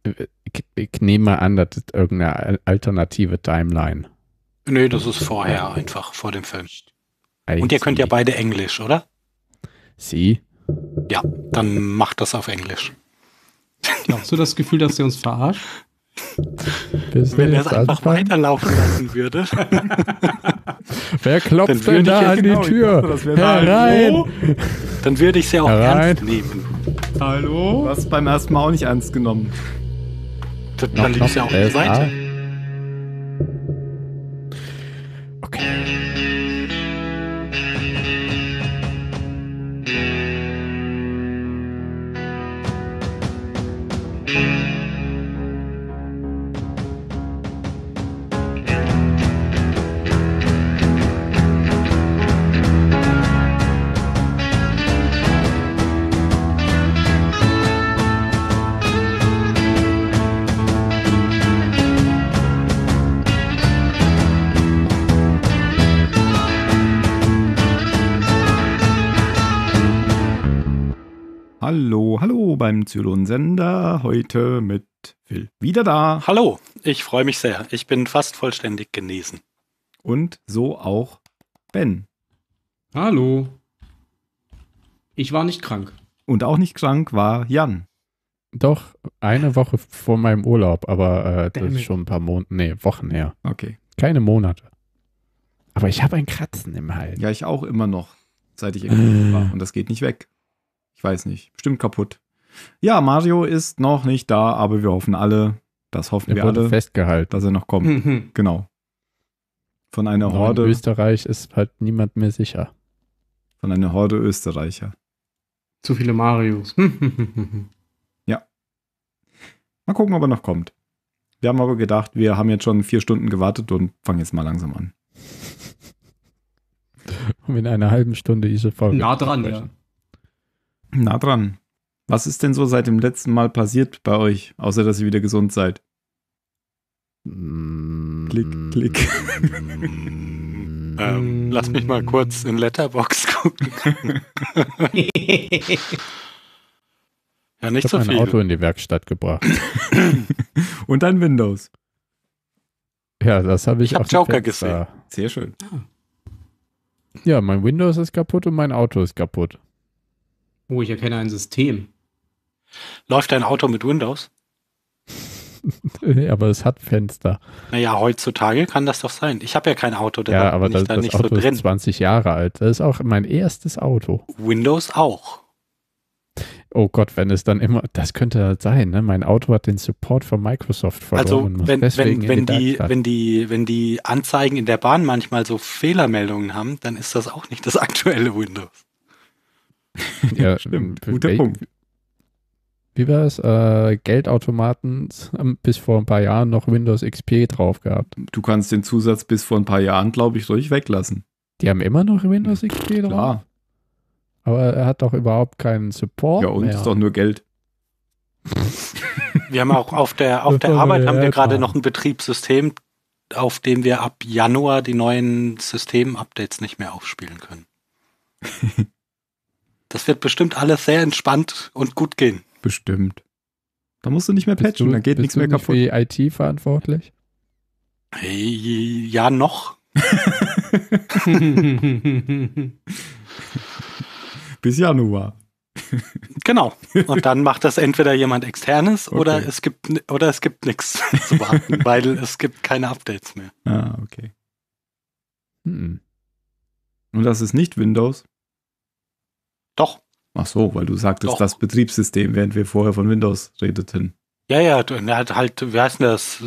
Ich nehme mal an, das ist irgendeine alternative Timeline. Nö, das ist vorher einfach, vor dem Film. I Und ihr könnt ja see. beide Englisch, oder? Sie? Ja, dann macht das auf Englisch. Hast du das Gefühl, dass ihr uns verarscht? Wenn er es einfach weiterlaufen lassen würde. Wer klopft Dann denn würde da ich an die genau, ich Tür? dachte, das wäre Herein! Dann würde ich sie auch Herein. ernst nehmen. Hallo? Du hast beim ersten Mal auch nicht ernst genommen. Dann liegt es ja auch nicht weiter. Okay. Hallo beim Zylon-Sender. Heute mit Phil wieder da. Hallo, ich freue mich sehr. Ich bin fast vollständig genesen. Und so auch Ben. Hallo. Ich war nicht krank. Und auch nicht krank war Jan. Doch, eine Woche vor meinem Urlaub, aber das Damn ist it. schon ein paar Wochen her. Okay. Keine Monate. Aber ich habe ein Kratzen im Hals. Ja, ich auch immer noch, seit ich irgendwie war. Und das geht nicht weg. Ich weiß nicht. Bestimmt kaputt. Ja, Mario ist noch nicht da, aber wir hoffen alle, das hoffen Er wir wurde alle, festgehalten. dass er noch kommt. Genau. Von einer Noch in Horde, Österreich ist halt niemand mehr sicher. von einer Horde Österreicher. Zu viele Marios. Mal gucken, ob er noch kommt. Wir haben aber gedacht, wir haben jetzt schon 4 Stunden gewartet und fangen jetzt mal langsam an. Um in einer halben Stunde diese Folge Nah zu dran, ja. sprechen. Na dran. Was ist denn so seit dem letzten Mal passiert bei euch, außer dass ihr wieder gesund seid? Klick, klick. Lass mich mal kurz in Letterboxd gucken. Ja, nicht Ich so habe mein viel. Auto in die Werkstatt gebracht. Und ein Windows. Ja, das habe ich Ich hab auf dem Joker Fenster. Sehr schön. Ja, mein Windows ist kaputt und mein Auto ist kaputt. Oh, ich erkenne ein System. Läuft dein Auto mit Windows? Aber es hat Fenster. Naja, heutzutage kann das doch sein. Ich habe ja kein Auto, Ja, da aber bin ich das, da das nicht Auto so drin. ist 20 Jahre alt. Das ist auch mein erstes Auto. Windows auch. Oh Gott, wenn es dann immer, das könnte halt sein, ne? Mein Auto hat den Support von Microsoft verloren. Also und muss wenn deswegen in die Werkstatt. wenn die Anzeigen in der Bahn manchmal so Fehlermeldungen haben, dann ist das auch nicht das aktuelle Windows. Ja, Stimmt, guter Punkt. Wie war es? Geldautomaten haben bis vor ein paar Jahren noch Windows XP drauf gehabt. Du kannst den Zusatz bis vor ein paar Jahren, glaube ich, ruhig weglassen. Die haben immer noch Windows XP drauf. Klar. Aber er hat doch überhaupt keinen Support Ja, und mehr. ist doch nur Geld. Wir haben auch auf der Bevor Arbeit wir haben wir Geld gerade haben. noch ein Betriebssystem, auf dem wir ab Januar die neuen System-Updates nicht mehr aufspielen können. Das wird bestimmt alles sehr entspannt und gut gehen. Bestimmt. Da musst du nicht mehr Bist patchen, du, dann geht nichts bist du mehr nicht kaputt. für die IT verantwortlich? Hey, ja, noch. Bis Januar. Genau. Und dann macht das entweder jemand externes oder Okay. es gibt nichts zu warten, weil es gibt keine Updates mehr. Ah, okay. Hm. Und das ist nicht Windows? Doch. Ach so, weil du sagtest Doch. das Betriebssystem, während wir vorher von Windows redeten. Ja, er hat halt, wie heißt denn das?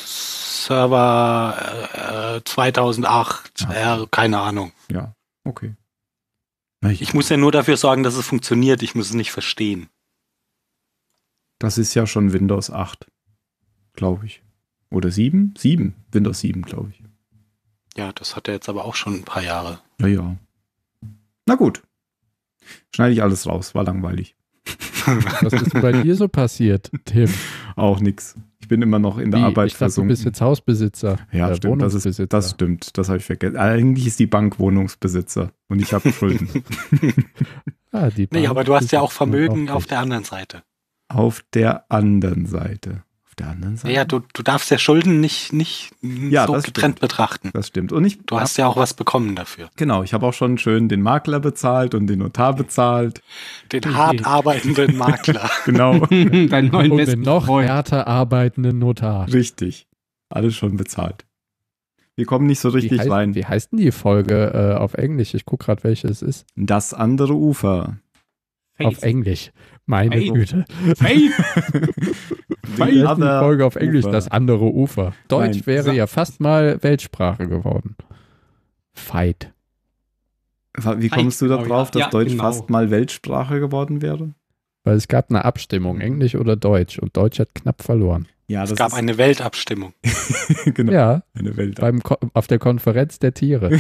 Server 2008, keine Ahnung. Ja, okay. Ich muss ja nur dafür sorgen, dass es funktioniert. Ich muss es nicht verstehen. Das ist ja schon Windows 8, glaube ich. Oder 7? 7. Windows 7, glaube ich. Ja, das hat er jetzt aber auch schon ein paar Jahre. Ja, ja. Na gut. Schneide ich alles raus, war langweilig. Was ist bei dir so passiert, Tim? Auch nix. Ich bin immer noch in der Arbeit Ich dachte, du versunken. bist jetzt Hausbesitzer. Ja, stimmt, Wohnungsbesitzer. das stimmt. Das habe ich vergessen. Eigentlich ist die Bank Wohnungsbesitzer und ich habe Schulden. Die Nee, Bank aber du hast ja auch besitzt Vermögen auch auf der anderen Seite. Auf der anderen Seite. Auf der anderen Seite? Ja, du darfst ja Schulden nicht Ja, so das getrennt stimmt. betrachten. Das stimmt. Und ich Du hast ja auch was bekommen dafür. Genau, ich habe auch schon schön den Makler bezahlt und den Notar bezahlt. Den hart arbeitenden Makler. Genau, Deinen neuen Und besten den noch Freund. härter arbeitenden Notar. richtig. Alles schon bezahlt. Wir kommen nicht so richtig rein. Wie heißt denn die Folge auf Englisch? Ich gucke gerade, welche es ist. Das andere Ufer. Auf Englisch. Meine Faith. Güte. Faith. Wie heißt die Other Folge auf Englisch? Ufer. Das andere Ufer. Deutsch Nein. wäre ja fast mal Weltsprache geworden. Fight. Wie kommst du da genau, drauf, dass ja, Deutsch genau. fast mal Weltsprache geworden wäre? Weil es gab eine Abstimmung, Englisch oder Deutsch. Und Deutsch hat knapp verloren. Ja, das Es gab ist eine Weltabstimmung. genau, Ja, eine Welt. auf der Konferenz der Tiere.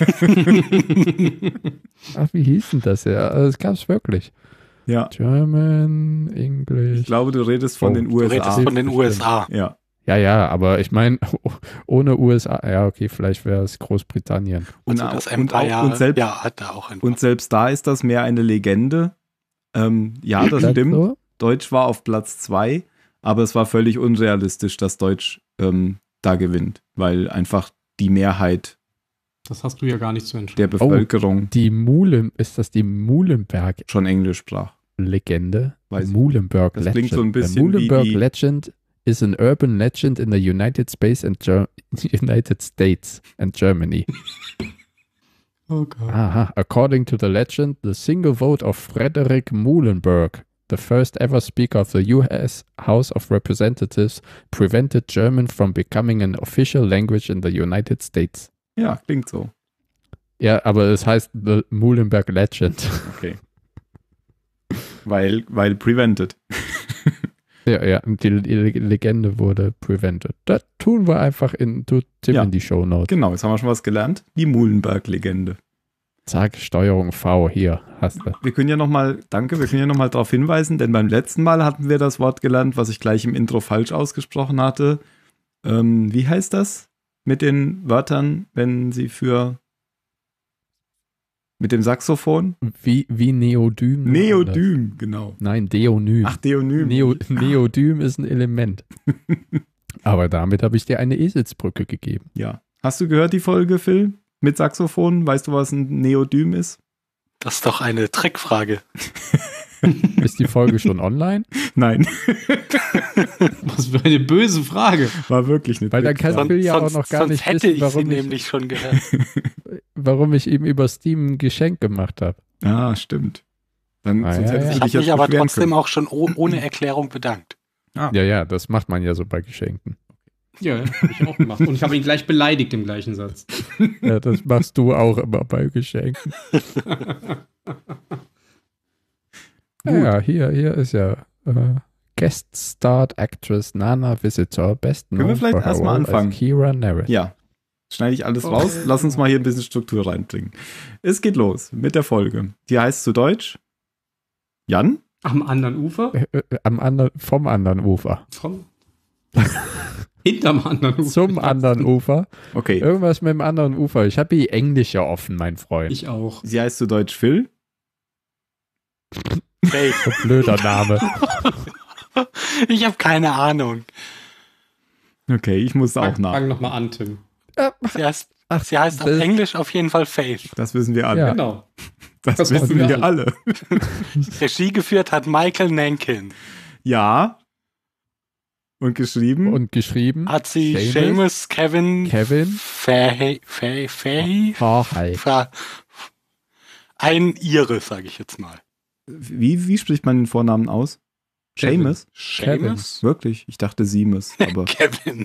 Ach, wie hieß denn das ja? Das gab es wirklich. Ja, German, English. ich glaube, du redest von Oh, den Du redest USA. von den USA. Ja, Ja, aber ich meine, ohne USA, ja, okay, vielleicht wäre es Großbritannien. Also das Empire, und selbst, ja, hat da auch ein und selbst da ist das mehr eine Legende. Ja, das Ist stimmt. so? Deutsch war auf Platz 2, aber es war völlig unrealistisch, dass Deutsch da gewinnt, weil einfach die Mehrheit Das hast du ja gar nicht zu entscheiden. der Bevölkerung Ist das die Muhlenberg-Legende? schon Englisch sprach. Weiß ich. Muhlenberg Das Legend. klingt so ein bisschen The Muhlenberg wie- Legend is an urban legend in the United States and Germany. Oh Gott. Aha. According to the legend, the single vote of Frederick Muhlenberg, the first ever Speaker of the U.S. House of Representatives, prevented German from becoming an official language in the United States. Ja, klingt so. Ja, aber es heißt The Muhlenberg Legend. Okay. weil prevented. Ja, und die Legende wurde prevented. Das tun wir einfach in die Shownotes. Genau, jetzt haben wir schon was gelernt. Die Muhlenberg-Legende. Zack, Steuerung V, hier, hast du. Wir können ja nochmal darauf hinweisen, denn beim letzten Mal hatten wir das Wort gelernt, was ich gleich im Intro falsch ausgesprochen hatte. Wie heißt das mit den Wörtern, wenn sie mit dem Saxophon? Wie Neodym. Neodym, genau. Nein, Deonym. Ach, Deonym. Neodym ist ein Element. Aber damit habe ich dir eine Eselsbrücke gegeben. Ja. Hast du gehört die Folge, Phil? Mit Saxophon? Weißt du, was ein Neodym ist? Das ist doch eine Trickfrage. Ist die Folge schon online? Nein, Was für eine böse Frage. war wirklich eine Weil dann kann Trickfrage. Phil ja auch noch gar sonst nicht hätte wissen, ich sie nämlich schon gehört. warum ich ihm über Steam ein Geschenk gemacht habe. Ah, stimmt. Dann, Ah, sonst ja, hättest ja. du Ich dich habe jetzt mich aber beschweren trotzdem können. auch schon ohne Erklärung bedankt. Ja, das macht man ja so bei Geschenken. Ja, habe ich auch gemacht. Und ich habe ihn gleich beleidigt im gleichen Satz. Ja, das machst du auch immer bei Geschenken. Ja, hier ist ja Guest Starred Actress Nana Visitor, best Können wir known vielleicht for her erstmal role as anfangen? Kira Nerys. Ja. Schneide ich alles raus. Lass uns mal hier ein bisschen Struktur reinbringen. Es geht los mit der Folge. Die heißt zu Deutsch Jan? Am anderen Ufer? Vom anderen Ufer. Hinterm anderen Ufer. Zum anderen Ufer. Okay. Irgendwas mit dem anderen Ufer. Ich habe die Englische offen, mein Freund. Ich auch. Sie heißt zu Deutsch Phil. Hey, So blöder Name. ich habe keine Ahnung. Okay, ich muss auch nach. Fang nochmal an, Tim. Sie heißt Ach, auf das- Englisch auf jeden Fall Faith. Das wissen wir alle. Ja. Genau. Das das wissen wissen wir wir alle. Regie geführt hat Michael Nankin. Ja. Und geschrieben? Und geschrieben. Hat sie Seamus, Seamus Kevin Fahey. ein Ire, sage ich jetzt mal. Wie spricht man den Vornamen aus? Seamus? Seamus? Wirklich? Ich dachte Seamus, aber Kevin.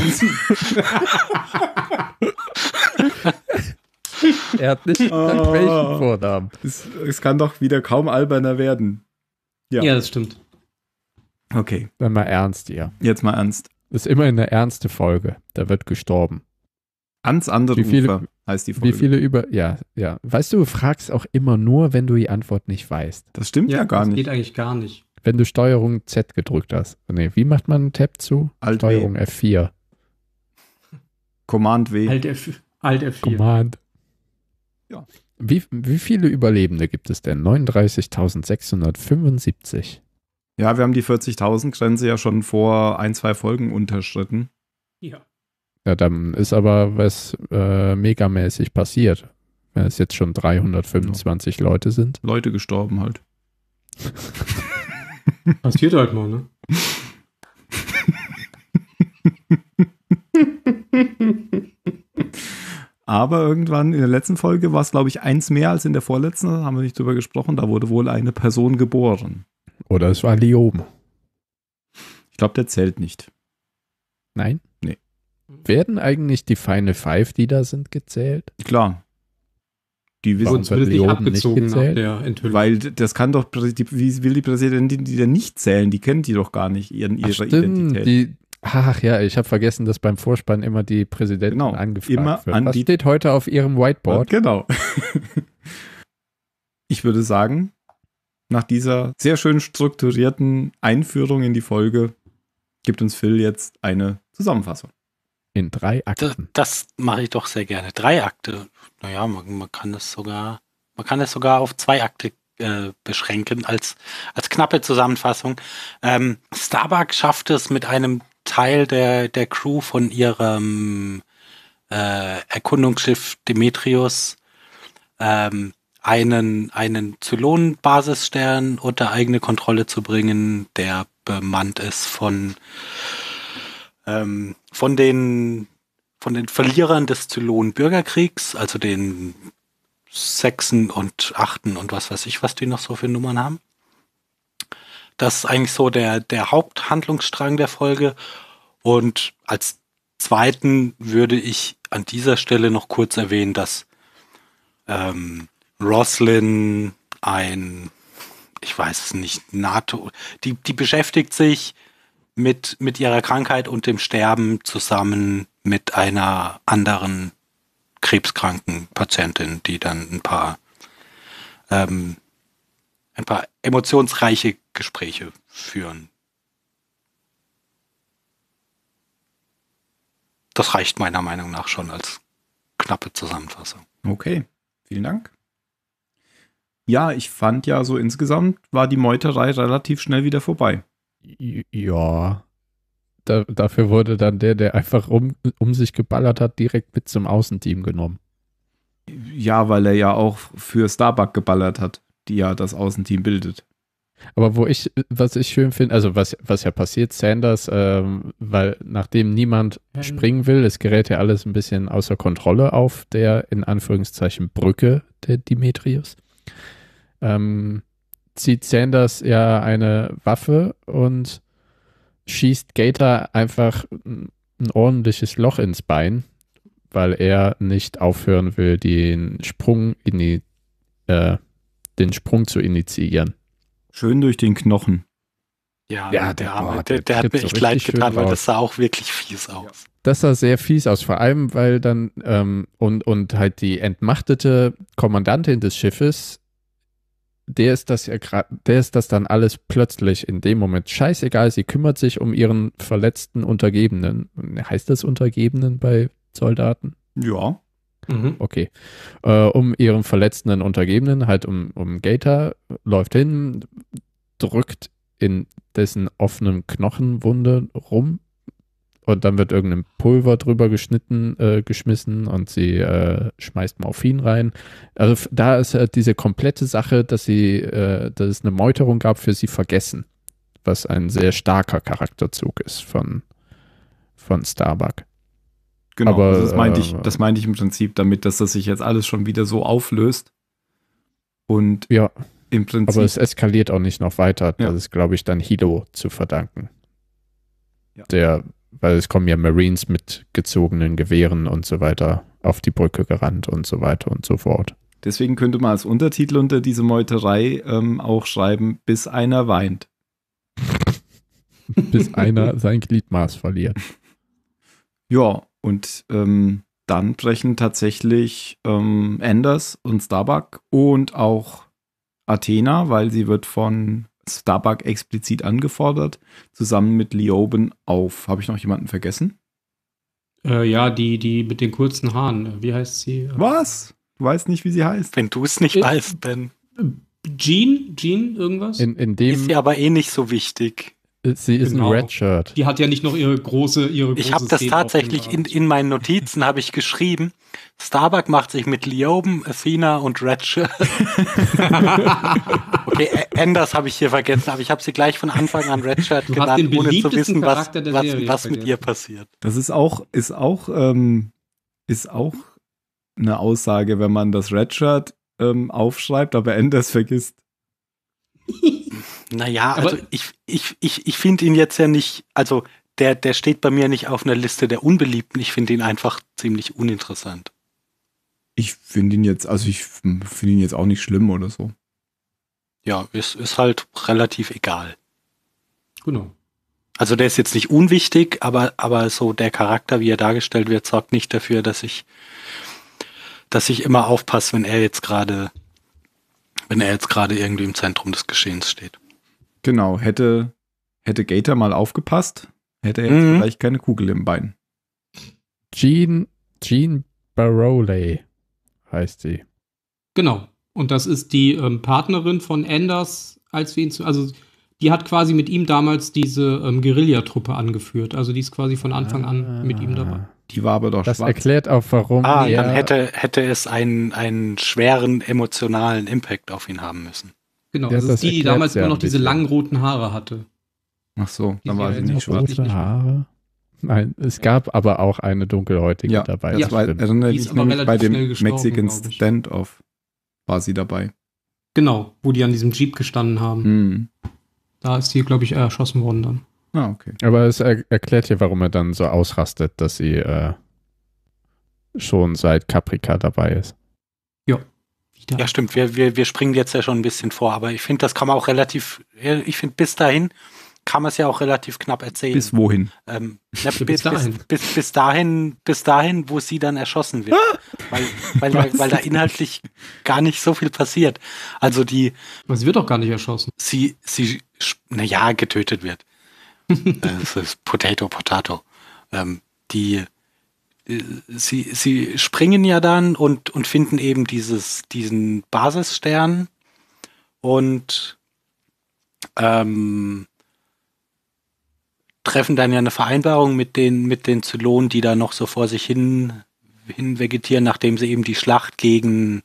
Er hat nicht gesagt, Oh. welchen Vornamen. es kann doch wieder kaum alberner werden. Ja. Ja, das stimmt. Okay, Wenn mal ernst hier. jetzt mal ernst. Das ist immer eine ernste Folge. Da wird gestorben. Ans andere Wie viele- Ufer heißt die Folge. Wie viele ja. Weißt du, du fragst auch immer nur, wenn du die Antwort nicht weißt. Das stimmt ja, gar das nicht. geht eigentlich gar nicht. Wenn du Steuerung Z gedrückt hast. Nee, wie macht man einen Tab zu? Alt Steuerung W. F4. Command W. Alt F4. Command. Ja. Wie viele Überlebende gibt es denn? 39.675. Ja, wir haben die 40.000-Grenze ja schon vor 1-2 Folgen unterschritten. Ja. Ja, dann ist aber was megamäßig passiert. Wenn es jetzt schon 325 Leute sind. Leute gestorben halt. Passiert halt mal, ne? Aber irgendwann in der letzten Folge war es, glaube ich, 1 mehr als in der vorletzten. Da haben wir nicht drüber gesprochen. Da wurde wohl eine Person geboren. Oder es war Lioben. Ich glaube, der zählt nicht. Nein? Nee. Werden eigentlich die Final Five, die da sind, gezählt? Klar. Die Warum wissen, wird Wird nicht Lioben abgezogen nicht nach gezählt? der Enthüllung. weil das kann doch, wie will die Präsidentin die denn nicht zählen? Die kennt die doch gar nicht, ihre Ach, stimmt. Identität. Ach ja, ich habe vergessen, dass beim Vorspann immer die Präsidentin Genau, angefragt immer wird. an Was die- steht heute auf ihrem Whiteboard? Genau. Ich würde sagen, nach dieser sehr schön strukturierten Einführung in die Folge gibt uns Phil jetzt eine Zusammenfassung. In 3 Das, Akten. das mache ich doch sehr gerne. 3 Akte. Naja, man kann es sogar auf 2 Akte beschränken als knappe Zusammenfassung. Starbuck schafft es mit einem Teil der Crew von ihrem Erkundungsschiff Demetrius einen Zylon-Basisstern unter eigene Kontrolle zu bringen, der bemannt ist von den Verlierern des Zylon-Bürgerkriegs, also den 6. und 8. und was weiß ich, was die noch so für Nummern haben. Das ist eigentlich so der Haupthandlungsstrang der Folge. Und als zweiten würde ich an dieser Stelle noch kurz erwähnen, dass Roslyn ich weiß es nicht, NATO, die beschäftigt sich mit ihrer Krankheit und dem Sterben zusammen mit einer anderen krebskranken Patientin, die dann ein paar emotionsreiche Gespräche führen. Das reicht meiner Meinung nach schon als knappe Zusammenfassung. Okay, vielen Dank. Ja, ich fand ja so insgesamt war die Meuterei relativ schnell wieder vorbei. Ja. Dafür wurde dann der einfach um sich geballert hat, direkt mit zum Außenteam genommen. Ja, weil er ja auch für Starbuck geballert hat, die ja das Außenteam bildet. Aber was ich schön finde, also was ja passiert, Sanders, weil nachdem niemand springen will, es gerät ja alles ein bisschen außer Kontrolle auf der, in Anführungszeichen, Brücke der Demetrius, zieht Sanders ja eine Waffe und schießt Gator einfach ein ordentliches Loch ins Bein, weil er nicht aufhören will, den Sprung zu initiieren. Schön durch den Knochen. Ja, der Arme, der hat tritt mir so echt leid richtig getan, schön weil raus. das sah auch wirklich fies aus. Das sah sehr fies aus, vor allem, weil dann und halt die entmachtete Kommandantin des Schiffes, der ist das dann alles plötzlich in dem Moment scheißegal. Sie kümmert sich um ihren verletzten Untergebenen. Heißt das Untergebenen bei Soldaten? Ja. Mhm. Okay. Um ihren verletzten Untergebenen, halt um Gator, läuft hin, drückt in dessen offenem Knochenwunde rum und dann wird irgendein Pulver drüber geschmissen und sie schmeißt Morphin rein. Also da ist diese komplette Sache, dass es eine Meuterung gab, für sie vergessen, was ein sehr starker Charakterzug ist von Starbuck. Genau, Aber, also das meinte ich im Prinzip damit, dass das sich jetzt alles schon wieder so auflöst. Und Ja, im Prinzip. aber es eskaliert auch nicht noch weiter. Ja. Das ist, glaube ich, dann Hilo zu verdanken. Ja. Weil es kommen ja Marines mit gezogenen Gewehren und so weiter auf die Brücke gerannt und so weiter und so fort. Deswegen könnte man als Untertitel unter diese Meuterei auch schreiben, bis einer weint. Bis einer sein Gliedmaß verliert. Ja, und dann brechen tatsächlich Anders und Starbuck und auch Athena, weil sie wird von Starbuck explizit angefordert, zusammen mit Lioben auf. Habe ich noch jemanden vergessen? Ja, die mit den kurzen Haaren. Wie heißt sie? Was? Du weißt nicht, wie sie heißt? Wenn du es nicht weißt, dann Jean irgendwas? In Ist dem, sie aber eh nicht so wichtig. sie ist Genau. ein Redshirt. Die hat ja nicht noch ihre große Ich habe das Szene tatsächlich auf dem in meinen Notizen habe ich geschrieben. Starbuck macht sich mit Lioben, Athena und Redshirt. Okay, Anders habe ich hier vergessen, aber ich habe sie gleich von Anfang an Redshirt Du hast genannt, den ohne zu beliebtesten wissen, Charakter der Serie was mit vergessen. ihr passiert. Das ist auch eine Aussage, wenn man das Redshirt aufschreibt, aber Anders vergisst. Naja, Aber- also ich finde ihn jetzt ja nicht, also der steht bei mir nicht auf einer Liste der Unbeliebten. Ich finde ihn einfach ziemlich uninteressant. Ich finde ihn jetzt auch nicht schlimm oder so. Ja, ist halt relativ egal. Genau. Also der ist jetzt nicht unwichtig, aber so der Charakter, wie er dargestellt wird, sorgt nicht dafür, dass ich immer aufpasse, wenn er jetzt gerade irgendwie im Zentrum des Geschehens steht. Genau, hätte Gator mal aufgepasst, hätte er jetzt vielleicht keine Kugel im Bein. Jean Baroley heißt sie. Genau. Und das ist die Partnerin von Anders, als wir ihn also die hat quasi mit ihm damals diese Guerillatruppe angeführt. Also die ist quasi von Anfang an mit ihm dabei. Die war aber doch Das schwarz. erklärt auch, warum Dann er hätte es einen schweren emotionalen Impact auf ihn haben müssen. Genau, Ja, das das ist die erklärt's damals ja immer noch ein diese bisschen. langen roten Haare hatte. Ach so, Die dann war sie sie jetzt nicht auch schwarz. wirklich rote nicht mehr. Haare. Nein, es gab aber auch eine dunkelhäutige Ja, dabei. das das war, stimmt. erinnere Die ist mich aber nämlich bei relativ dem schnell gestorben, Mexican glaub ich. Standoff war sie dabei. Genau, wo die an diesem Jeep gestanden haben. Da ist die, glaube ich, erschossen worden dann. Ah, okay. Aber es erklärt ja, warum er dann so ausrastet, dass sie schon seit Caprica dabei ist. Wieder. Ja, stimmt. Wir springen jetzt ja schon ein bisschen vor, aber ich finde, das kann man auch bis dahin kann man es ja auch relativ knapp erzählen. Bis wohin? Bis dahin. Bis dahin, wo sie dann erschossen wird. weil da inhaltlich gar nicht so viel passiert. Also Aber sie wird doch gar nicht erschossen. getötet wird. Das ist Potato. Sie springen ja dann und finden eben diesen Basisstern und treffen dann ja eine Vereinbarung mit den Zylonen, die da noch so vor sich hin vegetieren, nachdem sie eben die Schlacht gegen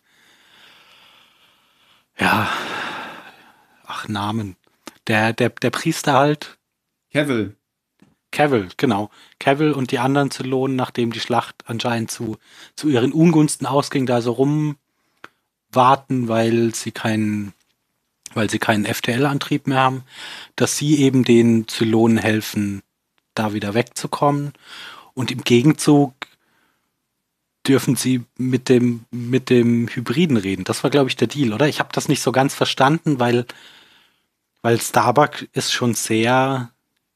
Namen. Der Priester halt. Cavill, genau. Cavill und die anderen Zylonen, nachdem die Schlacht anscheinend zu ihren Ungunsten ausging, da so rumwarten, weil sie keinen FTL-Antrieb mehr haben, dass sie eben den Zylonen helfen, da wieder wegzukommen. Und im Gegenzug dürfen sie mit dem Hybriden reden. Das war, glaube ich, der Deal, oder? Ich habe das nicht so ganz verstanden, weil Starbuck ist schon sehr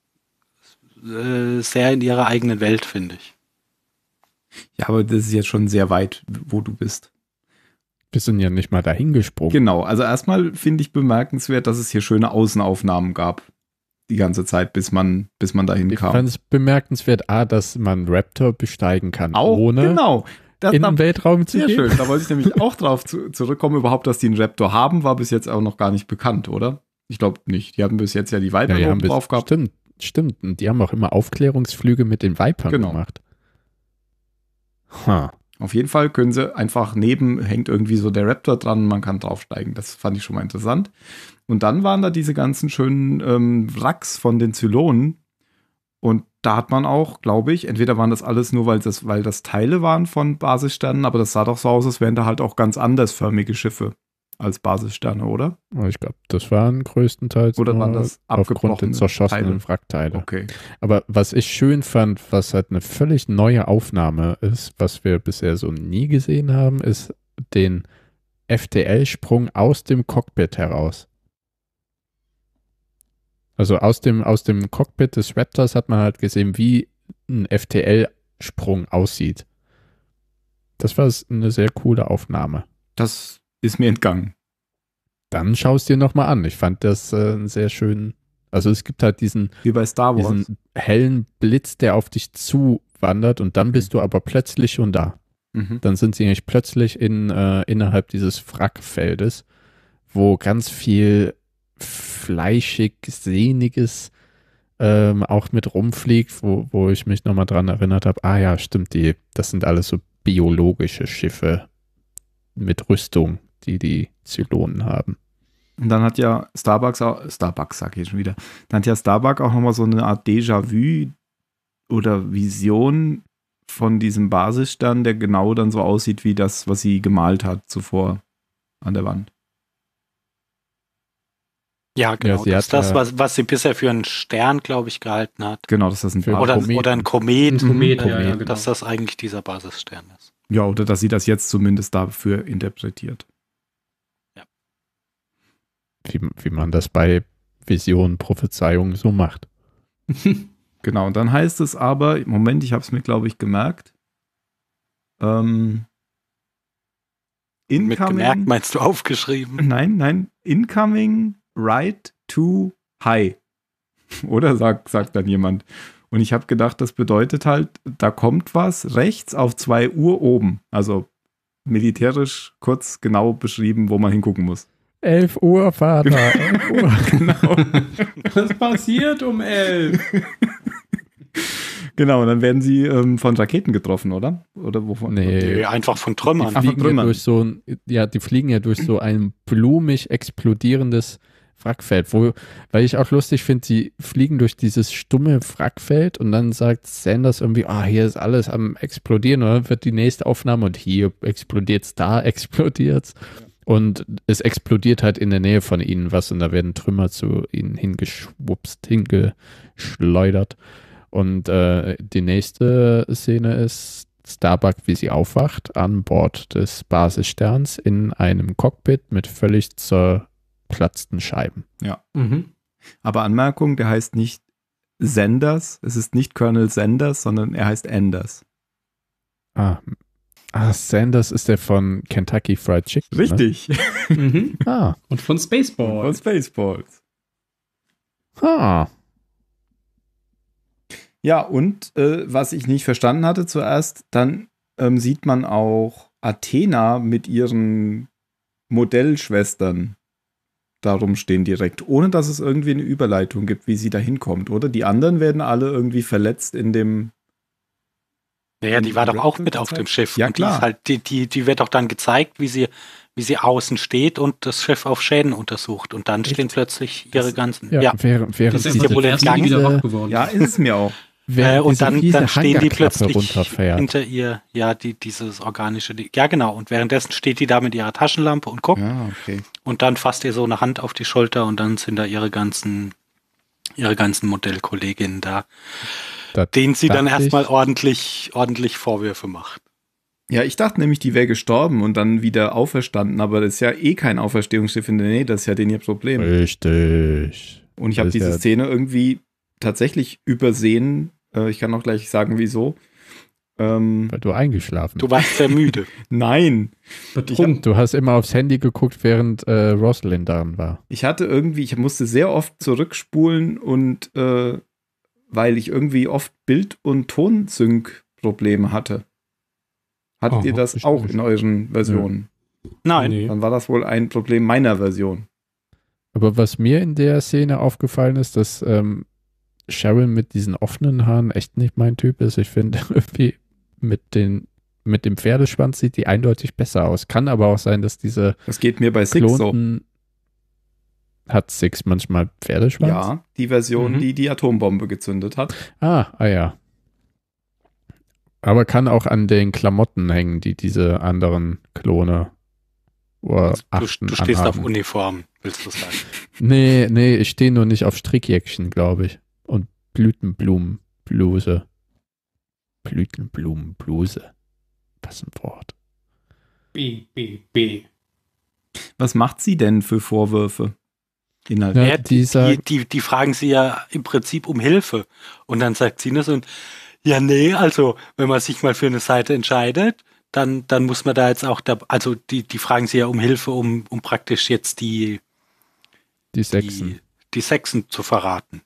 in ihrer eigenen Welt, finde ich. Ja, aber das ist jetzt schon sehr weit, wo du bist. Wir sind ja nicht mal dahin gesprungen. Genau, also erstmal finde ich bemerkenswert, dass es hier schöne Außenaufnahmen gab. Die ganze Zeit, bis man dahin Ich kam. fand es bemerkenswert, dass man Raptor besteigen kann, Auch, ohne genau. in den Weltraum zu Sehr gehen. schön, da wollte ich nämlich auch drauf zurückkommen. Überhaupt, dass die einen Raptor haben, war bis jetzt auch noch gar nicht bekannt, oder? Ich glaube nicht. Die haben bis jetzt ja die Viper Ja, die haben drauf gehabt. Stimmt. Und die haben auch immer Aufklärungsflüge mit den Vipern Genau. gemacht. Auf jeden Fall können sie einfach hängt irgendwie so der Raptor dran, man kann draufsteigen. Das fand ich schon mal interessant. Und dann waren da diese ganzen schönen Wracks von den Zylonen. Und da hat man auch, glaube ich, entweder waren das alles nur, weil das Teile waren von Basissternen, aber das sah doch so aus, als wären da halt auch ganz andersförmige Schiffe als Basissterne, oder? Ich glaube, das waren größtenteils Oder nur waren das aufgrund abgebrochene der zerschossenen Teile? Wrackteile. Okay. Aber was ich schön fand, was halt eine völlig neue Aufnahme ist, was wir bisher so nie gesehen haben, ist den FTL-Sprung aus dem Cockpit heraus. Also aus dem Cockpit des Raptors hat man halt gesehen, wie ein FTL-Sprung aussieht. Das war eine sehr coole Aufnahme. Das ist mir entgangen. Dann schau es dir nochmal an. Ich fand das sehr schön. Also es gibt halt diesen Wie bei Star Wars. diesen hellen Blitz, der auf dich zuwandert und dann bist du aber plötzlich schon da. Mhm. Dann sind sie nämlich plötzlich innerhalb dieses Wrackfeldes, wo ganz viel fleischig, sehniges auch mit rumfliegt, wo ich mich nochmal dran erinnert habe, ja, stimmt, das sind alles so biologische Schiffe mit Rüstung, die Zylonen haben. Und dann hat ja Starbuck sage ich schon wieder, dann hat ja Starbuck auch nochmal so eine Art Déjà-vu oder Vision von diesem Basisstern, der genau dann so aussieht wie das, was sie gemalt hat zuvor an der Wand. Ja, genau. Ja, das ist das, was sie bisher für einen Stern, glaube ich, gehalten hat. Genau, dass das ein Oder ein Komet. Ein Komet, ja, genau. Dass das eigentlich dieser Basisstern ist. Ja, oder dass sie das jetzt zumindest dafür interpretiert. Ja. Wie man das bei Visionen, Prophezeiungen so macht. Genau, und dann heißt es aber, Moment, ich habe es mir, glaube ich, gemerkt. Mit gemerkt meinst du aufgeschrieben? Nein, incoming right to high. Oder sagt dann jemand. Und ich habe gedacht, das bedeutet halt, da kommt was rechts auf 2 Uhr oben. Also militärisch kurz genau beschrieben, wo man hingucken muss. 11 Uhr, Vater, 11 Uhr. Genau. Was passiert um 11? Genau, und dann werden sie von Raketen getroffen, oder? Oder wovon? Nee, einfach von Trümmern. Die fliegen ja durch so ein blumig explodierendes Wrackfeld, weil ich auch lustig finde, sie fliegen durch dieses stumme Wrackfeld und dann sagt Sanders irgendwie, hier ist alles am explodieren, und dann wird die nächste Aufnahme und hier explodiert's, da explodiert's. Und es explodiert halt in der Nähe von ihnen was und da werden Trümmer zu ihnen hingeschleudert. Und die nächste Szene ist Starbuck, wie sie aufwacht, an Bord des Basissterns in einem Cockpit mit völlig zerplatzten Scheiben. Ja. Mhm. Aber Anmerkung, der heißt nicht Sanders, es ist nicht Colonel Sanders, sondern er heißt Anders. Sanders ist der von Kentucky Fried Chicken. Richtig. Mhm. Ne? Und von Spaceballs. Von Spaceballs. Ja, und was ich nicht verstanden hatte zuerst, dann sieht man auch Athena mit ihren Modellschwestern da rumstehen direkt, ohne dass es irgendwie eine Überleitung gibt, wie sie da hinkommt, oder? Die anderen werden alle irgendwie verletzt in dem... Naja, die war doch auch mit auf dem Schiff. Ja, und klar. Die wird doch dann gezeigt, wie sie außen steht und das Schiff auf Schäden untersucht. Und dann stehen plötzlich ihre ganzen... Während Das ist diese ja wohl erst Gang- wieder wach geworden. Ja, ist es mir auch. und dann stehen die plötzlich runterfährt. hinter ihr, dieses organische... Ja, genau. Und währenddessen steht die da mit ihrer Taschenlampe und guckt. Ja, okay. Und dann fasst ihr so eine Hand auf die Schulter und dann sind da ihre ganzen Modellkolleginnen da, denen sie dann erstmal ordentlich Vorwürfe macht. Ja, ich dachte nämlich, die wäre gestorben und dann wieder auferstanden, aber das ist ja kein Auferstehungsschiff in der Nähe, das ist ja denen ihr Problem. Richtig. Und ich habe diese Szene irgendwie tatsächlich übersehen. Ich kann auch gleich sagen, wieso. Weil du eingeschlafen Du warst sehr müde. Nein. Du hast immer aufs Handy geguckt, während Rosalind da war. Ich musste sehr oft zurückspulen und weil ich irgendwie oft Bild- und Tonsync-Probleme hatte. Hattet ihr das auch in euren Versionen? Nein. Nee. Dann war das wohl ein Problem meiner Version. Aber was mir in der Szene aufgefallen ist, dass Sharon mit diesen offenen Haaren echt nicht mein Typ ist. Ich finde irgendwie mit dem Pferdeschwanz sieht die eindeutig besser aus. Kann aber auch sein, dass diese Das geht mir bei Six so. Hat Six manchmal Pferdeschwanz? Ja, die Version, die Atombombe gezündet hat. Ja. Aber kann auch an den Klamotten hängen, die diese anderen Klone oder Achten Du stehst anhaben. auf Uniform, willst du sagen? Nee, ich stehe nur nicht auf Strickjäckchen, glaube ich. Und Blütenblumenbluse. Blütenblumenbluse. Was ein Wort. B. Was macht sie denn für Vorwürfe? Ja, die fragen sie ja im Prinzip um Hilfe. Und dann sagt sie so, ja, nee, also wenn man sich mal für eine Seite entscheidet, dann muss man da jetzt auch, also die fragen sie ja um Hilfe, um praktisch jetzt die Sechsen. Die Sechsen zu verraten.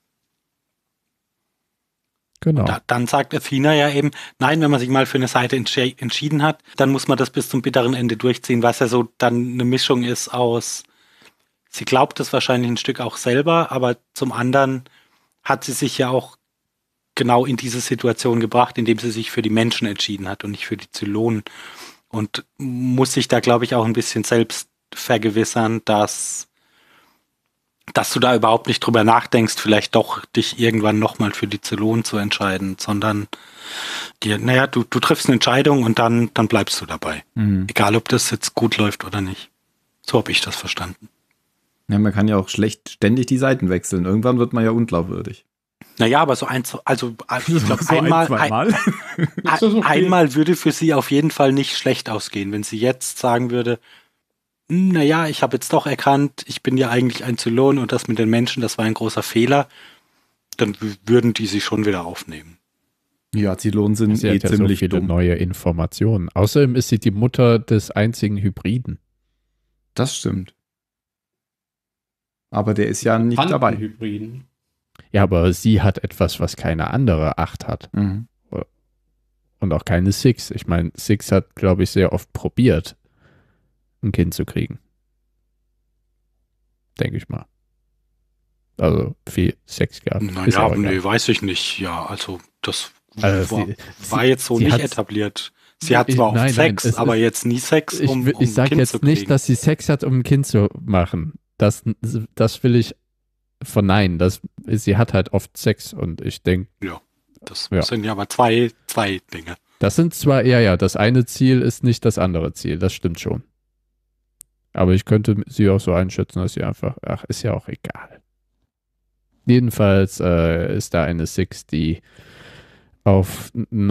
Genau. Dann sagt Athena ja eben, nein, wenn man sich mal für eine Seite entschieden hat, dann muss man das bis zum bitteren Ende durchziehen, was ja so dann eine Mischung ist aus sie glaubt es wahrscheinlich ein Stück auch selber, aber zum anderen hat sie sich ja auch genau in diese Situation gebracht, indem sie sich für die Menschen entschieden hat und nicht für die Zylonen. Und muss sich da, glaube ich, auch ein bisschen selbst vergewissern, dass du da überhaupt nicht drüber nachdenkst, vielleicht doch dich irgendwann nochmal für die Zylonen zu entscheiden, sondern du triffst eine Entscheidung und dann bleibst du dabei. Mhm. Egal, ob das jetzt gut läuft oder nicht. So habe ich das verstanden. Ja, man kann ja auch schlecht ständig die Seiten wechseln. Irgendwann wird man ja unglaubwürdig. Naja, aber ich glaube, zweimal. einmal würde für sie auf jeden Fall nicht schlecht ausgehen, wenn sie jetzt sagen würde, naja, ich habe jetzt doch erkannt, ich bin ja eigentlich ein Zylon und das mit den Menschen, das war ein großer Fehler, dann würden die sie schon wieder aufnehmen. Ja, Zylonen sind Sie hat ja ziemlich so viele dumm. neue Informationen. Außerdem ist sie die Mutter des einzigen Hybriden. Das stimmt. Aber der ist ja nicht dabei. Hybriden. Ja, aber sie hat etwas, was keine andere 8 hat. Mhm. Und auch keine 6. Ich meine, 6 hat, glaube ich, sehr oft probiert, ein Kind zu kriegen. Denke ich mal. Also viel Sex gehabt. Ist Naja, aber egal. nee, weiß ich nicht. Ja, also das Also war jetzt so sie nicht hat- etabliert. Sie hat zwar Nein, oft Sex, es aber ist- jetzt nie Sex, um ich ein sage Kind zu jetzt kriegen. nicht, dass sie Sex hat, um ein Kind zu machen. Das will ich verneinen. Sie hat halt oft Sex und ich denke, Das Ja. sind ja aber zwei Dinge. das sind zwar, ja, das eine Ziel ist nicht das andere Ziel, das stimmt schon. Aber ich könnte sie auch so einschätzen, dass sie einfach, ist ja auch egal. Jedenfalls ist da eine Six, die auf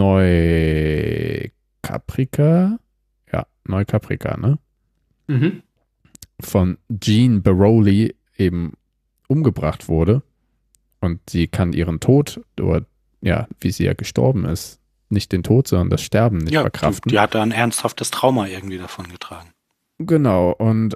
Neucaprica, ne? Mhm. Von Jean Baroli eben umgebracht wurde. Und sie kann ihren Tod, oder ja, wie sie ja gestorben ist, nicht den Tod, sondern das Sterben nicht Ja, verkraften. die hat da ein ernsthaftes Trauma irgendwie davon getragen. Genau, und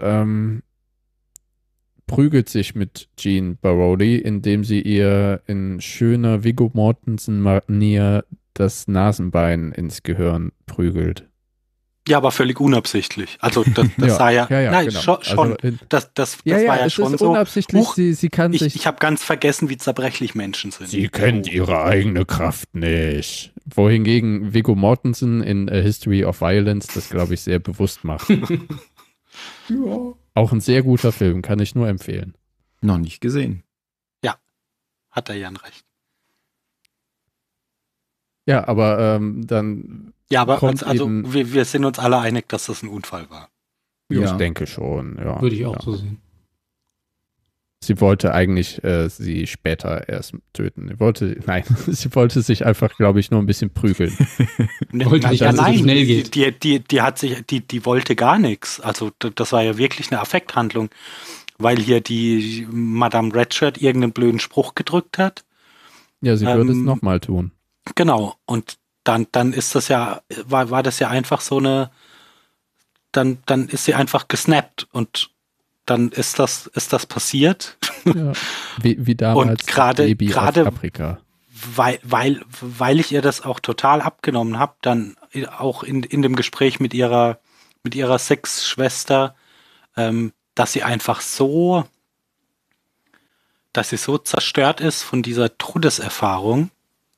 prügelt sich mit Jean Baroli, indem sie ihr in schöner Viggo Mortensen-Manier das Nasenbein ins Gehirn prügelt. Ja, aber völlig unabsichtlich. Also das sah ja, nein, genau. schon. Also, Das war ja es schon ist so. unabsichtlich, Huch, sie kann sich... ich habe ganz vergessen, wie zerbrechlich Menschen sind. Sie kennt ihre eigene Kraft nicht. Wohingegen Viggo Mortensen in A History of Violence das, glaube ich, sehr bewusst macht. Ja. Auch ein sehr guter Film, kann ich nur empfehlen. Noch nicht gesehen. Hat der Jan recht. Ja, aber dann, Ja, aber Kommt also eben- wir sind uns alle einig, dass das ein Unfall war. ich Ja. denke schon, ja. Würde ich auch ja. so sehen. Sie wollte eigentlich sie später erst töten. Sie wollte sich einfach, glaube ich, nur ein bisschen prügeln. Wollte nicht, Ja, dass es so nein, schnell geht. die wollte gar nichts. Also das war ja wirklich eine Affekthandlung, weil hier die Madame Redshirt irgendeinen blöden Spruch gedrückt hat. Ja, sie würde es nochmal tun. Genau. Und dann ist das ja, war das ja einfach so eine, dann ist sie einfach gesnappt und dann ist das passiert, Ja. Wie damals Und gerade- das Baby gerade- auf Paprika. weil ich ihr das auch total abgenommen habe, dann auch in dem Gespräch mit ihrer Sexschwester, dass sie einfach so zerstört ist von dieser Todeserfahrung,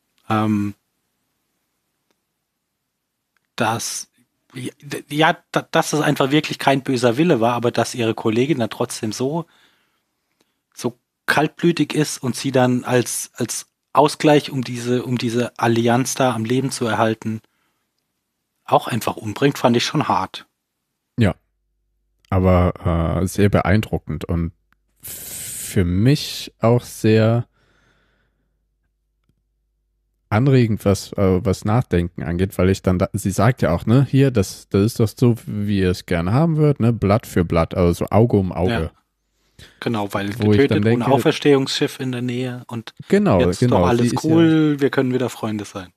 dass es einfach wirklich kein böser Wille war, aber dass ihre Kollegin dann trotzdem so kaltblütig ist und sie dann als Ausgleich, um diese Allianz da am Leben zu erhalten, auch einfach umbringt, fand ich schon hart. Aber sehr beeindruckend und für mich auch sehr anregend, was Nachdenken angeht, weil ich dann, sie sagt ja auch, ne, hier, das ist doch so, wie ihr es gerne haben würdet, ne, Blatt für Blatt, also so Auge um Auge. Ja. Genau, weil Wo ich dann getötet denke- ohne Auferstehungsschiff in der Nähe und Genau, jetzt ist genau. doch alles sie ist cool, wir können wieder Freunde sein.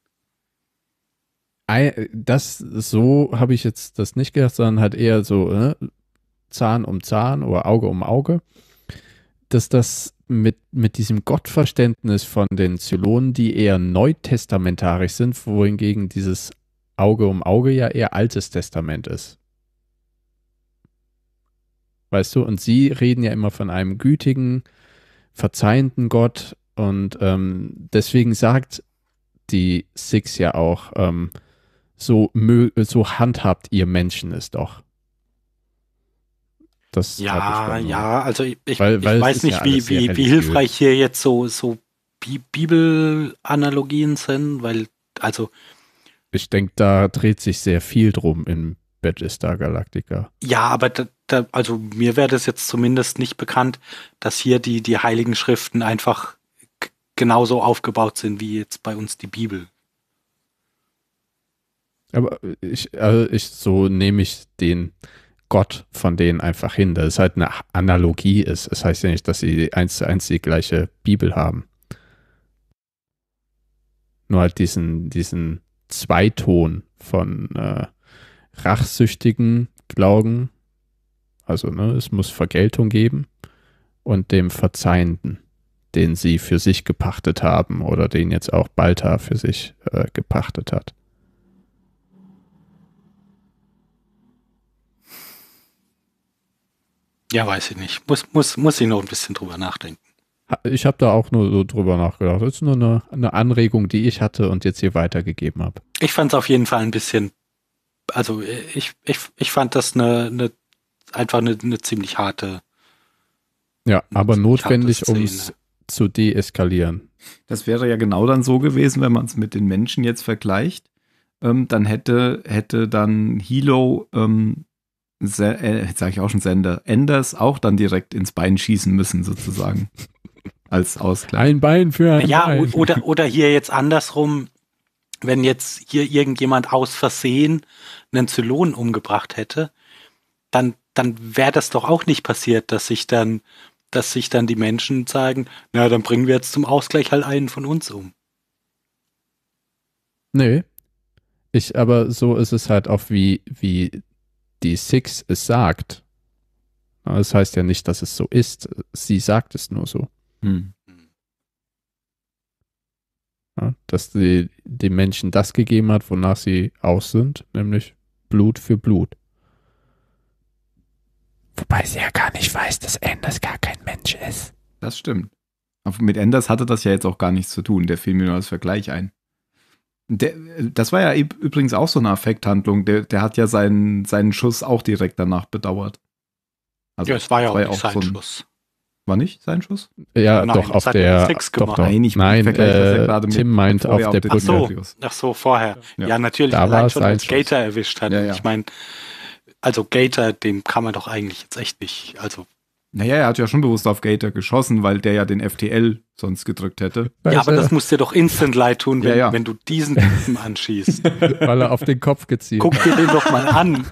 So habe ich jetzt das nicht gedacht, sondern halt eher so, ne, Zahn um Zahn oder Auge um Auge, dass das mit diesem Gottverständnis von den Zylonen, die eher neutestamentarisch sind, wohingegen dieses Auge um Auge ja eher Altes Testament ist. weißt du? Und sie reden ja immer von einem gütigen, verzeihenden Gott und deswegen sagt die Six ja auch, so handhabt ihr Menschen es doch. Das Ja, ja, also ich weil weiß es ist nicht, ja alles sehr wie religiös. hilfreich hier jetzt so Bibelanalogien sind, weil, also, Ich denke, da dreht sich sehr viel drum in Battlestar Galactica. ja, aber also mir wäre das jetzt zumindest nicht bekannt, dass hier die Heiligen Schriften einfach genauso aufgebaut sind wie jetzt bei uns die Bibel. Aber so nehme ich den Gott von denen einfach hin, dass es halt eine Analogie ist. Das heißt ja nicht, dass sie 1:1 die gleiche Bibel haben. Nur halt diesen Zweiton von rachsüchtigen Glauben, also es muss Vergeltung geben, und dem Verzeihenden, den sie für sich gepachtet haben oder den jetzt auch Balta für sich gepachtet hat. Ja, weiß ich nicht. Muss ich noch ein bisschen drüber nachdenken. Ich habe da auch nur so drüber nachgedacht. Das ist nur eine Anregung, die ich hatte und jetzt hier weitergegeben habe. Ich fand es auf jeden Fall ein bisschen, also ich fand das einfach eine ziemlich harte. Ja, aber notwendig, um Szene. es zu deeskalieren. Das wäre ja genau dann so gewesen, wenn man es mit den Menschen jetzt vergleicht. Dann hätte dann Hilo, jetzt sage ich auch schon Sender, Enders auch dann direkt ins Bein schießen müssen, sozusagen. Als Ausgleich. Ein Bein für ein Ja, Bein. oder hier jetzt andersrum, wenn jetzt hier irgendjemand aus Versehen einen Zylon umgebracht hätte, dann wäre das doch auch nicht passiert, dass sich dann die Menschen sagen, na, dann bringen wir jetzt zum Ausgleich halt einen von uns um. Nee. Aber so ist es halt auch, wie die Six es sagt. Das heißt ja nicht, dass es so ist. Sie sagt es nur so. Ja, dass die Menschen das gegeben hat, wonach sie aus sind, nämlich Blut für Blut. Wobei sie ja gar nicht weiß, dass Anders gar kein Mensch ist. Das stimmt. Aber mit Enders hatte das ja jetzt auch gar nichts zu tun. Der fiel mir nur als Vergleich ein. Das war ja übrigens auch so eine Affekthandlung. Der hat ja seinen Schuss auch direkt danach bedauert. Also, Ja, es war ja auch nicht so sein Schuss. War nicht sein Schuss? Ja, Nein, doch, das auf hat der. Six Doch, gemacht. doch. Nein, vergleiche das ja gerade mit Tim meint bevor auf er der den Ach so. Brücke. Ach so, vorher. Ja. Ja, natürlich, Da war allein es schon, sein als Schuss. Gator erwischt hat. Ja, ja. Ich meine, also Gator, dem kann man doch eigentlich jetzt echt nicht, also. Naja, er hat ja schon bewusst auf Gator geschossen, weil der ja den FTL sonst gedrückt hätte. Ja, aber das muss dir doch instant leid tun, wenn, Ja. wenn du diesen Typen anschießt. Weil er auf den Kopf gezielt Guck dir den doch mal an.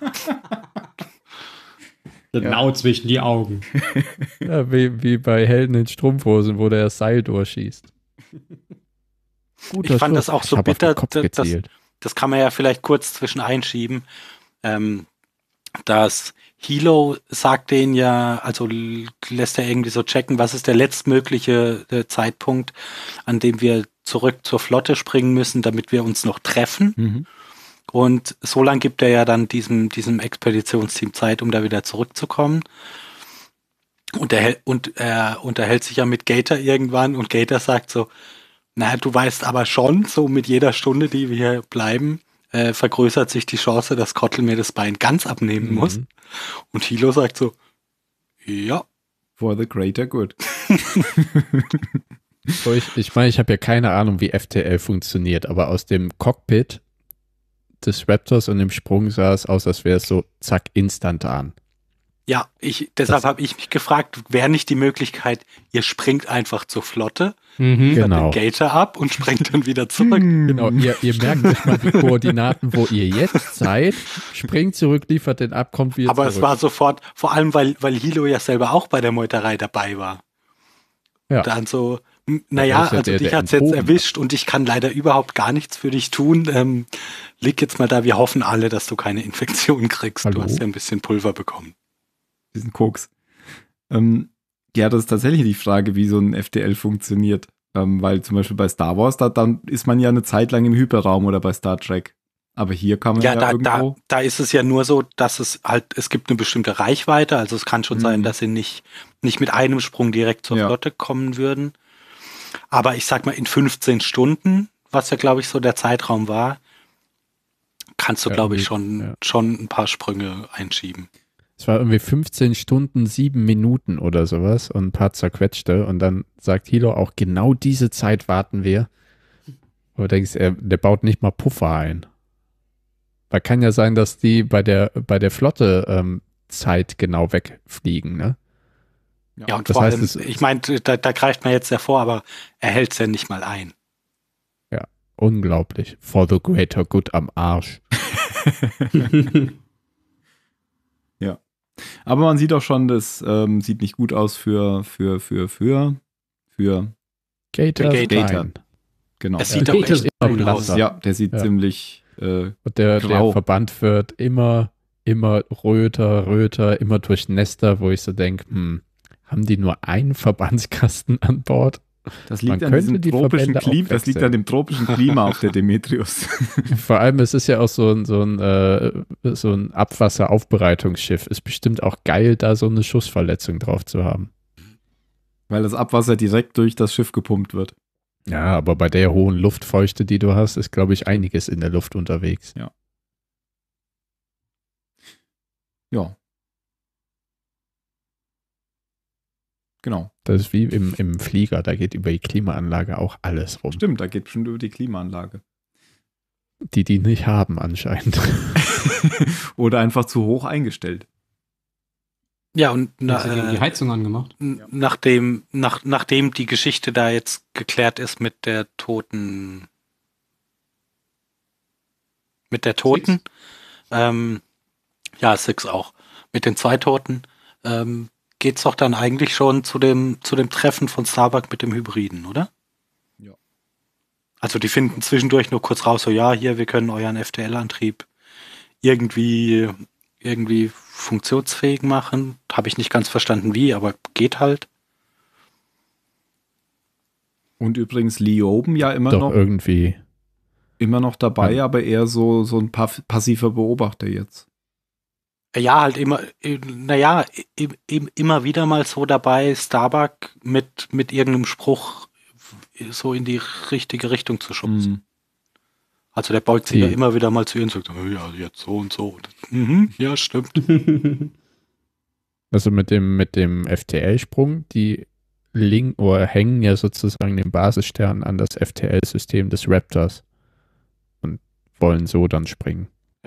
Genau zwischen die Augen. Ja, wie bei Helden in Strumpfhosen, wo der das Seil durchschießt. Ich fand das auch so bitter, dass das kann man ja vielleicht kurz zwischen einschieben, dass Hilo sagt denen ja, also lässt er irgendwie so checken, was ist der letztmögliche Zeitpunkt, an dem wir zurück zur Flotte springen müssen, damit wir uns noch treffen. Und so lang gibt er ja dann diesem Expeditionsteam Zeit, um da wieder zurückzukommen. Und er unterhält sich ja mit Gator irgendwann und Gator sagt so, na, du weißt aber schon, so mit jeder Stunde, die wir hier bleiben, vergrößert sich die Chance, dass Kottl mir das Bein ganz abnehmen muss. Und Hilo sagt so, ja. For the greater good. Ich meine, ich habe ja keine Ahnung, wie FTL funktioniert, aber aus dem Cockpit des Raptors und dem Sprung sah es aus, als wäre es so, zack, instantan. Ja, deshalb habe ich mich gefragt, wäre nicht die Möglichkeit, ihr springt einfach zur Flotte, Genau. den Gator ab und springt dann wieder zurück. Genau, ihr merkt euch mal die Koordinaten, wo ihr jetzt seid, springt zurück, liefert den ab, kommt wieder Aber zurück. es war sofort, vor allem, weil Hilo ja selber auch bei der Meuterei dabei war. Ja. Dann so, naja, ist ja also der, dich der hat's jetzt enthoben erwischt und ich kann leider überhaupt gar nichts für dich tun. Leg jetzt mal da, wir hoffen alle, dass du keine Infektion kriegst. Hallo? Du hast ja ein bisschen Pulver bekommen. Diesen Koks. Ja, das ist tatsächlich die Frage, wie so ein FTL funktioniert. Weil zum Beispiel bei Star Wars, dann ist man ja eine Zeit lang im Hyperraum oder bei Star Trek. Aber hier kann man Ja, irgendwo... da ist es ja nur so, dass es gibt eine bestimmte Reichweite, also es kann schon sein, dass sie nicht mit einem Sprung direkt zur Flotte kommen würden. Aber ich sag mal, in 15 Stunden, was ja, glaube ich, so der Zeitraum war, kannst du, glaube ich, schon ein paar Sprünge einschieben. Es war irgendwie 15 Stunden, 7 Minuten oder sowas und ein paar zerquetschte. Und dann sagt Hilo auch, genau diese Zeit warten wir. Aber du denkst, der baut nicht mal Puffer ein. Weil kann ja sein, dass die bei der Flotte Zeit genau wegfliegen, ne? Ja, und das vor heißt, allem, ich meine, da greift man jetzt sehr vor, aber er hält es ja nicht mal ein. Ja, unglaublich. For the greater good am Arsch. Ja. Aber man sieht auch schon, das sieht nicht gut aus für Gator. Genau. Es sieht doch echt immer gut aus. blasser. Ja, der sieht ziemlich Und der Verband wird immer röter, immer durchnässter, wo ich so denke, haben die nur einen Verbandskasten an Bord? Das liegt an diesem tropischen Klima. Das liegt an dem tropischen Klima auf der Demetrius. Vor allem, es ist ja auch so ein Abwasseraufbereitungsschiff. Ist bestimmt auch geil, da so eine Schussverletzung drauf zu haben. Weil das Abwasser direkt durch das Schiff gepumpt wird. Ja, aber bei der hohen Luftfeuchte, die du hast, ist, glaube ich, einiges in der Luft unterwegs. Ja. Genau. Das ist wie im Flieger, da geht über die Klimaanlage auch alles rum. Stimmt, da geht schon über die Klimaanlage. Die nicht haben anscheinend. Oder einfach zu hoch eingestellt. Ja, und die Heizung angemacht. Nachdem die Geschichte da jetzt geklärt ist mit der Toten, Six auch, mit den 2 Toten, geht's doch dann eigentlich schon zu dem Treffen von Starbuck mit dem Hybriden, oder? Ja. Also die finden zwischendurch nur kurz raus, so ja, hier, wir können euren FTL-Antrieb irgendwie funktionsfähig machen. Habe ich nicht ganz verstanden wie, aber geht halt. Und übrigens Lioben ja immer doch noch irgendwie immer noch dabei, aber eher so ein passiver Beobachter jetzt. Ja, halt immer wieder mal so dabei, Starbuck mit irgendeinem Spruch so in die richtige Richtung zu schubsen. Also der beugt sich ja immer wieder mal zu ihr und sagt, ja, jetzt so und so. Ja, stimmt. Also mit dem FTL-Sprung, die hängen ja sozusagen den Basisstern an das FTL-System des Raptors und wollen so dann springen.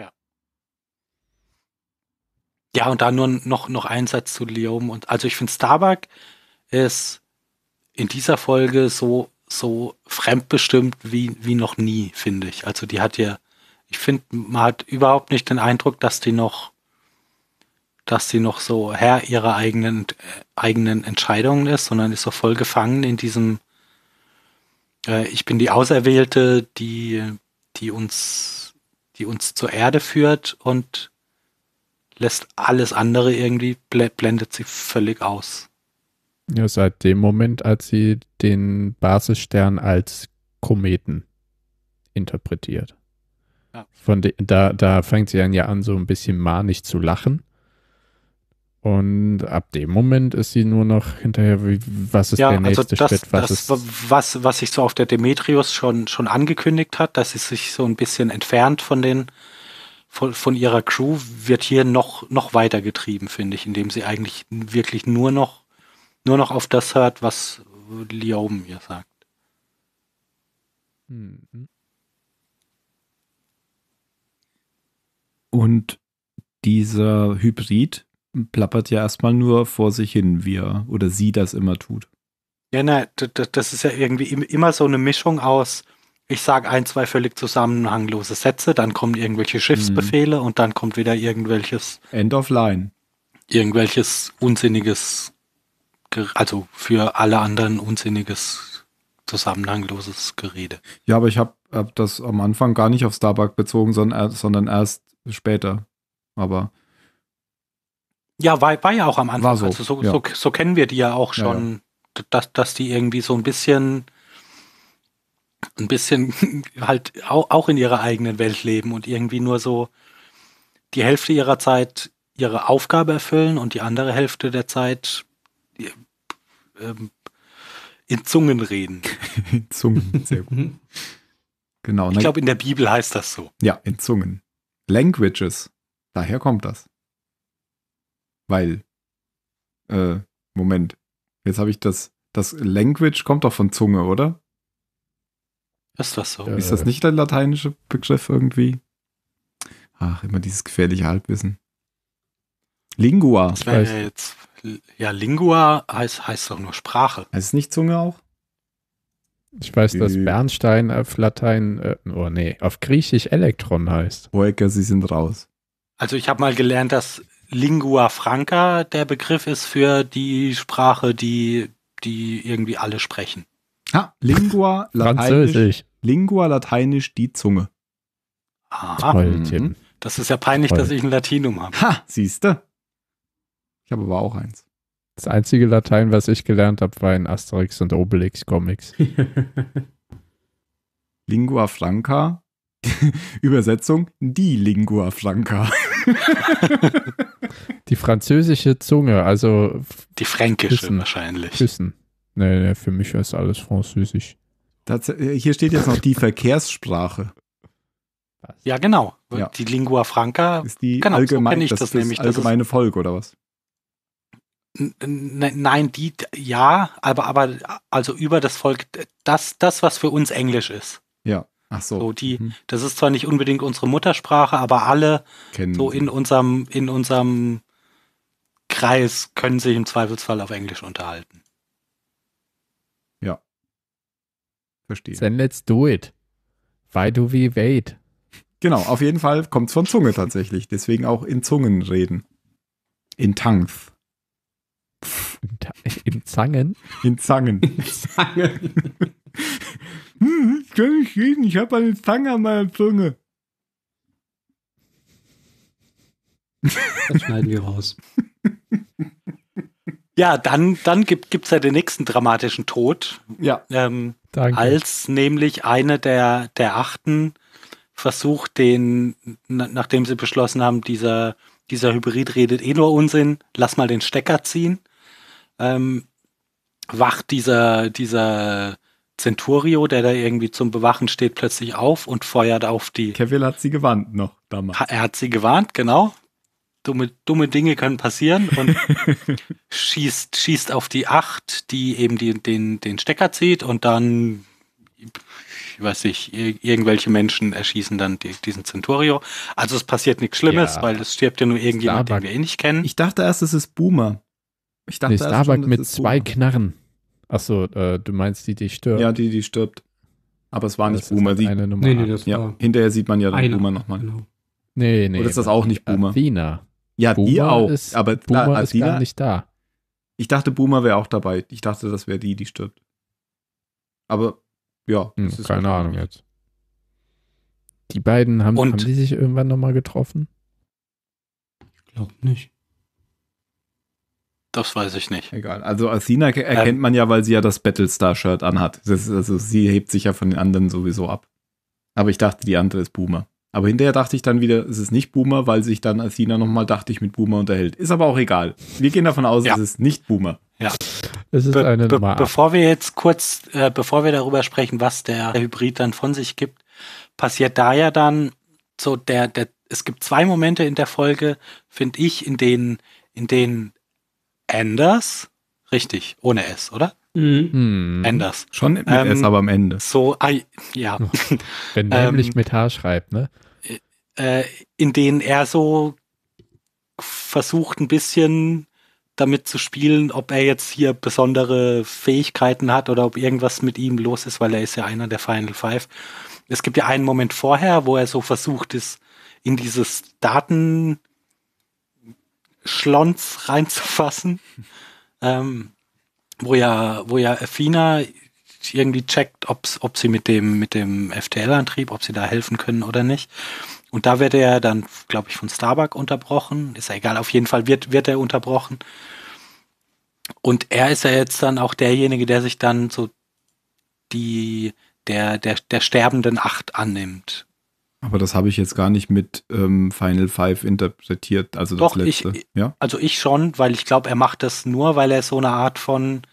Ja, und da nur noch ein Satz zu Lioben. Und also ich finde, Starbuck ist in dieser Folge so fremdbestimmt wie noch nie, finde ich. Also die hat ja, ich finde, man hat überhaupt nicht den Eindruck, dass sie noch so Herr ihrer eigenen Entscheidungen ist, sondern ist so voll gefangen in diesem ich bin die Auserwählte, die uns zur Erde führt und lässt alles andere irgendwie, blendet sie völlig aus. Ja, seit dem Moment, als sie den Basisstern als Kometen interpretiert. Ja. Da fängt sie dann ja an, so ein bisschen manisch zu lachen. Und ab dem Moment ist sie nur noch hinterher, was ist der nächste Schritt? Was sich so auf der Demetrius schon angekündigt hat, dass sie sich so ein bisschen entfernt von ihrer Crew, wird hier noch weiter getrieben, finde ich, indem sie eigentlich wirklich nur noch auf das hört, was Lioben ihr sagt. Und dieser Hybrid plappert ja erstmal nur vor sich hin, wie er oder sie das immer tut. Ja, das ist ja irgendwie immer so eine Mischung aus, ich sage 1, 2 völlig zusammenhanglose Sätze, dann kommen irgendwelche Schiffsbefehle und dann kommt wieder irgendwelches End of Line. Irgendwelches unsinniges, also für alle anderen unsinniges, zusammenhangloses Gerede. Ja, aber ich habe das am Anfang gar nicht auf Starbuck bezogen, sondern erst später. Aber ja, war ja auch am Anfang. So, also so kennen wir die ja auch schon, dass die irgendwie so ein bisschen ein bisschen halt auch in ihrer eigenen Welt leben und irgendwie nur so die Hälfte ihrer Zeit ihre Aufgabe erfüllen und die andere Hälfte der Zeit in Zungen reden. In Zungen, sehr gut. Genau. Ich glaube, in der Bibel heißt das so. Ja, in Zungen. Languages. Daher kommt das. Weil, Moment. Jetzt habe ich das Language kommt doch von Zunge, oder? Ist das so? Ist das nicht der lateinische Begriff irgendwie? Ach, immer dieses gefährliche Halbwissen. Lingua. Das wäre ja jetzt, ja, Lingua heißt doch nur Sprache. Heißt es nicht Zunge auch? Ich weiß, dass Bernstein auf Latein, auf Griechisch Elektron heißt. Hoeker, Sie sind raus. Also ich habe mal gelernt, dass Lingua Franca der Begriff ist für die Sprache, die irgendwie alle sprechen. Lingua Französisch. Lingua Lateinisch die Zunge. Aha. Toll, Tim. Das ist ja peinlich, Toll. dass ich ein Latinum habe. Ha, siehste. Ich habe aber auch eins. Das einzige Latein, was ich gelernt habe, war in Asterix und Obelix Comics. Lingua Franca. Übersetzung, die Lingua Franca. Die französische Zunge, also Die fränkische Küssen. wahrscheinlich. Küssen. Nee, für mich ist alles französisch. Hier steht jetzt noch die Verkehrssprache. Ja, genau. Ja. Die Lingua Franca Ist die Genau, so kenn ich das, das das nämlich, das allgemeine Volk, oder was? Nein, aber also über das Volk, das, was für uns Englisch ist. Ja. Ach so. So das ist zwar nicht unbedingt unsere Muttersprache, aber alle Kennen so Sie. in unserem Kreis können sich im Zweifelsfall auf Englisch unterhalten. Verstehe. Then let's do it. Why do we wait? Genau, auf jeden Fall kommt es von Zunge tatsächlich. Deswegen auch in Zungen reden. In Tongues. In Zangen? In Zangen. Ich kann nicht reden, ich habe eine Zange an meiner Zunge. Das schneiden wir raus. Ja, dann gibt's ja den nächsten dramatischen Tod, Ja. Danke. als nämlich eine der Achten versucht, nachdem sie beschlossen haben, dieser Hybrid redet eh nur Unsinn, lass mal den Stecker ziehen, wacht dieser Centurio, der da irgendwie zum Bewachen steht, plötzlich auf und feuert auf die. Kevin hat sie gewarnt noch damals. Er hat sie gewarnt, genau. Dumme Dinge können passieren und schießt auf die Acht, die eben den Stecker zieht und dann, ich weiß nicht, irgendwelche Menschen erschießen dann diesen Centurio. Also es passiert nichts Schlimmes, Ja. weil es stirbt ja nur irgendjemand, den Starbuck. wir eh nicht kennen. Ich dachte erst, es ist Boomer. Ich dachte Nee, erst Starbuck schon, mit es ist 2 Boomer. Knarren. Achso, du meinst die stirbt. Ja, die stirbt. Aber es war nicht Das Boomer. ist Die, eine Nummer. Nee, das ja, war hinterher sieht man ja dann einer. Boomer nochmal. Genau. Nee. Oder ist das auch nicht Boomer? Athena. Ja, die Boomer auch. Ist, aber Boomer klar, ist gar Athena, nicht da. ich dachte, Boomer wäre auch dabei. Ich dachte, das wäre die stirbt. Aber, ja. das ist Keine auch- Ahnung jetzt. Die beiden haben Und- die sich irgendwann nochmal getroffen? Ich glaube nicht. Das weiß ich nicht. Egal. Also Athena erkennt man ja, weil sie ja das Battlestar-Shirt anhat. Also sie hebt sich ja von den anderen sowieso ab. Aber ich dachte, die andere ist Boomer. Aber hinterher dachte ich dann wieder, es ist nicht Boomer, weil sich dann Athena nochmal, dachte ich, mit Boomer unterhält. Ist aber auch egal. Wir gehen davon aus, Ja. es ist nicht Boomer. Es ist eine Nummer 8. Bevor wir jetzt kurz, bevor wir darüber sprechen, was der Hybrid dann von sich gibt, passiert da ja dann so es gibt 2 Momente in der Folge, finde ich, in denen Anders, richtig, ohne S, oder? Mhm. Anders. Schon mit S, aber am Ende. So, ja, Wenn nämlich mit H schreibt, ne? in denen er so versucht, ein bisschen damit zu spielen, ob er jetzt hier besondere Fähigkeiten hat oder ob irgendwas mit ihm los ist, weil er ist ja einer der Final Five. Es gibt ja einen Moment vorher, wo er so versucht ist, in dieses Datenschlons reinzufassen, wo ja Athena irgendwie checkt, ob sie mit dem FTL-Antrieb, ob sie da helfen können oder nicht. Und da wird er dann, glaube ich, von Starbuck unterbrochen. Ist ja egal, auf jeden Fall wird er unterbrochen. Und er ist ja jetzt dann auch derjenige, der sich dann so die der sterbenden 8 annimmt. Aber das habe ich jetzt gar nicht mit Final Five interpretiert, also das Doch, letzte. Ja? also ich schon, weil ich glaube, er macht das nur, weil er so eine Art von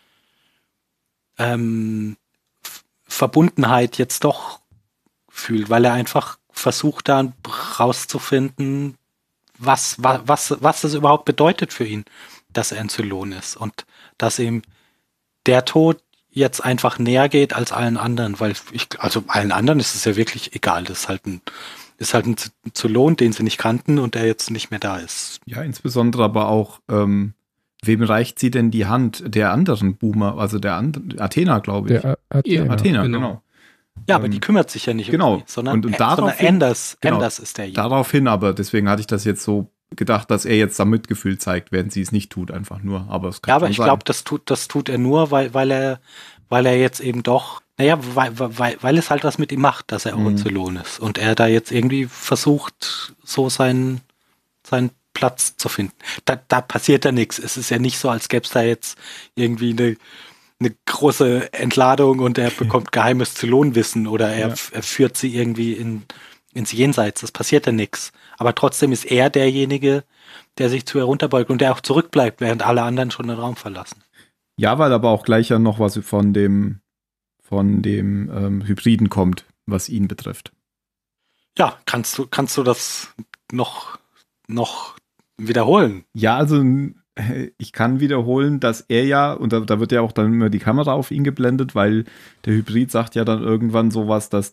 Verbundenheit jetzt doch fühlt, weil er einfach versucht, da rauszufinden, was das überhaupt bedeutet für ihn, dass er ein Zylon ist und dass ihm der Tod jetzt einfach näher geht als allen anderen, weil also allen anderen ist es ja wirklich egal, das ist halt ein Zylon, den sie nicht kannten und der jetzt nicht mehr da ist. Ja, insbesondere aber auch, wem reicht sie denn die Hand der anderen Boomer, also der Athena, glaube ich. Der Athena. Athena, genau. Ja, aber die kümmert sich ja nicht genau. um sie, sondern daraufhin, Anders ist derjenige. Daraufhin aber, deswegen hatte ich das jetzt so gedacht, dass er jetzt da Mitgefühl zeigt, während sie es nicht tut, einfach nur. Aber es kann ja, aber schon ich sein. glaube, das tut er nur, weil er jetzt eben doch, weil es halt was mit ihm macht, dass er auch ein Zylon ist. Und er da jetzt irgendwie versucht, so seinen Platz zu finden. Da passiert ja nichts. Es ist ja nicht so, als gäbe es da jetzt irgendwie eine große Entladung und er bekommt geheimes Zylonwissen oder er führt sie irgendwie ins Jenseits. Das passiert ja nichts. Aber trotzdem ist er derjenige, der sich zu ihr runterbeugt und der auch zurückbleibt, während alle anderen schon den Raum verlassen. Ja, weil aber auch gleich ja noch was von dem Hybriden kommt, was ihn betrifft. Ja, kannst du das noch wiederholen? Ja, also ich kann wiederholen, dass er ja, und da wird ja auch dann immer die Kamera auf ihn geblendet, weil der Hybrid sagt ja dann irgendwann sowas, dass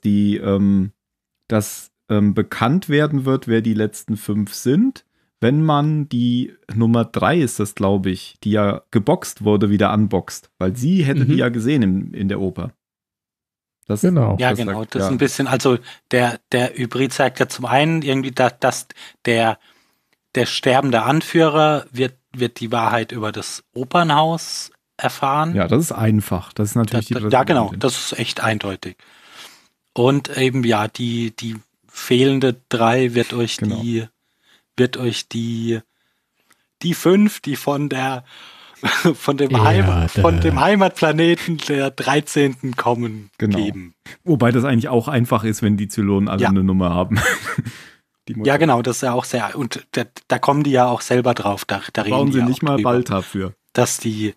bekannt werden wird, wer die letzten 5 sind, wenn man die Nummer 3 ist das, glaube ich, die ja geboxt wurde, wieder unboxt, weil sie hätte die ja gesehen in der Oper. Genau. Ja, genau. Das ist ein bisschen, also der Hybrid sagt ja zum einen irgendwie, dass der sterbende Anführer wird die Wahrheit über das Opernhaus erfahren. Ja, das ist einfach. Das ist natürlich ja, genau. Das ist echt eindeutig. Und eben, ja, die fehlende 3 wird euch die 5, die von dem Heimatplaneten der 13. kommen, geben. Wobei das eigentlich auch einfach ist, wenn die Zylonen alle eine Nummer haben. Ja, genau, das ist ja auch sehr, und da kommen die ja auch selber drauf. Da brauchen sie nicht mal Balta für. Dass der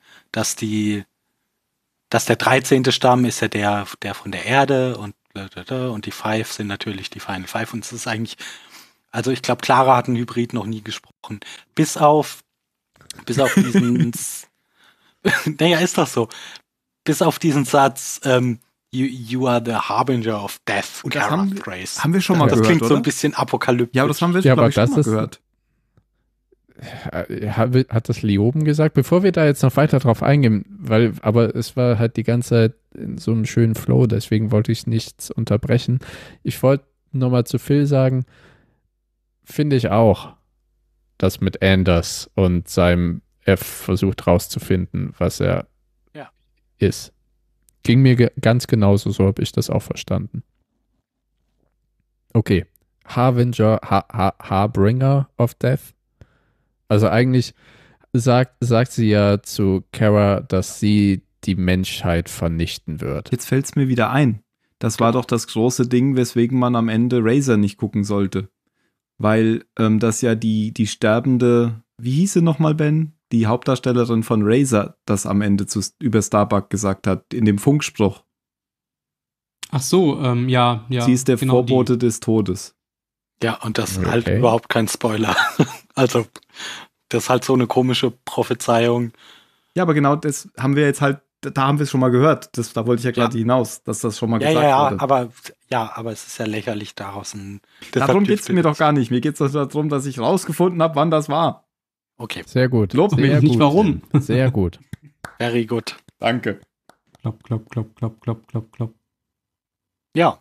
13. Stamm ist ja der von der Erde und die 5 sind natürlich die Final Five und es ist eigentlich, also ich glaube, Clara hat einen Hybrid noch nie gesprochen. Bis auf diesen naja, ist doch so. Bis auf diesen Satz, You are the harbinger of death, und Kara Thrace. Haben wir schon mal gehört, das klingt oder? so ein bisschen apokalyptisch. Ja, aber das haben wir, glaube ich, schon mal gehört. Hat das Lioben gesagt? Bevor wir da jetzt noch weiter drauf eingehen, aber es war halt die ganze Zeit in so einem schönen Flow, deswegen wollte ich nichts unterbrechen. Ich wollte nochmal zu Phil sagen, finde ich auch, dass mit Anders und seinem F versucht rauszufinden, was er ist. Ging mir ganz genauso, so habe ich das auch verstanden. Okay. Harbinger of Death. Also eigentlich sagt sie ja zu Kara, dass sie die Menschheit vernichten wird. Jetzt fällt es mir wieder ein. Das war doch das große Ding, weswegen man am Ende Razor nicht gucken sollte. Weil das ja die sterbende, wie hieß sie nochmal, Ben? Die Hauptdarstellerin von Razor das am Ende über Starbuck gesagt hat, in dem Funkspruch. Ach so, ja. Sie ist der Vorbote des Todes. Ja, und das ist halt überhaupt kein Spoiler. Also, das ist halt so eine komische Prophezeiung. Ja, aber genau das haben wir jetzt halt, da haben wir es schon mal gehört. Da wollte ich ja gerade hinaus, dass das schon mal gesagt wurde. Aber es ist ja lächerlich daraus. Darum geht es mir doch gar nicht. Mir geht es darum, dass ich rausgefunden habe, wann das war. Okay. Sehr gut. Lob mich nicht, warum. Sehr gut. Very good. Danke. Klopp, klopp, klopp, klopp, klopp, klopp, klopp. Ja.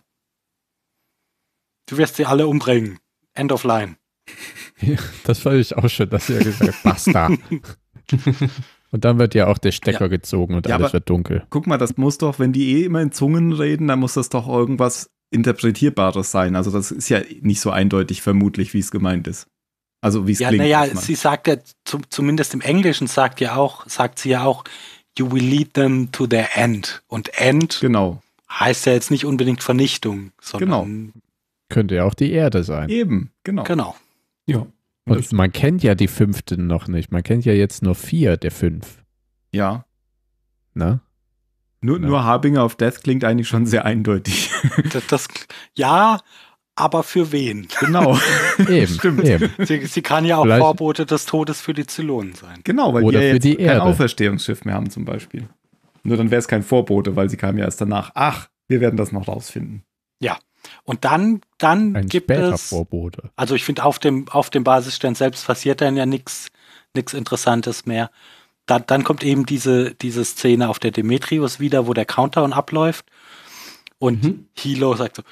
Du wirst sie alle umbringen. End of line. Ja, das fand ich auch schön, dass sie ja gesagt hat, basta. Und dann wird ja auch der Stecker gezogen und alles wird dunkel. Guck mal, das muss doch, wenn die immer in Zungen reden, dann muss das doch irgendwas Interpretierbares sein. Also das ist ja nicht so eindeutig vermutlich, wie es gemeint ist. Also wie es klingt. Naja, sie sagt ja, zumindest im Englischen sagt sie ja auch, you will lead them to their end. Und end genau. heißt ja jetzt nicht unbedingt Vernichtung, sondern Könnte ja auch die Erde sein. Eben, genau. genau. Ja. Und man kennt ja die 5. noch nicht. Man kennt ja jetzt nur 4 der 5. Ja. Ne? Nur Harbinger of Death klingt eigentlich schon sehr eindeutig. Ja, aber für wen? Genau. Eben, Stimmt. eben. Sie kann ja auch Vielleicht- Vorbote des Todes für die Zylonen sein. Genau, weil Oder die ja für jetzt die kein Erde. Auferstehungsschiff mehr haben zum Beispiel. Nur dann wäre es kein Vorbote, weil sie kam ja erst danach. Ach, wir werden das noch rausfinden. Und dann Ein gibt später es, Vorbote. also ich finde, auf dem Basisstern selbst passiert dann ja nichts Interessantes mehr. Dann kommt eben diese Szene auf der Demetrius wieder, wo der Countdown abläuft. Und Hilo sagt so,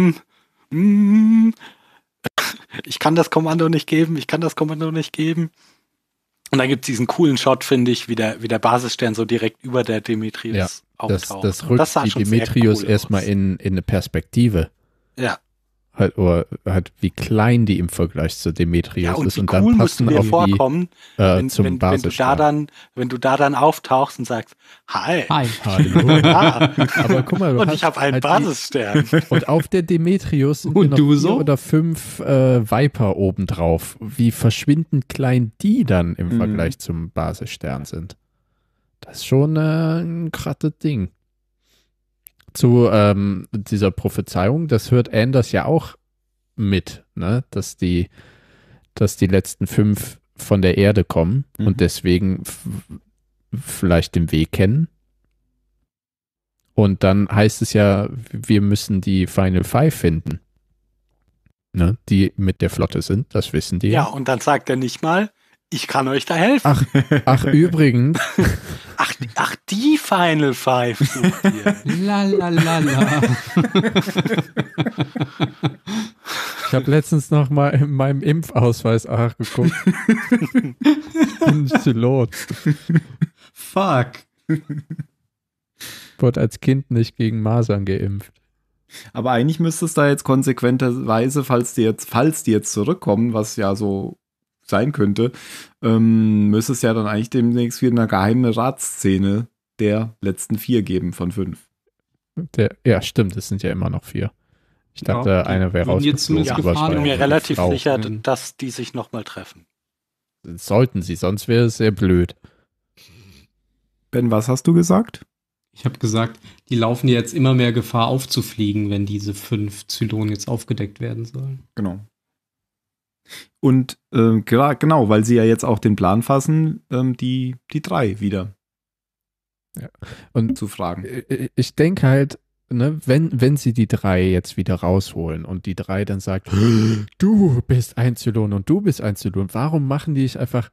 ich kann das Kommando nicht geben. Und dann gibt es diesen coolen Shot, finde ich, wie der Basisstern so direkt über der Demetrius auftaucht. Das rückt sah die schon sehr Demetrius cool erstmal aus. in eine Perspektive. Ja. Halt, wie klein die im Vergleich zur Demetrius Ja, und ist. wie Und cool dann musst du passen dir auf die vorkommen, zum Basisstern. wenn du da dann auftauchst und sagst, hi. Hi. Hallo. Ah, Aber guck mal, du und hast ich habe einen halt Basisstern. und auf der Demetrius sind Und noch du 4 so? oder 5 Viper obendrauf. Wie verschwindend klein die dann im Vergleich zum Basisstern sind. Das ist schon ein krattes Ding. Zu dieser Prophezeiung, das hört Anders ja auch mit, ne? Dass die letzten 5 von der Erde kommen und deswegen vielleicht den Weg kennen. Und dann heißt es ja, wir müssen die Final 5 finden, ne? Die mit der Flotte sind, das wissen die. Ja, und dann sagt er nicht mal, ich kann euch da helfen. Ach übrigens, Ach, die Final Five sucht ihr. La la la la. ich habe letztens noch mal in meinem Impfausweis geguckt. Ich bin Zylon. Fuck. Wurde als Kind nicht gegen Masern geimpft. Aber eigentlich müsste es da jetzt konsequenterweise, falls die jetzt zurückkommen, was ja so sein könnte, müsste es ja dann eigentlich demnächst wieder eine geheime Ratsszene der letzten 4 geben von 5. Ja, stimmt, es sind ja immer noch 4. Ich dachte, Ja, einer wäre wurden jetzt rausgeflogen. zumindest aber es Ich war bin gefahren. ja mir eine relativ Frau. sicher, dass die sich nochmal treffen. Sollten sie, sonst wäre es sehr blöd. Ben, was hast du gesagt? Ich habe gesagt, die laufen jetzt immer mehr Gefahr aufzufliegen, wenn diese 5 Zylonen jetzt aufgedeckt werden sollen. Genau. Und genau, weil sie ja jetzt auch den Plan fassen, die 3 wieder Und zu fragen. ich denke halt, ne, wenn sie die 3 jetzt wieder rausholen und die 3 dann sagt, du bist ein Zylon und du bist ein Zylon, warum machen die nicht einfach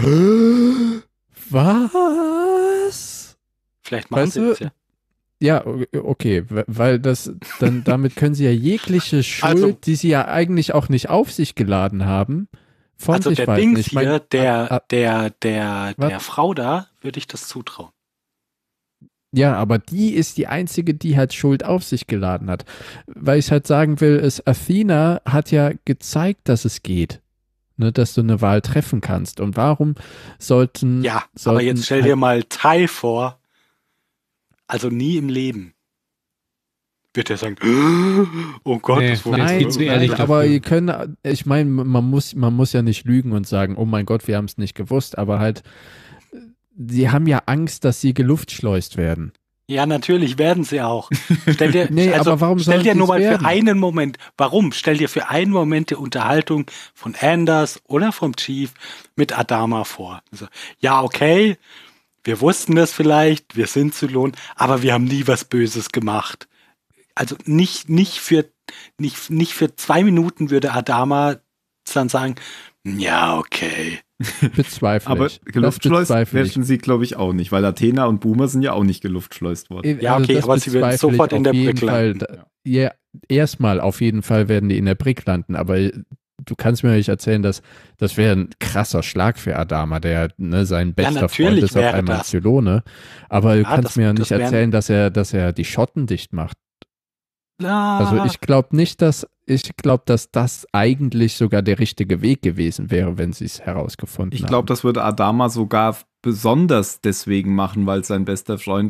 was? Vielleicht machen Weißt sie du, das ja. Ja, okay, weil damit können sie ja jegliche Schuld, Also- die sie ja eigentlich auch nicht auf sich geladen haben, von Also sich der weisen. Dings Ich mein, hier, der was? Frau da, würde ich das zutrauen. Ja, aber die ist die einzige, die halt Schuld auf sich geladen hat. Weil ich halt sagen will, ist, Athena hat ja gezeigt, dass es geht. Ne, dass du eine Wahl treffen kannst. Und warum sollten. Ja, aber jetzt stell dir mal Tai vor. Also nie im Leben. Wird er sagen, oh Gott, Nee, das wurde nein, jetzt zu ehrlich aber dafür. ihr könnt, ich meine, man muss ja nicht lügen und sagen, oh mein Gott, wir haben es nicht gewusst, aber halt, sie haben ja Angst, dass sie geluftschleust werden. Ja, natürlich werden sie auch. Stell dir, Nee, aber warum stell sollen dir nur sie's mal werden? für einen Moment, warum? Stell dir für einen Moment die Unterhaltung von Anders oder vom Chief mit Adama vor. Also, ja, okay, wir wussten das vielleicht, wir sind Zylon, aber wir haben nie was Böses gemacht. Also nicht für 2 Minuten würde Adama dann sagen, ja, okay. Bezweifle Aber ich. Das geluftschleust bezweifle ich. werden sie, glaube ich, auch nicht, weil Athena und Boomer sind ja auch nicht geluftschleust worden. Ja, okay, das aber sie werden bezweifle ich sofort in auf der jeden Brick Fall. landen. Ja, erstmal auf jeden Fall werden die in der Brick landen, aber du kannst mir nicht erzählen, dass das wäre ein krasser Schlag für Adama, der sein bester Freund natürlich ist auf wäre einmal das. Zylone. Aber du Ja, kannst mir ja nicht das wären- erzählen, dass er die Schotten dicht macht. Ja, Also ich glaube nicht, dass das eigentlich sogar der richtige Weg gewesen wäre, wenn sie es herausgefunden Ich haben. glaube, das würde Adama sogar besonders deswegen machen, weil es sein bester Freund ist,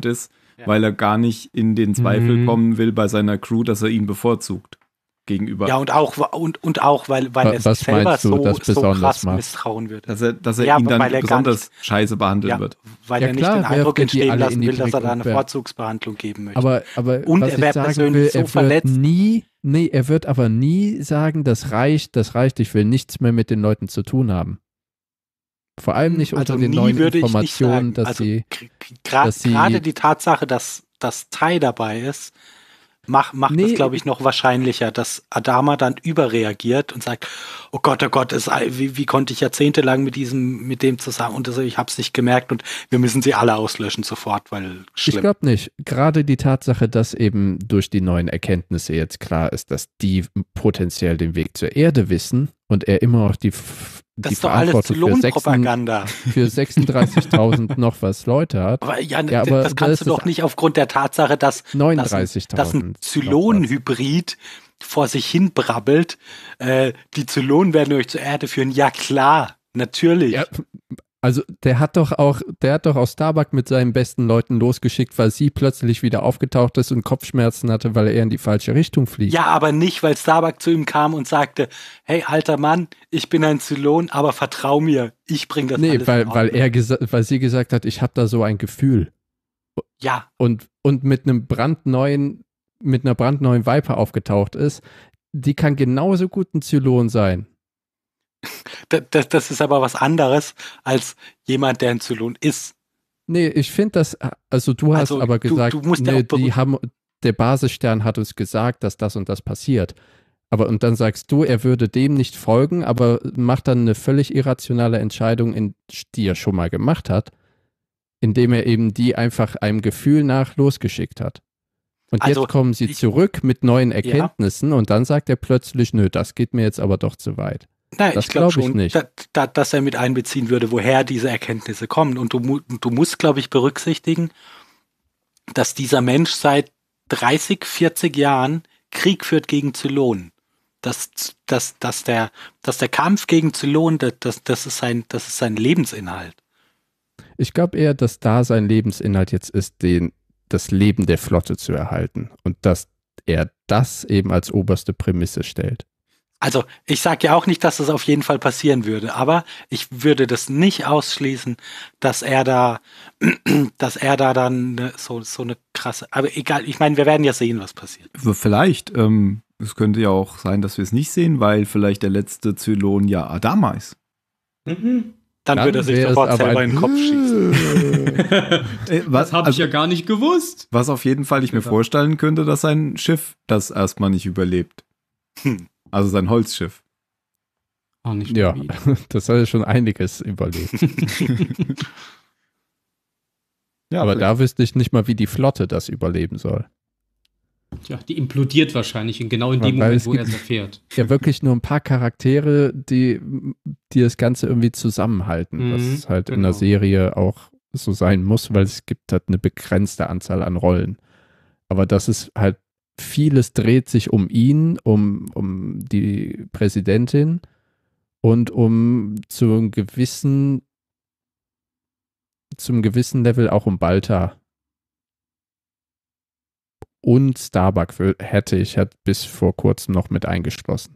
Ja. weil er gar nicht in den Zweifel kommen will bei seiner Crew, dass er ihn bevorzugt gegenüber. Ja, und auch, weil er sich Was selber meinst du, das so besonders krass macht? misstrauen würde. Dass er Ja, ihn dann weil er gar besonders scheiße behandeln Ja, wird. weil Ja, er nicht klar, den Eindruck werft er die entstehen alle in lassen die will, dass er da eine Brücke. Vorzugsbehandlung geben möchte. Aber Und was er ich wäre sagen persönlich will, so er wird verletzt. er wird aber nie sagen, das reicht, ich will nichts mehr mit den Leuten zu tun haben. Vor allem nicht unter den nie neuen würde ich nicht Informationen, sagen. dass Also sie gerade dass sie- die Tatsache, dass Tai dabei ist, macht Nee, es, glaube ich, noch wahrscheinlicher, dass Adama dann überreagiert und sagt, oh Gott, wie konnte ich jahrzehntelang mit dem zusammen und ich habe es nicht gemerkt und wir müssen sie alle auslöschen sofort, weil Ich schlimm. glaube nicht. Gerade die Tatsache, dass eben durch die neuen Erkenntnisse jetzt klar ist, dass die potenziell den Weg zur Erde wissen und er immer noch die Das ist doch alles Verantwortung Zylonenpropaganda. für 36.000 noch was Leute hat. Aber, ja, Ja, aber das da kannst ist du doch es nicht aufgrund der Tatsache, dass ein 39.000. Zylon-Hybrid vor sich hin brabbelt. Die Zylonen werden euch zur Erde führen. Ja, klar, natürlich. Ja, also der hat doch auch Starbuck mit seinen besten Leuten losgeschickt, weil sie plötzlich wieder aufgetaucht ist und Kopfschmerzen hatte, weil er in die falsche Richtung fliegt. Ja, aber nicht, weil Starbuck zu ihm kam und sagte, hey, alter Mann, ich bin ein Zylon, aber vertrau mir, ich bring das Nee, alles in Ordnung. weil sie gesagt hat, ich habe da so ein Gefühl. Ja, Und mit einer brandneuen Viper aufgetaucht ist, die kann genauso gut ein Zylon sein. das ist aber was anderes als jemand, der ein Zylon ist. Nee, ich finde das, also du hast Also, aber gesagt, du musst ja auch der Basisstern hat uns gesagt, dass das und das passiert. Und dann sagst du, er würde dem nicht folgen, aber macht dann eine völlig irrationale Entscheidung, die er schon mal gemacht hat, indem er eben die einfach einem Gefühl nach losgeschickt hat. Und Also, jetzt kommen sie zurück mit neuen Erkenntnissen und dann sagt er plötzlich, nö, das geht mir jetzt aber doch zu weit. Nein, Das ich glaube glaub ich schon, nicht. dass er mit einbeziehen würde, woher diese Erkenntnisse kommen. Und du musst, glaube ich, berücksichtigen, dass dieser Mensch seit 30, 40 Jahren Krieg führt gegen Zylonen. Dass der Kampf gegen Zylonen, das ist sein Lebensinhalt. Ich glaube eher, dass da sein Lebensinhalt jetzt ist, das Leben der Flotte zu erhalten und dass er das eben als oberste Prämisse stellt. Also, ich sage ja auch nicht, dass das auf jeden Fall passieren würde, aber ich würde das nicht ausschließen, dass er da dann so eine krasse, aber egal, ich meine, wir werden ja sehen, was passiert. Vielleicht, es könnte ja auch sein, dass wir es nicht sehen, weil vielleicht der letzte Zylon ja Adama ist. Dann Dann würde er sich wäre es sofort aber selber in den Kopf schießen. Das habe ich ja gar nicht gewusst. Was auf jeden Fall ich mir vorstellen könnte, dass sein Schiff das erstmal nicht überlebt. Also sein Holzschiff. Auch nicht Ja, stabil. das hat ja schon einiges überlebt. Ja, Aber da wüsste ich nicht mal, wie die Flotte das überleben soll. Tja, die implodiert wahrscheinlich genau in Weil dem Moment, es wo er gibt- es erfährt. Ja, wirklich nur ein paar Charaktere, die das Ganze irgendwie zusammenhalten, was halt in der genau. Serie auch so sein muss, weil es gibt halt eine begrenzte Anzahl an Rollen. Aber das ist halt, vieles dreht sich um ihn, um die Präsidentin und zum gewissen Level auch um Balta. Und Starbuck hätte ich bis vor kurzem noch mit eingeschlossen.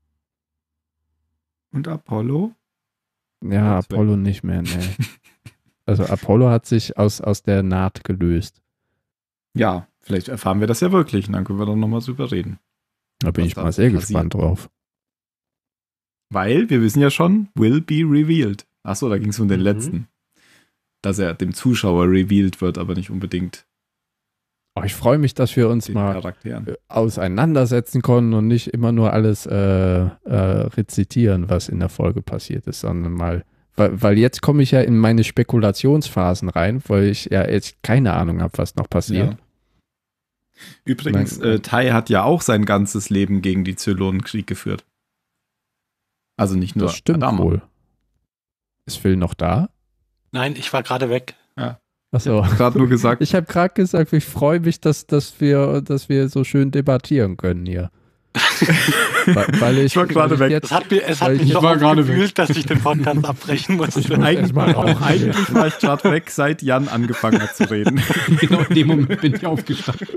Und Apollo? Ja, Jetzt weg. Apollo nicht mehr, nee. Also Apollo hat sich aus der Naht gelöst. Ja, vielleicht erfahren wir das ja wirklich und dann können wir dann nochmal drüber reden. Da bin Was ich da mal sehr passiert. gespannt drauf. Weil wir wissen ja schon, will be revealed. Achso, da ging es um den Mhm. letzten. Dass er dem Zuschauer revealed wird, aber nicht unbedingt Oh, ich freue mich, dass wir uns den mal Charakteren. auseinandersetzen konnten und nicht immer nur alles rezitieren, was in der Folge passiert ist, sondern mal, weil jetzt komme ich ja in meine Spekulationsphasen rein, weil ich ja jetzt keine Ahnung habe, was noch passiert. Ja. Übrigens, Nein. Tai hat ja auch sein ganzes Leben gegen die Zylonenkrieg geführt. Also nicht nur Das stimmt Adama. wohl. Ist Phil noch da? Nein, ich war gerade weg. Achso. Gerade nur gesagt, Ich habe gerade gesagt, ich freue mich, dass wir so schön debattieren können hier. Weil ich war gerade weg. Es hat mich ich doch war gerade gefühlt, dass ich den Podcast abbrechen muss. Eigentlich war ich gerade weg, seit Jan angefangen hat zu reden. Genau in dem Moment bin ich aufgestanden.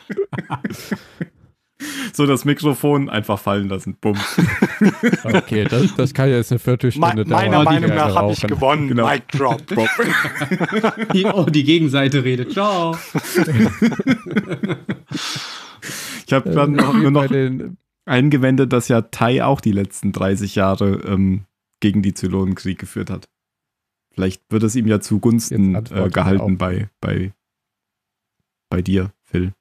So das Mikrofon einfach fallen lassen. Bumm. Okay, das kann jetzt eine Viertelstunde dauern. Meiner Meinung nach habe ich rauchen. gewonnen. Genau. Mic drop. Die Gegenseite redet. Ciao. Ich habe dann nur noch Bei den, eingewendet, dass ja Tai auch die letzten 30 Jahre gegen die Zylonenkrieg geführt hat. Vielleicht wird es ihm ja zugunsten Jetzt antwortet gehalten er bei dir, Phil.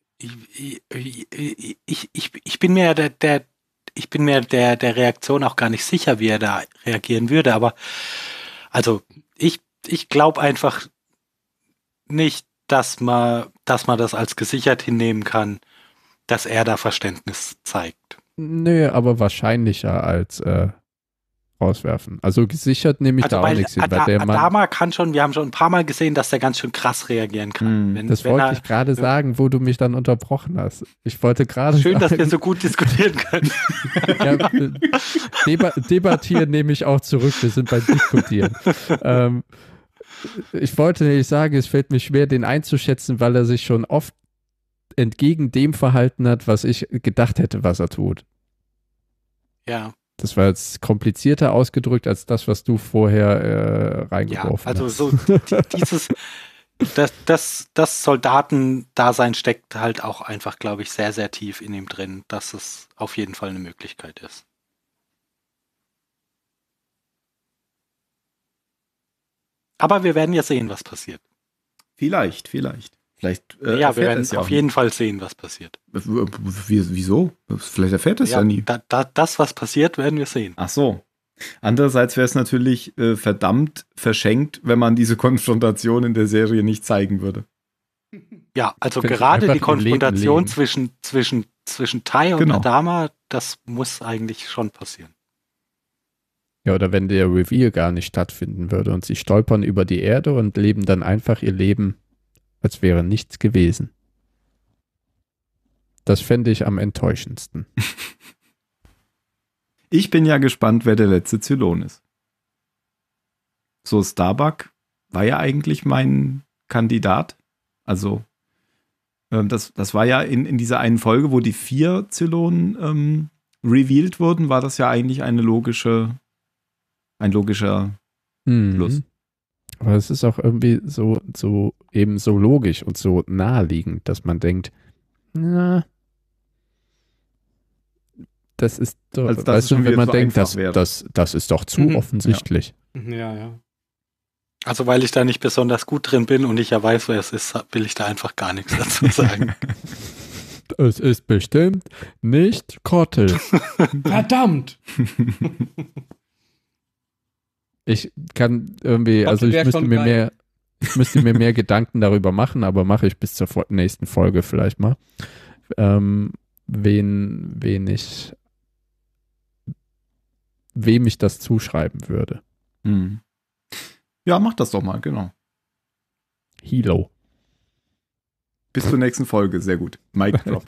Ich bin mir der Reaktion auch gar nicht sicher, wie er da reagieren würde, aber also ich glaube einfach nicht, dass man das als gesichert hinnehmen kann, dass er da Verständnis zeigt. nö, aber wahrscheinlicher als rauswerfen. Also gesichert nehme ich da auch nichts hin. Weil der Mann, Adama kann schon, wir haben schon ein paar Mal gesehen, dass der ganz schön krass reagieren kann. das wollte ich gerade sagen, wo du mich dann unterbrochen hast. Ich wollte gerade Schön, sagen, dass wir so gut diskutieren können. ja, debattieren nehme ich auch zurück. Wir sind beim Diskutieren. Ich wollte nämlich sagen, es fällt mir schwer, den einzuschätzen, weil er sich schon oft entgegen dem verhalten hat, was ich gedacht hätte, was er tut. Ja. Das war jetzt komplizierter ausgedrückt als das, was du vorher reingeworfen also hast. so dieses, das Soldatendasein steckt halt auch einfach, glaube ich, sehr, sehr tief in ihm drin, dass es auf jeden Fall eine Möglichkeit ist. Aber wir werden ja sehen, was passiert. Vielleicht. Vielleicht Ja, wir werden auf jeden Fall sehen, was passiert. Wieso? Vielleicht erfährt es ja nie. Das, was passiert, werden wir sehen. Ach so. Andererseits wäre es natürlich verdammt verschenkt, wenn man diese Konfrontation in der Serie nicht zeigen würde. Ja, also Finde ich gerade die einfach im Leben Konfrontation leben. zwischen Tai und Genau. Adama, das muss eigentlich schon passieren. Ja, oder wenn der Reveal gar nicht stattfinden würde und sie stolpern über die Erde und leben dann einfach ihr Leben, als wäre nichts gewesen. Das fände ich am enttäuschendsten. Ich bin ja gespannt, wer der letzte Zylon ist. So, Starbuck war ja eigentlich mein Kandidat. Also, das war ja in dieser einen Folge, wo die 4 Zylonen revealed wurden, war das ja eigentlich ein logischer Schluss. Aber es ist auch irgendwie so logisch und so naheliegend, dass man denkt, na, das ist doch, Also, dass weißt es du, schon wenn wieder man so denkt, einfach wäre. das ist doch zu offensichtlich. Ja. Also weil ich da nicht besonders gut drin bin und ich ja weiß, wer es ist, will ich da einfach gar nichts dazu sagen. Es ist bestimmt nicht Kottel. Verdammt! Ich kann irgendwie, also Kottel wär ich schon geil. müsste mir mehr Gedanken darüber machen, aber mache ich bis zur nächsten Folge vielleicht mal. Wem ich das zuschreiben würde. Hm. Ja, mach das doch mal, genau. Hilo. Bis zur nächsten Folge, sehr gut. Mic drop.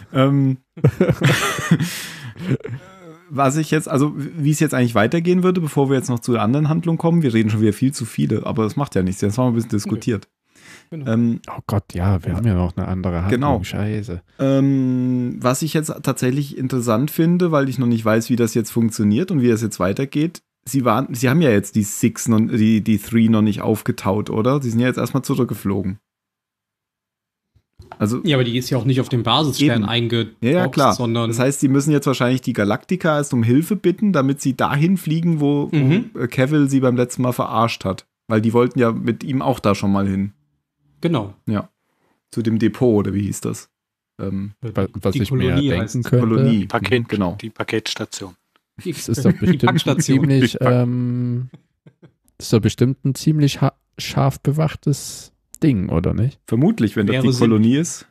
Was ich jetzt, also wie es jetzt eigentlich weitergehen würde, bevor wir jetzt noch zu der anderen Handlung kommen, wir reden schon wieder viel zu viele, aber das macht ja nichts, jetzt haben wir ein bisschen diskutiert. Genau. Oh Gott, ja, wir haben ja noch eine andere Handlung. Genau. Scheiße. Was ich jetzt tatsächlich interessant finde, weil ich noch nicht weiß, wie das jetzt funktioniert und wie das jetzt weitergeht, Sie haben ja jetzt die 3 noch nicht aufgetaut, oder? Sie sind ja jetzt erstmal zurückgeflogen. Also, Ja, aber die ist ja auch nicht auf dem Basisstern Eben. eingeboxt, ja, klar. sondern Das heißt, sie müssen jetzt wahrscheinlich die Galactica erst um Hilfe bitten, damit sie dahin fliegen, wo Cavill sie beim letzten Mal verarscht hat. Weil die wollten ja mit ihm auch da schon mal hin. genau. Ja. Zu dem Depot, oder wie hieß das? Was Die ich mir Kolonie denken heißt es. könnte. Kolonie. Die Genau. Paketstation. Das ist doch Die bestimmt Packstation. ziemlich, das ist doch bestimmt ein ziemlich scharf bewachtes Ding, oder nicht? Vermutlich, wenn das Wäre die Kolonie ist.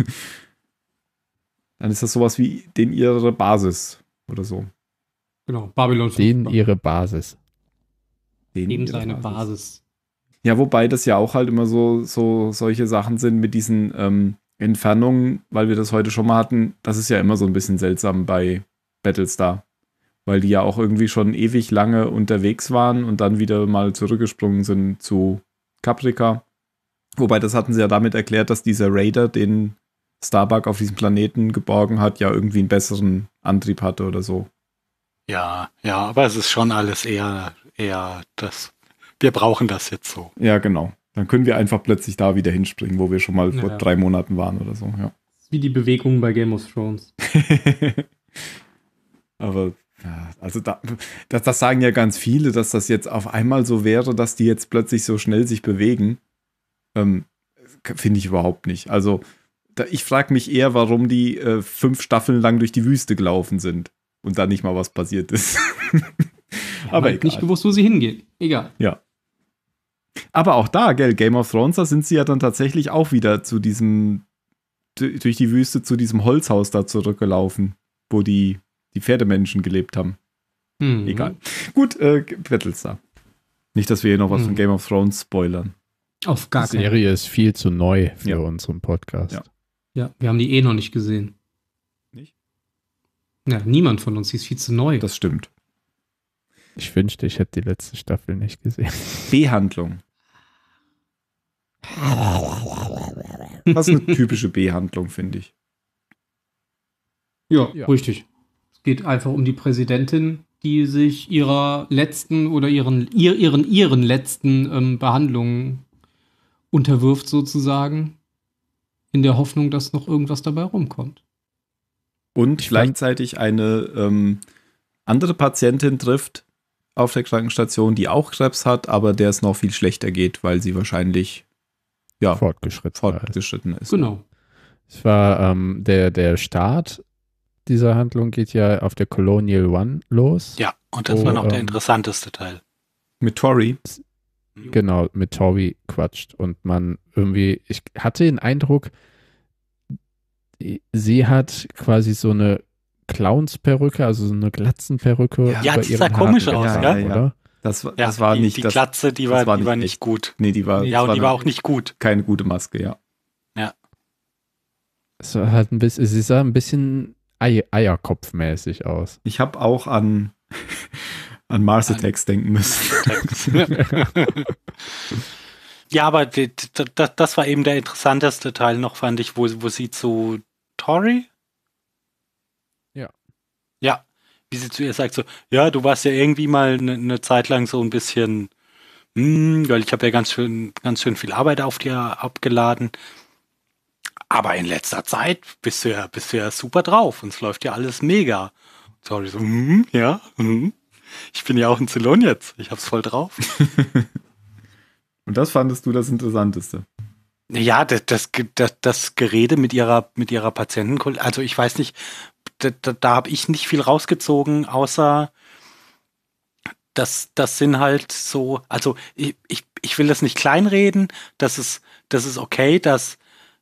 Dann ist das sowas wie ihre Basis oder so. Genau, Babylon 5. Denen ihre Basis. Eben ihre seine Basis. Ja, wobei das ja auch halt immer so solche Sachen sind mit diesen Entfernungen, weil wir das heute schon mal hatten. Das ist ja immer so ein bisschen seltsam bei Battlestar. Weil die ja auch irgendwie schon ewig lange unterwegs waren und dann wieder mal zurückgesprungen sind zu Caprica. Wobei, das hatten sie ja damit erklärt, dass dieser Raider, den Starbuck auf diesem Planeten geborgen hat, ja irgendwie einen besseren Antrieb hatte oder so. Ja, aber es ist schon alles eher das, wir brauchen das jetzt so. Ja, genau. Dann können wir einfach plötzlich da wieder hinspringen, wo wir schon mal vor 3 Monaten waren oder so, ja. Wie die Bewegungen bei Game of Thrones. Aber, ja, also das sagen ja ganz viele, dass das jetzt auf einmal so wäre, dass die jetzt plötzlich so schnell sich bewegen. Finde ich überhaupt nicht. Also, ich frage mich eher, warum die 5 Staffeln lang durch die Wüste gelaufen sind und da nicht mal was passiert ist. Aber egal. Nicht gewusst, wo sie hingehen. Egal. Ja. Aber auch da, gell, Game of Thrones, da sind sie ja dann tatsächlich auch wieder zu diesem, durch die Wüste zu diesem Holzhaus da zurückgelaufen, wo die Pferdemenschen gelebt haben. Egal. Gut, Battlestar. Nicht, dass wir hier noch was von Game of Thrones spoilern. Auf gar keinen Fall. Die Serie ist viel zu neu für unseren Podcast. Ja, wir haben die noch nicht gesehen. Nicht? Ja, niemand von uns, die ist viel zu neu. Das stimmt. Ich wünschte, ich hätte die letzte Staffel nicht gesehen. B-Handlung. Was eine typische B-Handlung, finde ich. Ja, richtig. Es geht einfach um die Präsidentin, die sich ihrer letzten oder ihren letzten Behandlungen unterwirft sozusagen, in der Hoffnung, dass noch irgendwas dabei rumkommt. Und gleichzeitig eine andere Patientin trifft auf der Krankenstation, die auch Krebs hat, aber der es noch viel schlechter geht, weil sie wahrscheinlich fortgeschritten ist. Genau. Es war der Start dieser Handlung geht ja auf der Colonial One los. Ja, und das war noch der interessanteste Teil. Mit Tori. Genau, mit Tori quatscht und man irgendwie, ich hatte den Eindruck, sie hat quasi so eine Clownsperücke, also so eine Glatzenperücke. Ja, das sah komisch aus, gell? Oder? Das war nicht. Die Glatze, die war nicht gut. Nee, die war. Ja, und die war auch nicht gut. Keine gute Maske, ja. Ja. Es war halt sie sah ein bisschen Eierkopfmäßig aus. Ich habe auch an Mars Attacks denken müssen. Ja, aber das war eben der interessanteste Teil noch, fand ich, wo sie zu Tori? Ja, wie sie zu ihr sagt so, ja, du warst ja irgendwie mal eine Zeit lang so ein bisschen, weil ich habe ja ganz schön viel Arbeit auf dir abgeladen. Aber in letzter Zeit bist du ja super drauf und es läuft ja alles mega. Sorry, so, ja. Ich bin ja auch ein Zylon jetzt. Ich hab's voll drauf. Und das fandest du das Interessanteste? Ja, das Gerede mit ihrer Patientenkollegin, also ich weiß nicht, da habe ich nicht viel rausgezogen, außer das sind halt so, also ich will das nicht kleinreden, das ist okay, dass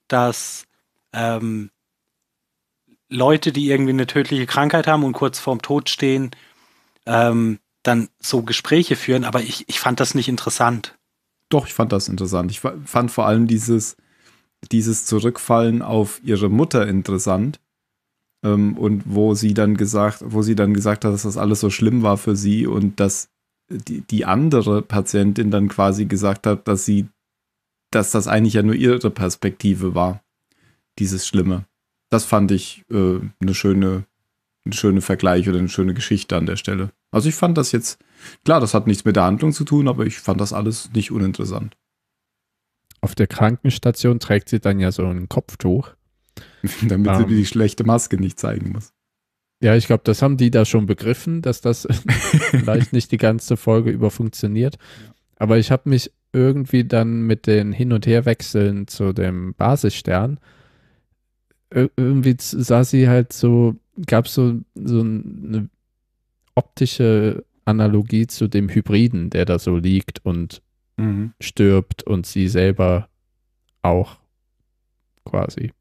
Leute, die irgendwie eine tödliche Krankheit haben und kurz vorm Tod stehen, dann so Gespräche führen, aber ich fand das nicht interessant. Doch, ich fand das interessant. Ich fand vor allem dieses Zurückfallen auf ihre Mutter interessant. Und wo sie dann gesagt hat, dass das alles so schlimm war für sie und dass die andere Patientin dann quasi gesagt hat, dass das eigentlich ja nur ihre Perspektive war, dieses Schlimme. Das fand ich eine schöne Vergleich oder eine schöne Geschichte an der Stelle. Also ich fand das jetzt, klar, das hat nichts mit der Handlung zu tun, aber ich fand das alles nicht uninteressant. Auf der Krankenstation trägt sie dann ja so ein Kopftuch. Damit sie die schlechte Maske nicht zeigen muss. Ja, ich glaube, das haben die da schon begriffen, dass das vielleicht nicht die ganze Folge über funktioniert. Aber ich habe mich irgendwie dann mit den Hin- und Herwechseln zu dem Basisstern irgendwie sah sie halt so, gab so eine optische Analogie zu dem Hybriden, der da so liegt und stirbt und sie selber auch quasi.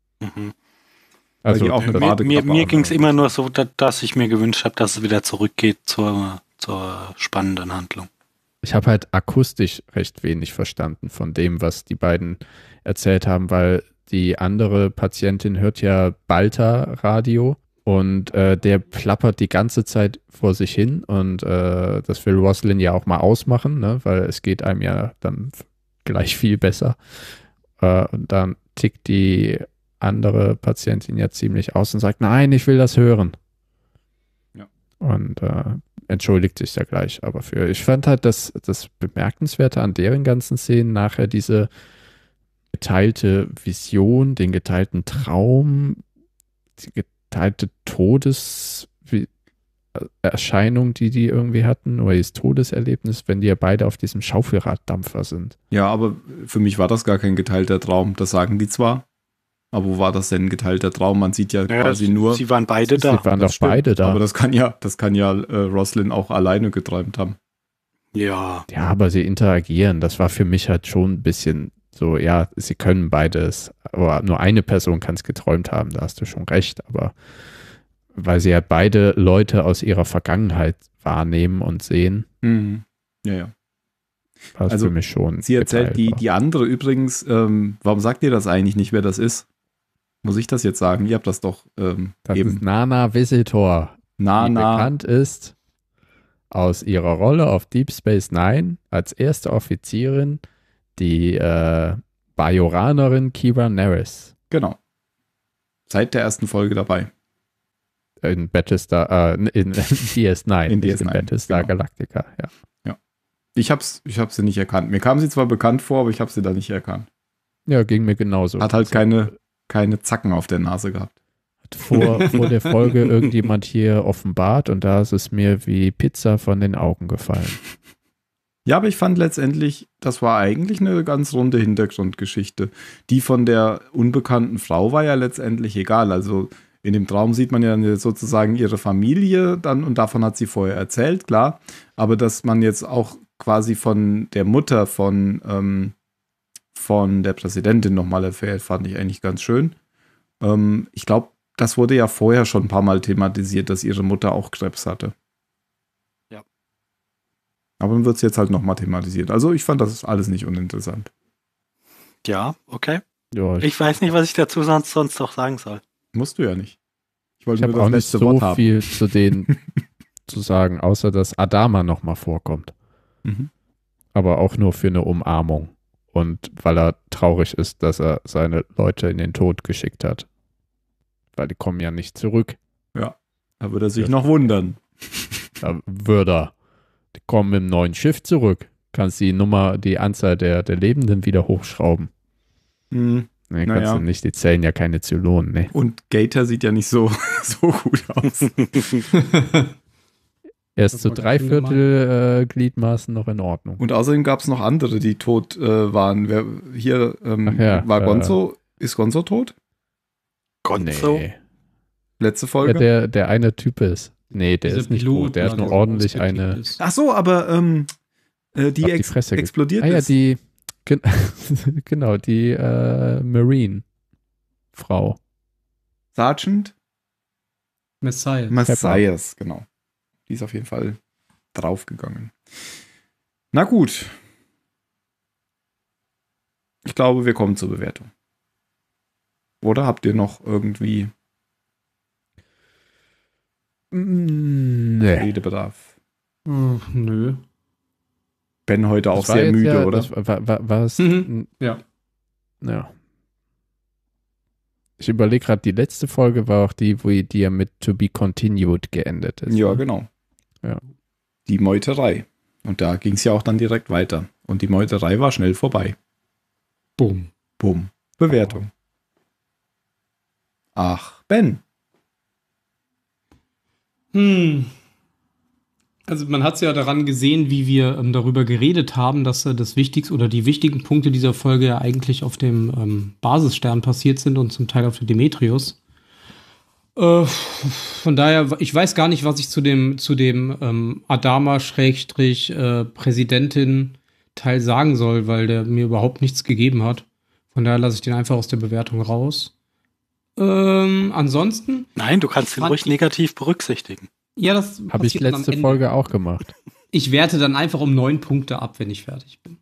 Also auch mir ging es immer nur so, dass ich mir gewünscht habe, dass es wieder zurückgeht zur spannenden Handlung. Ich habe halt akustisch recht wenig verstanden von dem, was die beiden erzählt haben, weil die andere Patientin hört ja Balta-Radio Und der plappert die ganze Zeit vor sich hin und das will Roslin ja auch mal ausmachen, ne? Weil es geht einem ja dann gleich viel besser. Und dann tickt die andere Patientin ja ziemlich aus und sagt, nein, ich will das hören. Ja. Und entschuldigt sich da gleich aber für. Ich fand halt das Bemerkenswerte an deren ganzen Szenen nachher diese geteilte Vision, den geteilten Traum, die geteilte Todeserscheinung, die irgendwie hatten, oder das Todeserlebnis, wenn die ja beide auf diesem Schaufelraddampfer sind. Ja, aber für mich war das gar kein geteilter Traum. Das sagen die zwar. Aber wo war das denn ein geteilter Traum? Man sieht ja quasi nur. Sie waren beide da. Sie waren doch beide da. Aber das kann ja Roslin auch alleine geträumt haben. Ja. Ja, aber sie interagieren. Das war für mich halt schon ein bisschen so, ja, sie können beides, aber nur eine Person kann es geträumt haben, da hast du schon recht, aber weil sie halt beide Leute aus ihrer Vergangenheit wahrnehmen und sehen, Mhm. Ja. war es Also, für mich schon. Sie erzählt geteilt. die andere übrigens, warum sagt ihr das eigentlich nicht, wer das ist? Muss ich das jetzt sagen? Ihr habt das doch Das eben. ist Nana Visitor, die bekannt ist aus ihrer Rolle auf Deep Space Nine als erste Offizierin, die Bajoranerin Kira Nerys. Genau. Seit der ersten Folge dabei. In Battlestar, in DS9, In nicht DS9, Battlestar genau. Galactica, ja. Ich hab sie nicht erkannt. Mir kam sie zwar bekannt vor, aber ich habe sie da nicht erkannt. Ja, ging mir genauso. Hat halt keine Zacken auf der Nase gehabt. Hat vor der Folge irgendjemand hier offenbart und da ist es mir wie Pizza von den Augen gefallen. Ja, aber ich fand letztendlich, das war eigentlich eine ganz runde Hintergrundgeschichte. Die von der unbekannten Frau war ja letztendlich egal. Also in dem Traum sieht man ja sozusagen ihre Familie dann und davon hat sie vorher erzählt, klar. Aber dass man jetzt auch quasi von der Mutter von der Präsidentin nochmal erfährt, fand ich eigentlich ganz schön. Ich glaube, das wurde ja vorher schon ein paar Mal thematisiert, dass ihre Mutter auch Krebs hatte. Ja. Aber dann wird es jetzt halt nochmal thematisiert. Also ich fand das alles nicht uninteressant. Ja, okay. Ja, Ich weiß nicht, was ich dazu sonst noch sagen soll. Musst du ja nicht. Ich ich wollte habe nur auch das nicht letzte so Wort haben. viel zu denen zu sagen, außer dass Adama nochmal vorkommt. Mhm. Aber auch nur für eine Umarmung. Und weil er traurig ist, dass er seine Leute in den Tod geschickt hat. Weil die kommen ja nicht zurück. Da würde er sich Ja. noch wundern. Da würde er. Die kommen mit dem neuen Schiff zurück. Kannst die Anzahl der Lebenden wieder hochschrauben. Mhm. Nee, Naja. kannst du nicht. Die zählen ja keine Zylonen, ne? Und Gator sieht ja nicht so gut aus. Erst Das zu war ganz schön 3/4 Gliedmaßen noch in Ordnung. Und außerdem gab es noch andere, die tot waren. Ach ja, war Gonzo? Ist Gonzo tot? Gonzo? Nee. Letzte Ja, Folge? der eine Typ ist. Nee, der Dieser ist nicht Pilot, tot. Der hat nur so ordentlich ausgekickt eine ist. Ach so, aber die auf die Fresse explodiert ja, ist. genau, die Marine-Frau. Sergeant Messiah. Messias, genau. Die ist auf jeden Fall draufgegangen. Na gut. Ich glaube, wir kommen zur Bewertung. Oder habt ihr noch irgendwie Nee. Redebedarf? Nö. Ben heute auch Das war sehr jetzt müde, ja, oder? Das war es. Ja. Ja. Ich überlege gerade, die letzte Folge war auch die, die ja mit To Be Continued geendet ist. Ja, ne? genau. Ja. Die Meuterei. Und da ging es ja auch dann direkt weiter. Und die Meuterei war schnell vorbei. Boom. Bumm. Bewertung. Ach, Ben. Also man hat es ja daran gesehen, wie wir darüber geredet haben, dass das Wichtigste oder die wichtigen Punkte dieser Folge ja eigentlich auf dem Basisstern passiert sind und zum Teil auf der Demetrius. Von daher, ich weiß gar nicht, was ich zu dem Adama-Präsidentin-Teil sagen soll, weil der mir überhaupt nichts gegeben hat. Von daher lasse ich den einfach aus der Bewertung raus. Ansonsten, Nein, du kannst ihn ruhig negativ berücksichtigen. ja, das Habe ich passiert dann am letzte Ende. Folge auch gemacht. Ich werte dann einfach um 9 Punkte ab, wenn ich fertig bin.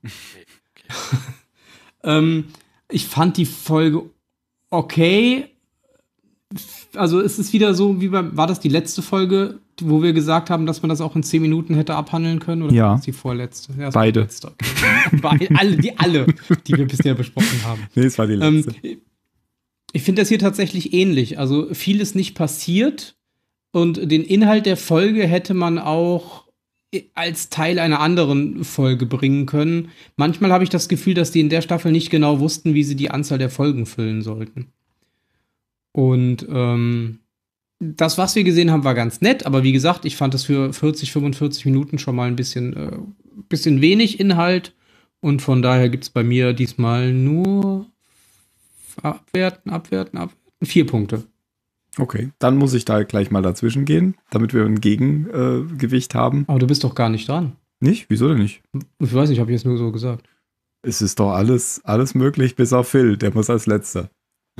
Ich fand die Folge okay. also es ist wieder so, war das die letzte Folge, wo wir gesagt haben, dass man das auch in 10 Minuten hätte abhandeln können? Oder war das die vorletzte? Ja, beide. Alle, die wir bisher besprochen haben. Nee, es war die letzte. Ich finde das hier tatsächlich ähnlich. Also viel ist nicht passiert und den Inhalt der Folge hätte man auch als Teil einer anderen Folge bringen können. Manchmal habe ich das Gefühl, dass die in der Staffel nicht genau wussten, wie sie die Anzahl der Folgen füllen sollten. Und das, was wir gesehen haben, war ganz nett, aber wie gesagt, ich fand das für 40, 45 Minuten schon mal ein bisschen wenig Inhalt und von daher gibt es bei mir diesmal nur abwerten, 4 Punkte. Okay, dann muss ich da gleich mal dazwischen gehen, damit wir ein Gegengewicht haben. Aber du bist doch gar nicht dran. Nicht? Wieso denn nicht? Ich weiß nicht, habe ich jetzt nur so gesagt. Es ist doch alles möglich, bis auf Phil, der muss als Letzter.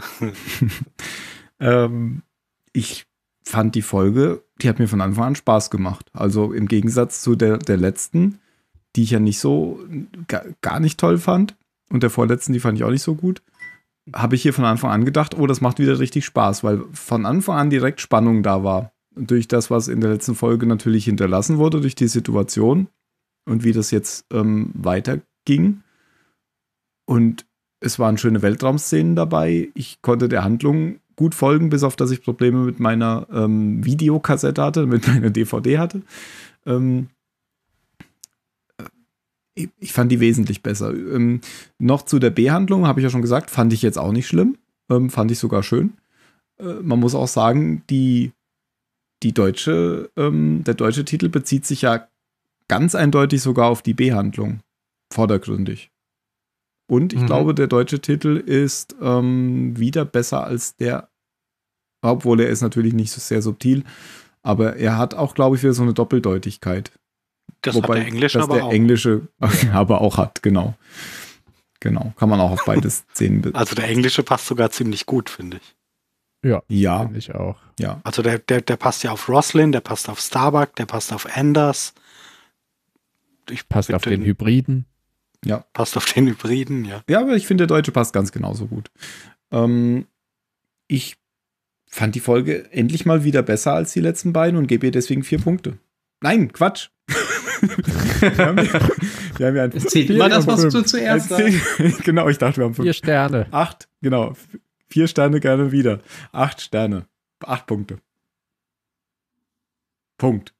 Ich fand die Folge, die hat mir von Anfang an Spaß gemacht. Also im Gegensatz zu der letzten, die ich ja nicht so, gar nicht toll fand, und der vorletzten, die fand ich auch nicht so gut, habe ich hier von Anfang an gedacht, oh, das macht wieder richtig Spaß, weil von Anfang an direkt Spannung da war. Durch das, was in der letzten Folge natürlich hinterlassen wurde, durch die Situation und wie das jetzt weiterging. Und es waren schöne Weltraumszenen dabei. Ich konnte der Handlung gut folgen, bis auf dass ich Probleme mit meiner Videokassette hatte, mit meiner DVD hatte. Ich fand die wesentlich besser. Noch zu der B-Handlung, habe ich ja schon gesagt, fand ich jetzt auch nicht schlimm. Fand ich sogar schön. Man muss auch sagen, der deutsche Titel bezieht sich ja ganz eindeutig sogar auf die B-Handlung. Vordergründig. Und ich glaube, der deutsche Titel ist wieder besser als der, obwohl er ist natürlich nicht so sehr subtil, aber er hat auch, glaube ich, wieder so eine Doppeldeutigkeit. Das hat der Englische aber auch. Englische aber auch hat, genau. Genau, kann man auch auf beide Szenen. Also der Englische passt sogar ziemlich gut, finde ich. Ja, finde ich auch. Ja. Also der passt ja auf Roslin, der passt auf Starbuck, der passt auf Anders. Passt auf den Hybriden. Ja. Passt auf den Hybriden, ja. Ja, aber ich finde, der Deutsche passt ganz genauso gut. Ich fand die Folge endlich mal wieder besser als die letzten beiden und gebe ihr deswegen 4 Punkte. Nein, Quatsch. wir haben ja es zählt immer das, was du zuerst sagst. Genau, ich dachte, wir haben 4 Sterne. 8, genau. 4 Sterne gerne wieder. 8 Sterne. 8 Punkte. Punkt.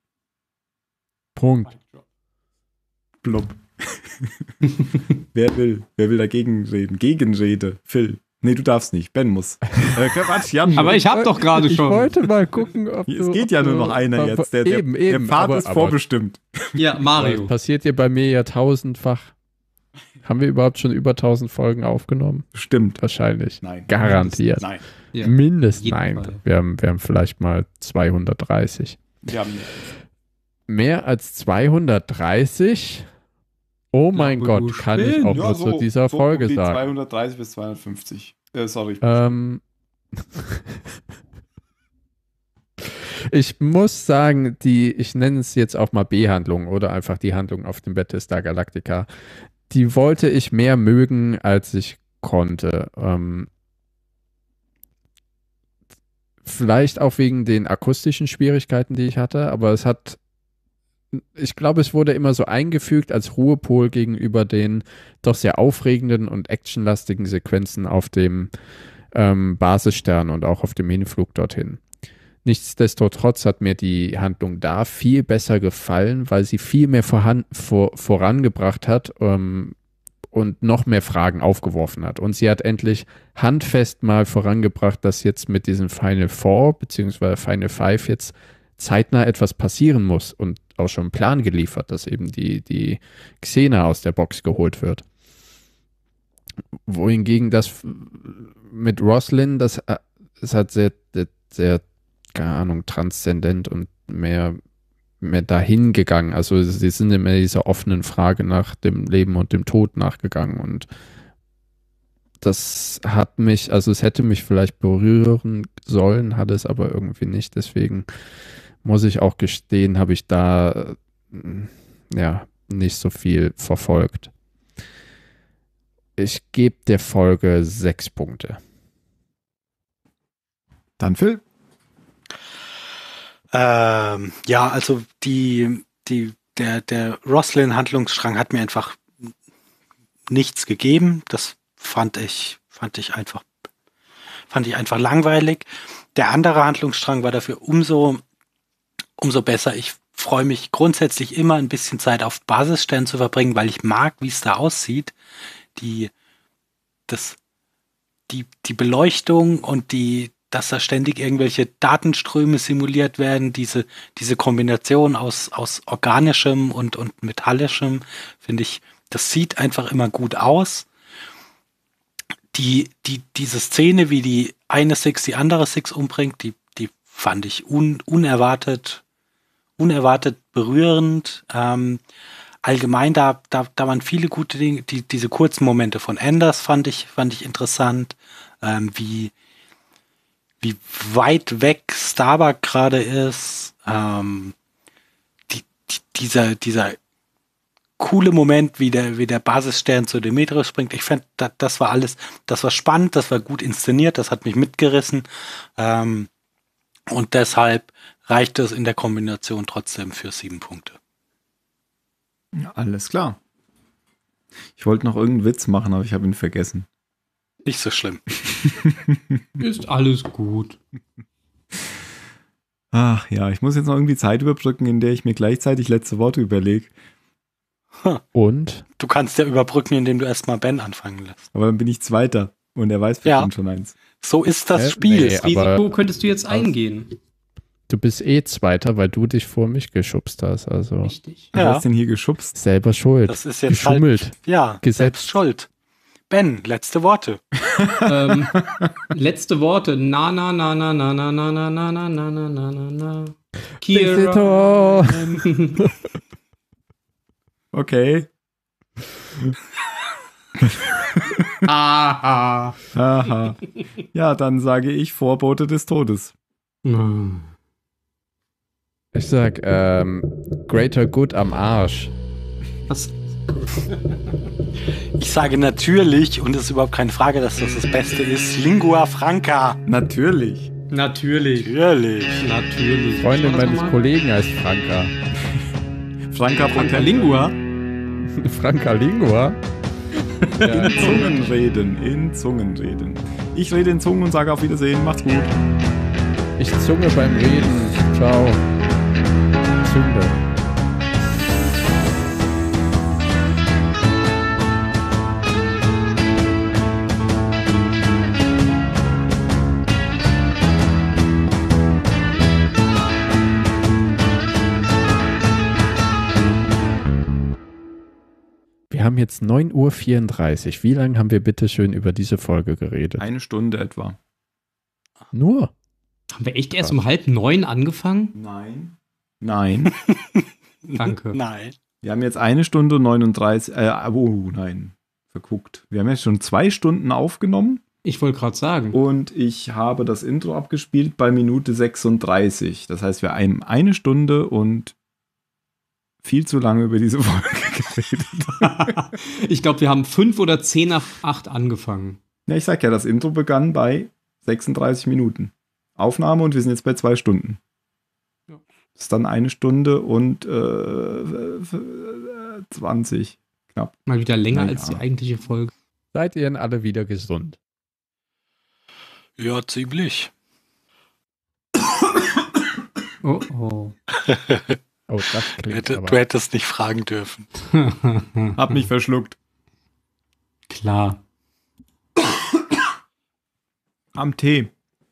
Blub. Wer will dagegen reden? Gegenrede. Phil. Nee, du darfst nicht. Ben muss. Quatsch, Jan. Aber ich habe doch gerade schon. Ich wollte mal gucken, ob es geht ja nur noch einer jetzt. Der Pfad ist vorbestimmt. Ja, Mario. Das passiert ja bei mir ja tausendfach. Haben wir überhaupt schon über 1000 Folgen aufgenommen? Stimmt. Wahrscheinlich. Nein. Garantiert. Nein. Ja. Mindestens. Nein. Wir haben vielleicht mal 230. Wir haben mehr als 230? Oh mein Gott, kann ich auch nur zu dieser Folge sagen. 230 bis 250. Sorry. Ich muss sagen, ich nenne es jetzt auch mal B-Handlung oder einfach die Handlung auf dem Battlestar Galactica, die wollte ich mehr mögen, als ich konnte. Vielleicht auch wegen den akustischen Schwierigkeiten, die ich hatte, aber ich glaube, es wurde immer so eingefügt als Ruhepol gegenüber den doch sehr aufregenden und actionlastigen Sequenzen auf dem Basisstern und auch auf dem Hinflug dorthin. Nichtsdestotrotz hat mir die Handlung da viel besser gefallen, weil sie viel mehr vorangebracht hat und noch mehr Fragen aufgeworfen hat. Und sie hat endlich handfest mal vorangebracht, dass jetzt mit diesem Final Four bzw. Final Five jetzt zeitnah etwas passieren muss und auch schon einen Plan geliefert, dass eben die Xena aus der Box geholt wird. Wohingegen das mit Roslin, das hat sehr, sehr, keine Ahnung, transzendent und mehr dahin gegangen. Also sie sind immer dieser offenen Frage nach dem Leben und dem Tod nachgegangen und das hat mich, also es hätte mich vielleicht berühren sollen, hat es aber irgendwie nicht. Deswegen muss ich auch gestehen, habe ich da nicht so viel verfolgt. Ich gebe der Folge 6 Punkte. Dann Phil. Ja, also der Roslin-Handlungsstrang hat mir einfach nichts gegeben. Das fand ich einfach langweilig. Der andere Handlungsstrang war dafür umso besser. Ich freue mich grundsätzlich immer ein bisschen Zeit auf Basisstern zu verbringen, weil ich mag, wie es da aussieht. Die Beleuchtung und dass da ständig irgendwelche Datenströme simuliert werden, diese Kombination aus organischem und metallischem, finde ich, das sieht einfach immer gut aus. Diese Szene, wie die eine Six die andere Six umbringt, die fand ich unerwartet berührend. Allgemein, da waren viele gute Dinge. Diese kurzen Momente von Anders fand ich interessant. Wie weit weg Starbuck gerade ist. Dieser coole Moment, wie der Basisstern zu Demetrius springt. Ich fand, das war spannend, das war gut inszeniert, das hat mich mitgerissen. Und deshalb reicht es in der Kombination trotzdem für 7 Punkte. Ja, alles klar. Ich wollte noch irgendeinen Witz machen, aber ich habe ihn vergessen. Nicht so schlimm. Ist alles gut. Ach ja, ich muss jetzt noch irgendwie Zeit überbrücken, in der ich mir gleichzeitig letzte Worte überlege. Und? Du kannst ja überbrücken, indem du erstmal Ben anfangen lässt. Aber dann bin ich Zweiter und er weiß bestimmt schon eins. So ist das Spiel. Nee, Das Risiko könntest du jetzt eingehen. Du bist Zweiter, weil du dich vor mich geschubst hast. Also Richtig. Wer hast denn hier geschubst? selber schuld. Das ist jetzt geschummelt. Halt, ja, Gesetzt. selbst schuld. Ben, letzte Worte. Letzte Worte. Na. Kira. Okay. Aha. Aha. Ja, dann sage ich Vorbote des Todes. Ich sag, Greater Good am Arsch. Was? Ich sage natürlich, und es ist überhaupt keine Frage, dass das Beste ist, Lingua Franca. Natürlich. Natürlich. Freundin meines Kollegen heißt Franka. Franka Lingua. Franka Lingua? Ja, In Zungenreden. Ich rede in Zungen und sage auf Wiedersehen. Macht's gut. ich zunge beim Reden. Ciao. Zunge. Wir haben jetzt 9:34 Uhr. Wie lange haben wir bitte schön über diese Folge geredet? 1 Stunde etwa. Nur? Haben wir echt erst um 8:30 angefangen? Nein. Danke. Nein. Wir haben jetzt 1 Stunde 39. Nein. Verguckt. Wir haben jetzt schon 2 Stunden aufgenommen. Ich wollte gerade sagen. Und ich habe das Intro abgespielt bei Minute 36. Das heißt, wir haben 1 Stunde und viel zu lange über diese Folge geredet. Ich glaube, wir haben 5 oder 10 nach 8 angefangen. Ja, ich sag ja, das Intro begann bei 36 Minuten. Aufnahme und wir sind jetzt bei 2 Stunden. Ja. Das ist dann 1 Stunde und 20 knapp. Mal wieder länger Ja. als die eigentliche Folge. Seid ihr denn alle wieder gesund? Ja, ziemlich. Oh, oh. Oh, das klingt Du aber... hättest nicht fragen dürfen. Hab mich verschluckt. Klar. Am Tee.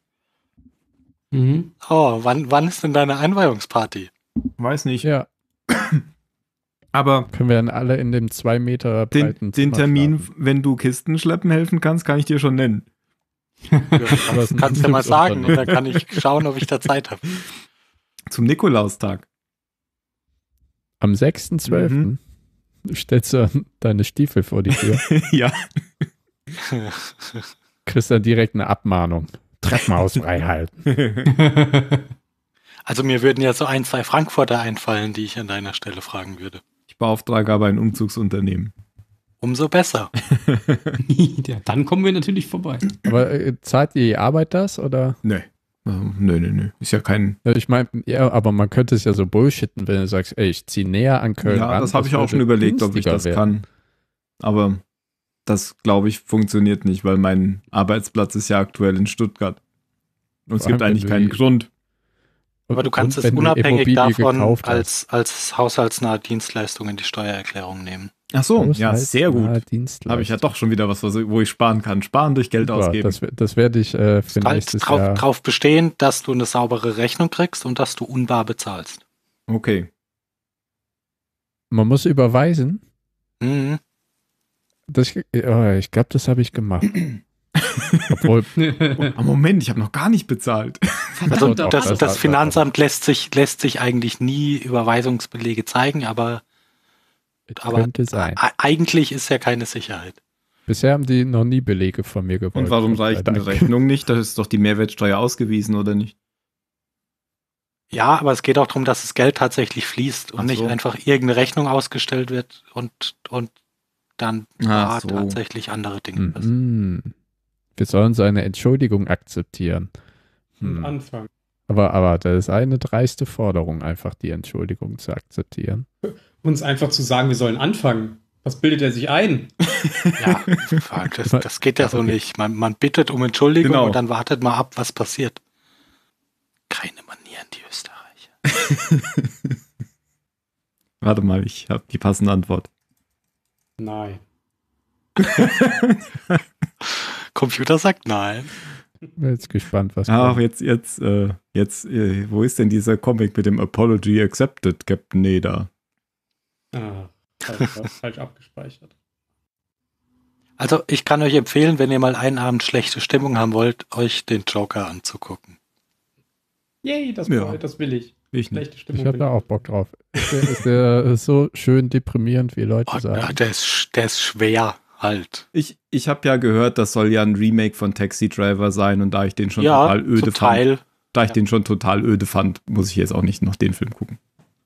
Mhm. Oh, wann ist denn deine Einweihungsparty? Weiß nicht. Ja, Aber können wir dann alle in dem 2 Meter breiten den Zimmer Termin, schlafen? wenn du Kisten schleppen helfen kannst, kann ich dir schon nennen. Ja, Aber es kannst du ja mal stimmt auch sagen dann und dann kann ich schauen, ob ich da Zeit habe. Zum Nikolaustag. Am 6.12. stellst du deine Stiefel vor die Tür. Ja. Kriegst dann direkt eine Abmahnung. Treppenhaus frei halten. Also mir würden ja so 1, 2 Frankfurter einfallen, die ich an deiner Stelle fragen würde. Ich beauftrage aber ein Umzugsunternehmen. Umso besser. Ja, dann kommen wir natürlich vorbei. Aber zahlt die Arbeit das oder? Nee. Nö. Ist ja kein... Ja, ich meine, ja, aber man könnte es ja so bullshitten, wenn du sagst, ey, ich ziehe näher an Köln ran. Ja, das habe ich auch schon überlegt, ob ich das kann. Aber das, glaube ich, funktioniert nicht, weil mein Arbeitsplatz ist ja aktuell in Stuttgart. Und es gibt eigentlich keinen Grund. Aber du kannst es unabhängig davon als haushaltsnahe Dienstleistung in die Steuererklärung nehmen. Ach so, ja, sehr gut. Habe ich ja doch schon wieder was, wo ich sparen kann. Sparen durch Geld ausgeben. Das werde ich für nächstes Jahr. Drauf bestehen, dass du eine saubere Rechnung kriegst und dass du unbar bezahlst. Okay. Man muss überweisen. Mhm. Ich glaube, das habe ich gemacht. Obwohl, Moment, ich habe noch gar nicht bezahlt. Also das Finanzamt lässt sich eigentlich nie Überweisungsbelege zeigen, aber könnte sein. Eigentlich ist ja keine Sicherheit. Bisher haben die noch nie Belege von mir gewollt. Und warum reicht eine Rechnung nicht? Da ist doch die Mehrwertsteuer ausgewiesen, oder nicht? Ja, aber es geht auch darum, dass das Geld tatsächlich fließt und nicht einfach irgendeine Rechnung ausgestellt wird und dann tatsächlich andere Dinge passieren. Wir sollen so eine Entschuldigung akzeptieren. Anfangen. Aber das ist eine dreiste Forderung, einfach die Entschuldigung zu akzeptieren. Uns einfach zu sagen, wir sollen anfangen. Was bildet er sich ein? Ja, das geht ja so nicht. Man bittet um Entschuldigung und dann wartet mal ab, was passiert. Keine Manieren, die Österreicher. Warte mal, ich habe die passende Antwort. Nein. Computer sagt nein. Bin jetzt gespannt, was kommt. Jetzt, wo ist denn dieser Comic mit dem Apology Accepted, Captain Neda? Falsch abgespeichert. Also ich kann euch empfehlen, wenn ihr mal einen Abend schlechte Stimmung haben wollt, euch den Joker anzugucken. Yay, das will ich. Ich habe da auch Bock drauf. Ist der so schön deprimierend, wie Leute sagen? Ja, der ist schwer halt. Ich habe ja gehört, das soll ja ein Remake von Taxi Driver sein und da ich den schon total öde fand, muss ich jetzt auch nicht noch den Film gucken.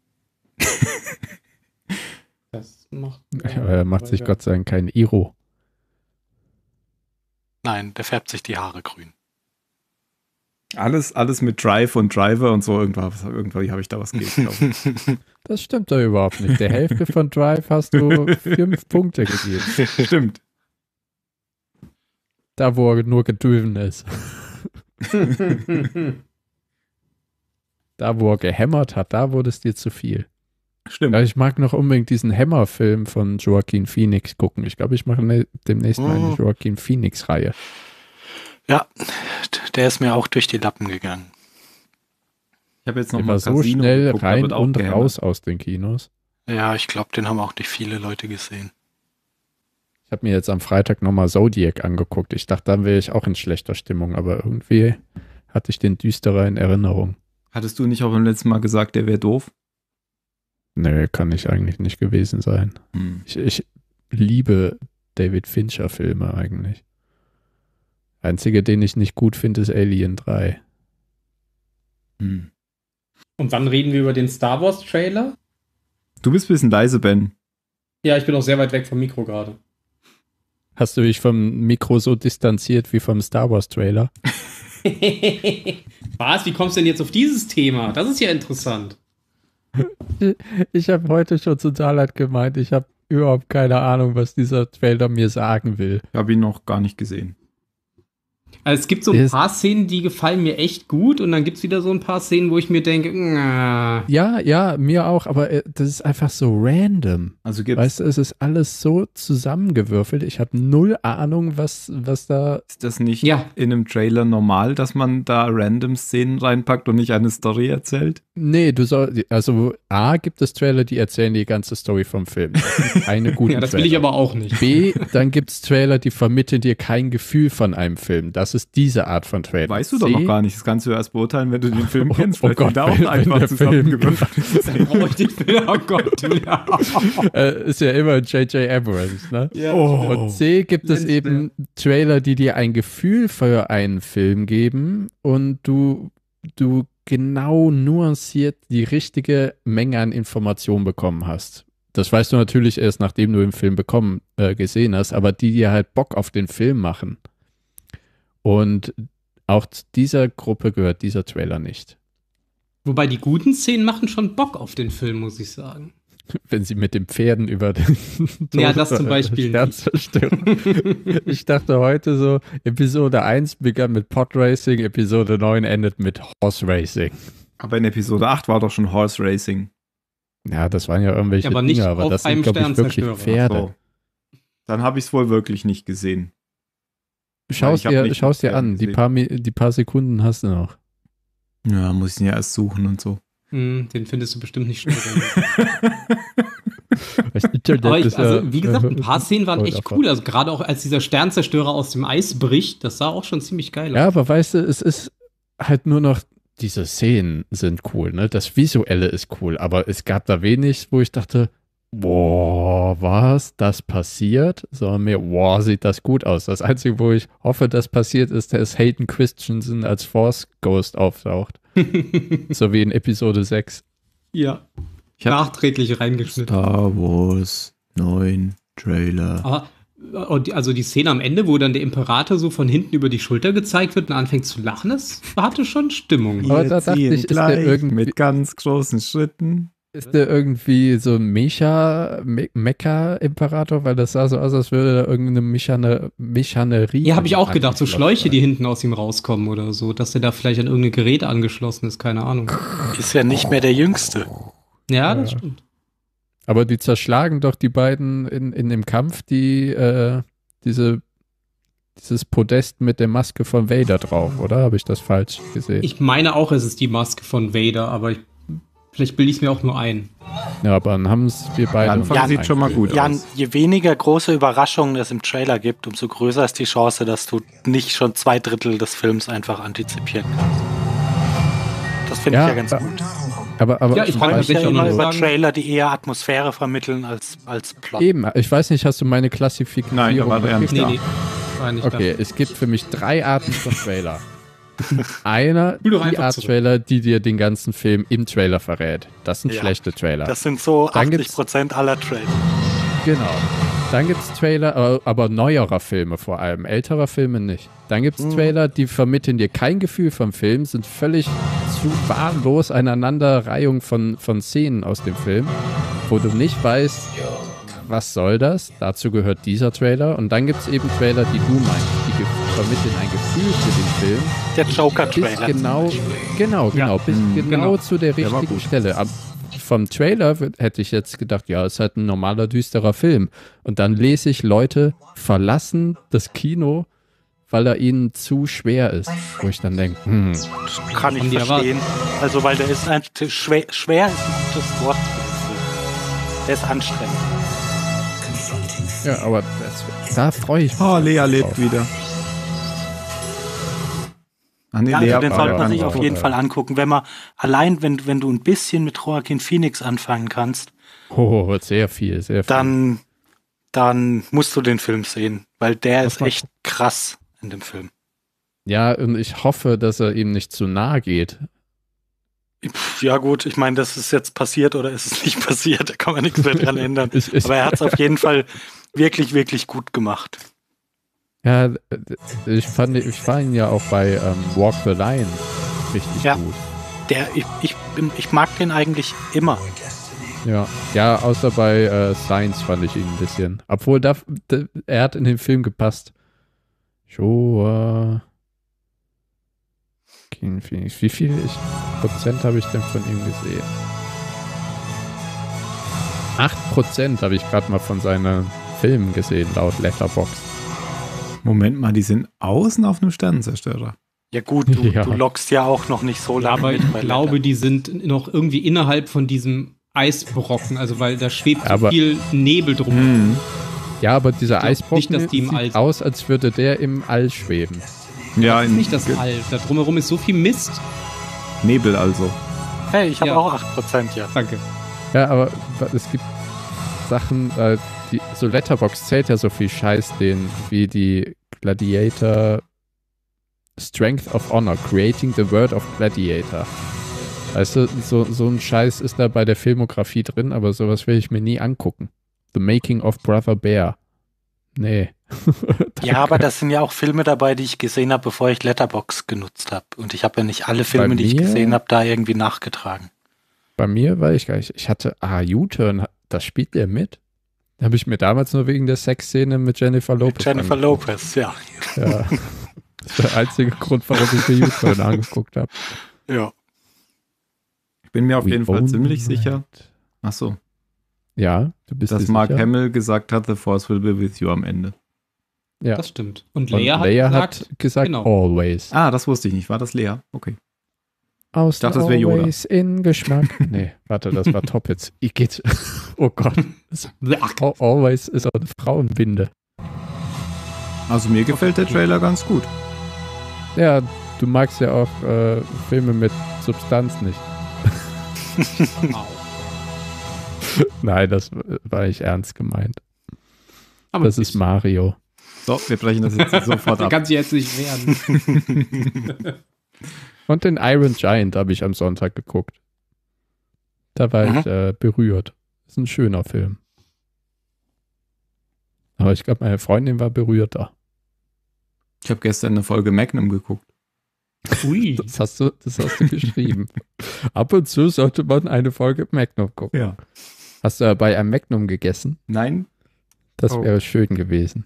Das macht er macht sich Gott sei Dank kein Iro. Nein, der färbt sich die Haare grün. Alles mit Drive und Driver und so, irgendwie habe ich da was gelesen. Das stimmt doch überhaupt nicht. Der Hälfte von Drive hast du 5 Punkte gegeben. Stimmt. Da, wo er nur gedriven ist. Da, wo er gehämmert hat, da wurde es dir zu viel. Stimmt. Ja, ich mag noch unbedingt diesen Hammer-Film von Joaquin Phoenix gucken. Ich glaube, ich mache demnächst mal eine Joaquin Phoenix-Reihe. Ja, der ist mir auch durch die Lappen gegangen. Ich habe jetzt noch mal so schnell geguckt, rein und raus aus den Kinos. Ja, ich glaube, den haben auch nicht viele Leute gesehen. Ich habe mir jetzt am Freitag nochmal Zodiac angeguckt. Ich dachte, dann wäre ich auch in schlechter Stimmung, aber irgendwie hatte ich den düsterer in Erinnerung. Hattest du nicht auch beim letzten Mal gesagt, der wäre doof? Nö, kann ich eigentlich nicht gewesen sein. Ich liebe David Fincher-Filme eigentlich. Einzige, den ich nicht gut finde, ist Alien 3. Und dann reden wir über den Star Wars Trailer. Du bist ein bisschen leise, Ben. Ja, ich bin auch sehr weit weg vom Mikro gerade. Hast du dich vom Mikro so distanziert wie vom Star Wars Trailer? Was? Wie kommst du denn jetzt auf dieses Thema? Das ist ja interessant. Ich habe heute schon total halt gemeint, ich habe überhaupt keine Ahnung, was dieser Trailer mir sagen will. Ich habe ihn noch gar nicht gesehen. Also es gibt so ein paar Szenen, die gefallen mir echt gut und dann gibt es wieder so ein paar Szenen, wo ich mir denke, Ja, mir auch, aber das ist einfach so random. Also weißt du, es ist alles so zusammengewürfelt. Ich habe null Ahnung, was da... Ist das nicht in einem Trailer normal, dass man da random Szenen reinpackt und nicht eine Story erzählt? Nee, also A, gibt es Trailer, die erzählen die ganze Story vom Film. Keine guten Ja, das Trailer. will ich aber auch nicht. B, dann gibt es Trailer, die vermitteln dir kein Gefühl von einem Film. Das ist diese Art von Trailer. Weißt du doch noch gar nicht. Das kannst du erst beurteilen, wenn du den Film kennst. Vielleicht Gott, da auch einfach zusammengewürfelt. Dann brauche ich den Film. Oh Gott. Ist ja immer J.J. Abrams, ne? Ja. Und C, gibt es eben Trailer, die dir ein Gefühl für einen Film geben und du genau nuanciert die richtige Menge an Informationen bekommen hast. Das weißt du natürlich erst, nachdem du den Film gesehen hast, aber die dir halt Bock auf den Film machen. Und Auch zu dieser Gruppe gehört dieser Trailer nicht. Wobei die guten Szenen machen schon Bock auf den Film, muss ich sagen. Wenn sie mit den Pferden über den Ja, das zum Beispiel Stern zerstören. Ich dachte heute so, Episode 1 begann mit Podracing, Episode 9 endet mit Horse Racing. Aber in Episode 8 war doch schon Horse Racing. Ja, das waren ja irgendwelche aber nicht Dinge, aber auf das einem sind, glaube ich, wirklich Sternzerstörer. Pferde. So. Dann habe ich es wohl wirklich nicht gesehen. Schau's dir an, die paar Sekunden hast du noch. Ja, muss ich ihn ja erst suchen und so. Den findest du bestimmt nicht schnell. Aber wie gesagt, ein paar Szenen waren echt cool. Also gerade auch als dieser Sternzerstörer aus dem Eis bricht, das sah auch schon ziemlich geil aus. Ja, aber weißt du, es ist halt nur noch, diese Szenen sind cool, ne? Das Visuelle ist cool, aber es gab da wenig, wo ich dachte, boah, was, das passiert? Sondern mehr, boah, sieht das gut aus. Das Einzige, wo ich hoffe, das passiert, ist, dass Hayden Christensen als Force Ghost auftaucht. So wie in Episode 6. Ja. Nachträglich reingeschnitten. Star Wars 9 Trailer. Aber also die Szene am Ende, wo dann der Imperator so von hinten über die Schulter gezeigt wird und anfängt zu lachen, das hatte schon Stimmung. Aber da dachte ich, ist der irgendwie mit ganz großen Schritten. Ist der irgendwie so ein Mecha-Imperator? Weil das sah so aus, als würde da irgendeine Mechanerie. Ja, habe ich auch gedacht, so Schläuche, die hinten aus ihm rauskommen oder so, dass der da vielleicht an irgendein Gerät angeschlossen ist, keine Ahnung. Ist ja nicht mehr der Jüngste. Ja, das stimmt. Aber die zerschlagen doch die beiden in dem Kampf, dieses Podest mit der Maske von Vader drauf, oder? Habe ich das falsch gesehen? Ich meine auch, es ist die Maske von Vader, aber vielleicht bilde ich es mir auch nur ein. Ja, aber dann haben es wir beide. Anfang sieht schon mal gut aus. Jan, je weniger große Überraschungen es im Trailer gibt, umso größer ist die Chance, dass du nicht schon 2/3 des Films einfach antizipieren kannst. Das finde ich ja ganz gut. Aber ja, ich freue mich ja immer über Trailer, die eher Atmosphäre vermitteln als Plot. Eben, ich weiß nicht, hast du meine Klassifizierung? Nein, da war der nicht da. Nee, war nicht okay, es gibt für mich 3 Arten von Trailer. Einer, die Art Trailer, die dir den ganzen Film im Trailer verrät. Das sind schlechte Trailer. Das sind so 80% aller Trailer. Genau. Dann gibt es Trailer, aber neuerer Filme vor allem, älterer Filme nicht. Dann gibt es Trailer, die vermitteln dir kein Gefühl vom Film, sind völlig zu wahllos Aneinanderreihung von Szenen aus dem Film, wo du nicht weißt, was soll das? Dazu gehört dieser Trailer. Und dann gibt es eben Trailer, die du meinst, die vermitteln ein Gefühl für den Film. Der Joker-Trailer. Bis genau zu der richtigen Stelle. Vom Trailer hätte ich jetzt gedacht, ja, es ist halt ein normaler, düsterer Film. Und dann lese ich, Leute verlassen das Kino, weil er ihnen zu schwer ist. Wo ich dann denke, Kann ich verstehen. Also, weil der ist einfach schwer ist ein gutes Wort. Der ist anstrengend. Ja, aber da freue ich mich. Oh, Lea lebt wieder. Den sollte man sich auf jeden Fall angucken. Wenn du ein bisschen mit Joaquin Phoenix anfangen kannst, sehr viel. Dann musst du den Film sehen, weil der ist echt krass in dem Film. Ja, und ich hoffe, dass er ihm nicht zu nahe geht. Ja gut, ich meine, das ist jetzt passiert oder ist es nicht passiert, da kann man nichts mehr dran ändern. Aber er hat es auf jeden Fall wirklich, wirklich gut gemacht. Ja, ich fand ihn ja auch bei Walk the Line richtig gut. Ich mag den eigentlich immer. Ja, außer bei Science fand ich ihn ein bisschen. Obwohl, er hat in den Film gepasst. Wie viel Prozent habe ich denn von ihm gesehen? 8% habe ich gerade mal von seinen Filmen gesehen, laut Letterboxd. Moment mal, die sind außen auf einem Sternenzerstörer. Ja gut, du lockst ja auch noch nicht so lange. Aber ich glaube, die sind noch irgendwie innerhalb von diesem Eisbrocken, also weil da schwebt so viel Nebel drum. Ja, aber dieser Eisbrocken nicht, sieht aus, als würde der im All schweben. Ja, das ist nicht das All. Da drumherum ist so viel Mist. Nebel also. Hey, ich habe auch 8%, ja. Danke. Ja, aber es gibt Sachen, so Letterboxd zählt ja so viel Scheiß, wie die Gladiator Strength of Honor, Creating the World of Gladiator. Weißt du, so ein Scheiß ist da bei der Filmografie drin, aber sowas will ich mir nie angucken. The Making of Brother Bear. Nee. Ja, aber das sind ja auch Filme dabei, die ich gesehen habe, bevor ich Letterboxd genutzt habe. Und ich habe ja nicht alle Filme, die ich gesehen habe, da irgendwie nachgetragen. Bei mir war ich gar nicht. Ich hatte U-Turn, das spielt der mit. Da habe ich mir damals nur wegen der Sexszene mit Jennifer Lopez Mit Jennifer Lopez, ja. Ja. Das war der einzige Grund, warum ich mir U-Turn angeguckt habe. Ja. Ich bin mir auf jeden Fall ziemlich sicher. Ach so. Ja, du bist dass Mark Hamill gesagt hat, The Force will be with you am Ende. Ja. Das stimmt. Und Leia hat gesagt genau. Always. Ah, das wusste ich nicht. War das Lea? Okay. Aus dachte, das wäre Yoda. In Geschmack. Nee, warte, das war top jetzt. Oh Gott. Always ist auch eine Frauenbinde. Also mir gefällt der Trailer ganz gut. Ja, du magst ja auch Filme mit Substanz nicht. Nein, das war nicht ernst gemeint. Aber das ist Mario. So, wir brechen das jetzt sofort ab. Kann sich jetzt nicht wehren. Und den Iron Giant habe ich am Sonntag geguckt. Da war ich berührt. Ist ein schöner Film. Aber ich glaube, meine Freundin war berührter. Ich habe gestern eine Folge Magnum geguckt. Ui. Das hast du geschrieben. Ab und zu sollte man eine Folge Magnum gucken. Ja. Hast du bei einem Magnum gegessen? Nein. Das wäre schön gewesen.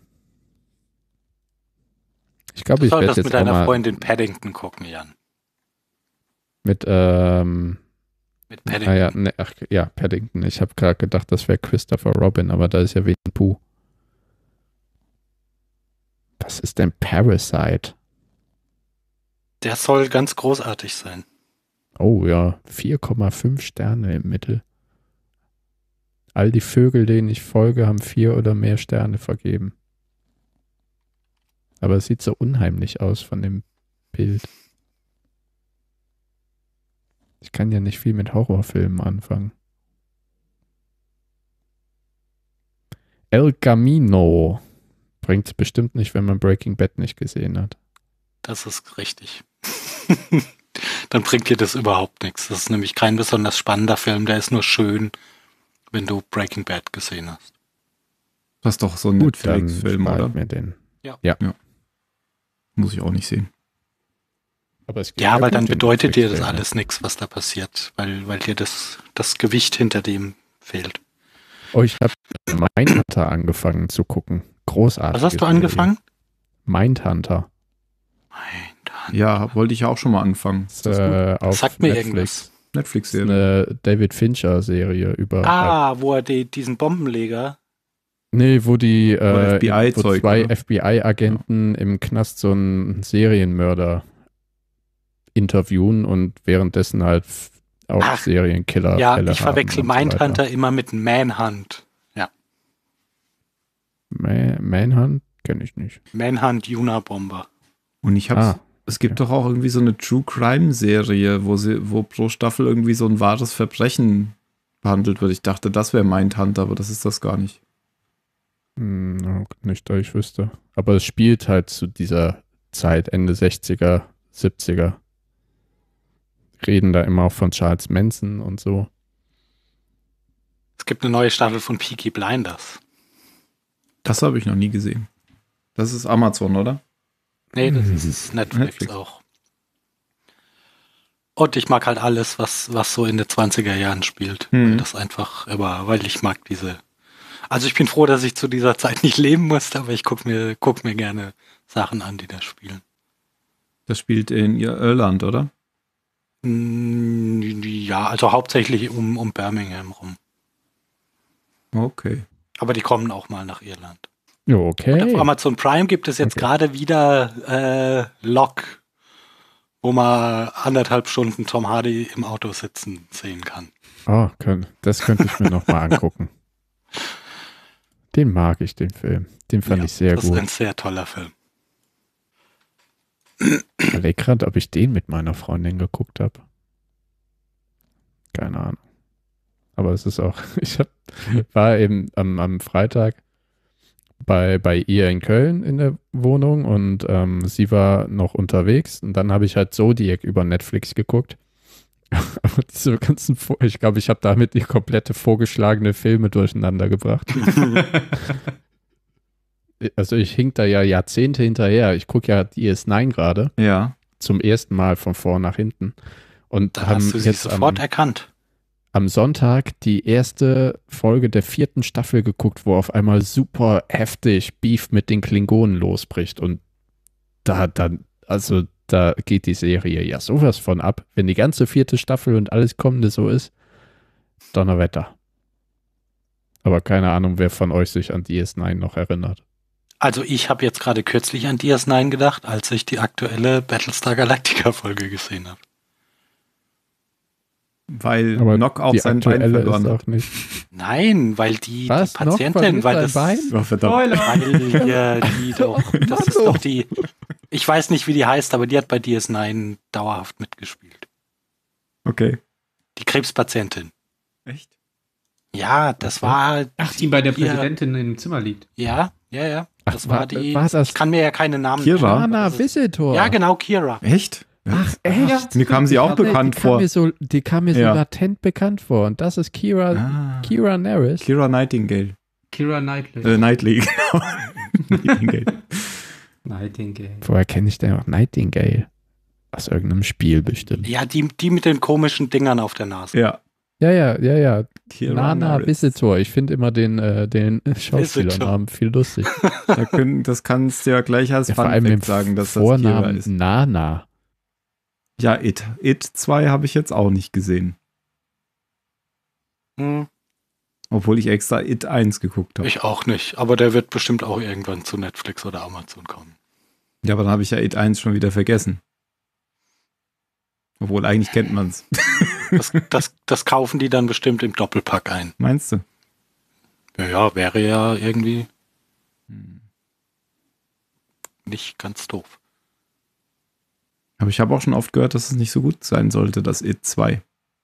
Ich glaube, ich werde jetzt mit deiner Freundin Paddington gucken, Jan. Mit Paddington. Ja, Paddington. Ich habe gerade gedacht, das wäre Christopher Robin, aber da ist ja Winnie Pooh. Was ist denn Parasite? Der soll ganz großartig sein. Oh ja, 4,5 Sterne im Mittel. All die Vögel, denen ich folge, haben 4 oder mehr Sterne vergeben. Aber es sieht so unheimlich aus von dem Bild. Ich kann ja nicht viel mit Horrorfilmen anfangen. El Camino bringt es bestimmt nicht, wenn man Breaking Bad nicht gesehen hat. Das ist richtig. Dann bringt dir das überhaupt nichts. Das ist nämlich kein besonders spannender Film, der ist nur schön, wenn du Breaking Bad gesehen hast. Das ist doch so ein Netflix-Film, oder? Mir den. Ja. Muss ich auch nicht sehen. Aber weil dann bedeutet dir das alles nichts, was da passiert, weil dir das Gewicht hinter dem fehlt. Oh, ich habe Mindhunter angefangen zu gucken. Großartig. Was hast du angefangen? Mindhunter. Ja, wollte ich ja auch schon mal anfangen. Auf Sagt mir irgendwas. Netflix-Serie. Eine David Fincher-Serie über. Wo er diesen Bombenleger. Nee, wo FBI-Zeug, zwei FBI-Agenten im Knast so einen Serienmörder interviewen und währenddessen halt auch Serienkiller. Ja, ich verwechsel Mindhunter immer mit Manhunt. Ja. Manhunt kenne ich nicht. Manhunt Unabomber. Und es gibt doch auch irgendwie so eine True Crime Serie, wo pro Staffel irgendwie so ein wahres Verbrechen behandelt wird. Ich dachte, das wäre Mindhunter, aber das ist das gar nicht. Nicht, da ich wüsste. Aber es spielt halt zu dieser Zeit, Ende 60er, 70er. Reden da immer auch von Charles Manson und so. Es gibt eine neue Staffel von Peaky Blinders. Das habe ich noch nie gesehen. Das ist Amazon, oder? Nee, das ist Netflix auch. Und ich mag halt alles, was so in den 20er Jahren spielt. Weil ich mag diese. Also ich bin froh, dass ich zu dieser Zeit nicht leben musste, aber ich guck mir gerne Sachen an, die da spielen. Das spielt in Irland, oder? Ja, also hauptsächlich um Birmingham rum. Okay. Aber die kommen auch mal nach Irland. Jo, okay. Und auf Amazon Prime gibt es jetzt gerade wieder Lock, wo man 1,5 Stunden Tom Hardy im Auto sitzen sehen kann. Oh, das könnte ich mir nochmal angucken. Den mag ich, den Film. Den fand ich sehr gut. Das ist ein sehr toller Film. Ich überlege gerade, ob ich den mit meiner Freundin geguckt habe. Keine Ahnung. Aber es ist auch, war eben am Freitag bei ihr in Köln in der Wohnung und sie war noch unterwegs und dann habe ich halt Zodiac über Netflix geguckt. Aber diese ganzen, ich glaube, ich habe damit die komplette vorgeschlagene Filme durcheinander gebracht. also ich hink da ja Jahrzehnte hinterher. Ich gucke ja DS9 gerade. Ja. Zum ersten Mal von vor nach hinten. Und Da haben hast du sie jetzt sofort erkannt. am Sonntag die erste Folge der 4. Staffel geguckt, wo auf einmal super heftig Beef mit den Klingonen losbricht. Und da geht die Serie ja sowas von ab. Wenn die ganze 4. Staffel und alles Kommende so ist, Donnerwetter. Aber keine Ahnung, wer von euch sich an DS9 noch erinnert. Also ich habe jetzt gerade kürzlich an DS9 gedacht, als ich die aktuelle Battlestar Galactica-Folge gesehen habe. Weil Aber Nock auch die sein Bein aktuelle verloren ist hat. auch nicht. Nein, weil die Was? Patientin, Noch weil das, Bein? Oh, verdammt. weil die doch, das ist doch die, ich weiß nicht, wie die heißt, aber die hat bei DS9 dauerhaft mitgespielt. Okay. Die Krebspatientin. Echt? Ja, das war, Ach, die bei der Ja. Präsidentin im Zimmer liegt. ja. Das Ach, war die, war das ich kann mir ja keine Namen Kira? nennen. Anna Visitor. Ja, genau, Kira. Echt? Ach, echt? Mir kam sie auch Nee, bekannt die kam vor. die kam mir so Ja. latent bekannt vor. Und das ist Kira Nerys. Kira Nightingale. Kira Knightley. Knightley, genau. Nightingale. Nightingale. Woher kenne ich denn auch Nightingale? Aus irgendeinem Spiel bestimmt. Ja, die mit den komischen Dingern auf der Nase. Ja. Ja. Kira Nana Nerys. Visitor. Ich finde immer den Schauspielernamen viel lustig. Das kannst du ja gleich als Ja, vor allem Funfact im sagen, dass das Kira Vornamen ist. Nana. Ja, It 2 habe ich jetzt auch nicht gesehen. Hm, Obwohl ich extra It 1 geguckt habe. ich auch nicht, aber der wird bestimmt auch irgendwann zu Netflix oder Amazon kommen. Ja, aber dann habe ich ja It 1 schon wieder vergessen. Obwohl, eigentlich kennt man's. Das kaufen die dann bestimmt im Doppelpack ein. Meinst du? Ja, wäre ja irgendwie nicht ganz doof. Aber ich habe auch schon oft gehört, dass es nicht so gut sein sollte, das It 2.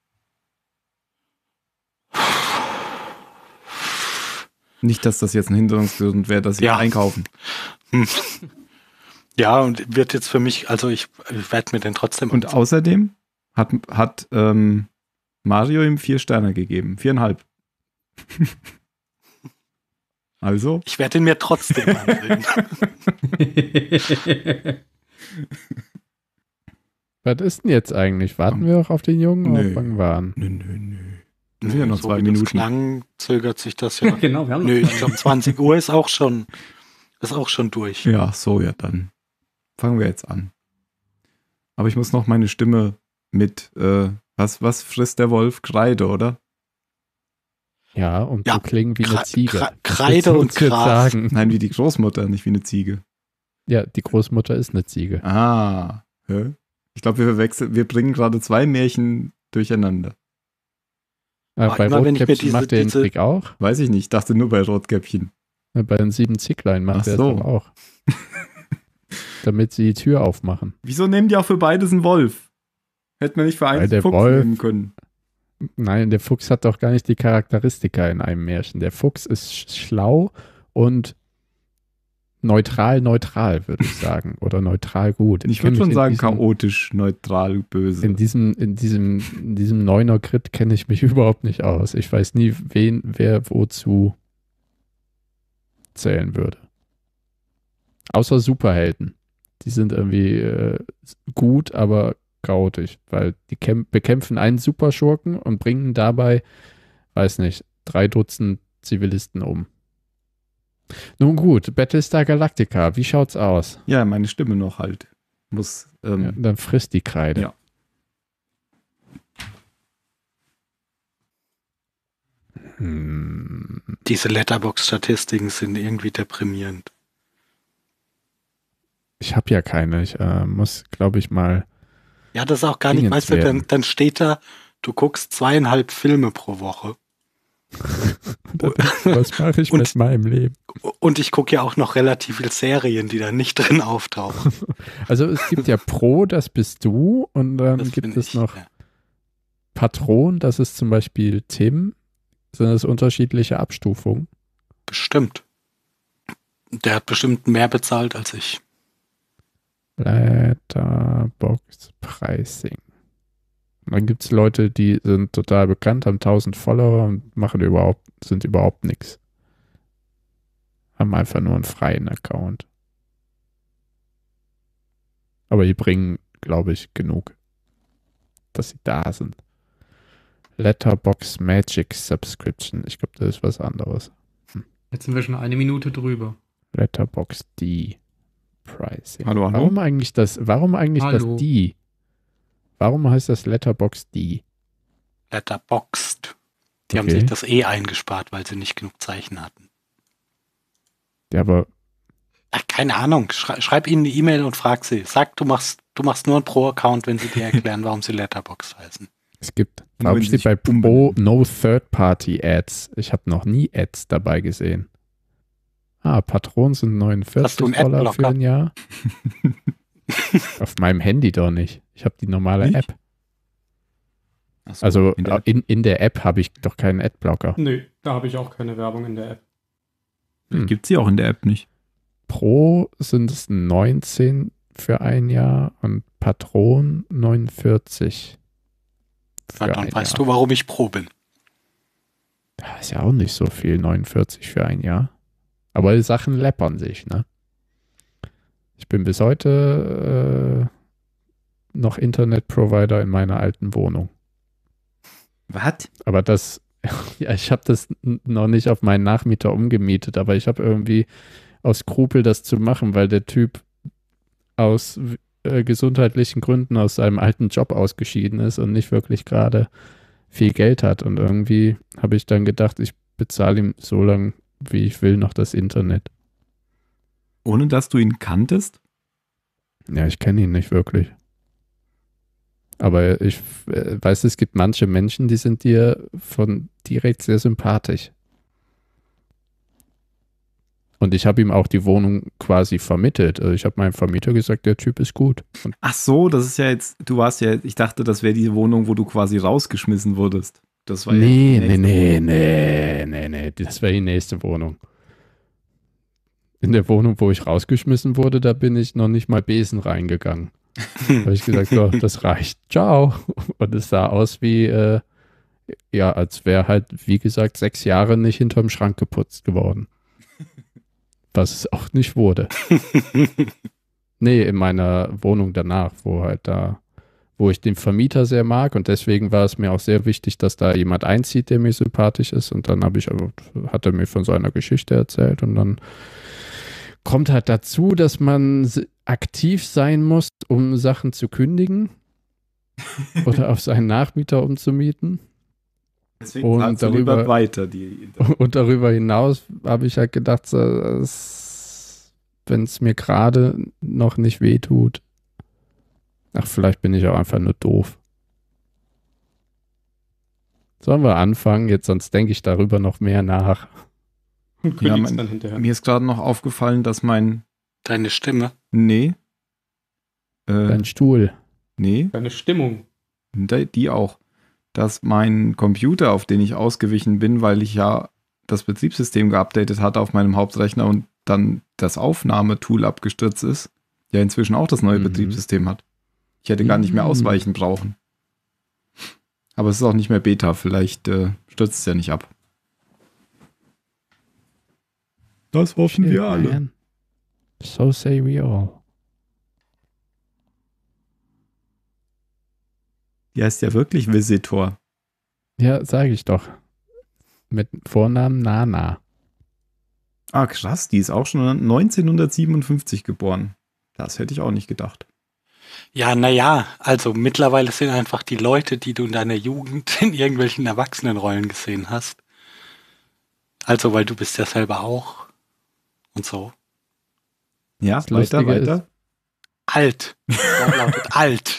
Nicht, dass das jetzt ein Hinderungsgrund wäre, dass sie Ja. einkaufen. Ja, und wird jetzt für mich, also ich werde mir den trotzdem Und außerdem hat Mario ihm 4 Sterne gegeben. 4,5. Also? ich werde ihn mir trotzdem ansehen. Was ist denn jetzt eigentlich? Warten wir auch auf den Jungen Nö. oder fangen wir an? Nö. Das sind ja noch so 2 wie Minuten. Das klang, zögert sich das ja. Genau, wir haben Nö, noch ich glaube 20 Uhr ist auch schon durch. Ja, so, ja, dann fangen wir jetzt an. Aber ich muss noch meine Stimme mit, was frisst der Wolf? Kreide, oder? Ja, und Ja, so klingen wie eine Ziege. Das Kreide willst du und uns jetzt Gras. sagen. Nein, wie die Großmutter, nicht wie eine Ziege. Ja, die Großmutter ist eine Ziege. Ah, hä? Ich glaube, wir bringen gerade 2 Märchen durcheinander. Aber Bei immer wenn ich mir Rotkäppchen macht er den diese- Trick auch. Weiß ich nicht, dachte nur bei Rotkäppchen. Bei den 7 Zicklein macht Ach er es so. doch auch. Damit sie die Tür aufmachen. Wieso nehmen die auch für beides einen Wolf? Hätten wir nicht für Weil einen der Fuchs Wolf- nehmen können. Nein, der Fuchs hat doch gar nicht die Charakteristika in einem Märchen. Der Fuchs ist schlau und neutral, würde ich sagen. Oder neutral gut. Ich würde kenn schon mich sagen, in diesem- chaotisch, neutral, böse. In diesem Neuner-Crit kenne ich mich überhaupt nicht aus. Ich weiß nie, wer wozu zählen würde. Außer Superhelden. Die sind irgendwie gut, aber chaotisch, weil die bekämpfen einen Superschurken und bringen dabei, weiß nicht, 3 Dutzend Zivilisten um. Nun gut, Battlestar Galactica, wie schaut's aus? Ja, meine Stimme noch halt. Muss, Ja, dann frisst die Kreide. Ja. Diese Letterbox-Statistiken sind irgendwie deprimierend. Ich habe ja keine. Ich muss, glaube ich, mal. Ja, das ist auch gar nicht, Dingens weißt du, werden. dann steht da, du guckst 2,5 Filme pro Woche. Was mache ich Und- mit meinem Leben? Und ich gucke ja auch noch relativ viele Serien, die da nicht drin auftauchen. Also es gibt ja Pro, das bist du, und dann Das gibt finde es ich, noch ja. Patron, das ist zum Beispiel Tim. Sind das unterschiedliche Abstufungen? Bestimmt. Der hat bestimmt mehr bezahlt als ich. Letterbox Pricing. Und dann gibt es Leute, die sind total bekannt, haben 1000 Follower und sind überhaupt nichts. haben einfach nur einen freien Account. Aber die bringen, glaube ich, genug, dass sie da sind. Letterboxd Magic Subscription. Ich glaube, das ist was anderes. Jetzt sind wir schon 1 Minute drüber. Letterboxd D Pricing. Hallo. Warum eigentlich das D? Warum heißt das Letterboxd D? Letterboxd. Die haben Okay. sich das eingespart, weil sie nicht genug Zeichen hatten. Ja, aber Ach, keine Ahnung. Schreib ihnen eine E-Mail und frag sie. Sag, du machst nur einen Pro-Account, wenn sie dir erklären, warum sie Letterboxd heißen. es gibt, Nur warum wenn steht sie bei sich Pro umbenennen. No Third-Party Ads? Ich habe noch nie Ads dabei gesehen. Patron sind Hast du $49 einen Adblocker? für ein Jahr. Auf meinem Handy doch nicht. Ich habe die normale Nicht? App. Ach so, Also in der App. in der App habe ich doch keinen Adblocker. Nö, da habe ich auch keine Werbung in der App. Gibt sie auch in der App nicht. Pro sind es 19 für ein Jahr und Patron 49 für Na, dann ein weißt Jahr. du, warum ich Pro bin. Ja, ist ja auch nicht so viel, 49 für ein Jahr. Aber die Sachen läppern sich, ne? Ich bin bis heute noch Internetprovider in meiner alten Wohnung. Was? Aber das, ja, ich habe das noch nicht auf meinen Nachmieter umgemietet, aber ich habe irgendwie aus Skrupel das zu machen, weil der Typ aus gesundheitlichen Gründen aus seinem alten Job ausgeschieden ist und nicht wirklich gerade viel Geld hat. Und irgendwie habe ich dann gedacht, ich bezahle ihm so lange, wie ich will, noch das Internet. Ohne dass du ihn kanntest? Ja, ich kenne ihn nicht wirklich. Aber ich weiß, es gibt manche Menschen, die sind dir von direkt sehr sympathisch. Und ich habe ihm auch die Wohnung quasi vermittelt. Also ich habe meinem Vermieter gesagt, der Typ ist gut. Und Ach so, das ist ja jetzt, ich dachte, das wäre die Wohnung, wo du quasi rausgeschmissen wurdest. Das war nee, jetzt die nächste Wohnung. nee, das wäre die nächste Wohnung. In der Wohnung, wo ich rausgeschmissen wurde, da bin ich noch nicht mal Besen reingegangen. Da habe ich gesagt, so, das reicht. Ciao. Und es sah aus wie, als wäre halt, wie gesagt, 6 Jahre nicht hinterm Schrank geputzt geworden. Was es auch nicht wurde. Nee, in meiner Wohnung danach, wo ich den Vermieter sehr mag und deswegen war es mir auch sehr wichtig, dass da jemand einzieht, der mir sympathisch ist und dann hat er mir von seiner Geschichte erzählt und dann kommt halt dazu, dass man aktiv sein muss, um Sachen zu kündigen oder auf seinen Nachmieter umzumieten. Deswegen Und zahlst du darüber- lieber weiter. Und darüber hinaus habe ich halt gedacht, wenn es mir gerade noch nicht wehtut, vielleicht bin ich auch einfach nur doof. Sollen wir anfangen? Jetzt, sonst denke ich darüber noch mehr nach. Und Ja, kündigst dann hinterher. Mir ist gerade noch aufgefallen, dass Deine Stimme. Nee. Dein Stuhl. Nee, Deine Stimmung. die auch. Dass mein Computer, auf den ich ausgewichen bin, weil ich ja das Betriebssystem geupdatet hatte auf meinem Hauptrechner und dann das Aufnahmetool abgestürzt ist, ja inzwischen auch das neue Betriebssystem hat. Ich hätte gar nicht mehr ausweichen brauchen. Aber es ist auch nicht mehr Beta, vielleicht stürzt es ja nicht ab. Das hoffen wir alle. Man. So say we all. Die heißt ja wirklich Visitor. Ja, sage ich doch. Mit Vornamen Nana. Ah, krass, die ist auch schon 1957 geboren. Das hätte ich auch nicht gedacht. Ja, naja, also mittlerweile sind einfach die Leute, die du in deiner Jugend in irgendwelchen Erwachsenenrollen gesehen hast. Also, weil du bist ja selber auch und so. Ja, Das weiter, Lustige weiter. Alt. Das Wort lautet alt.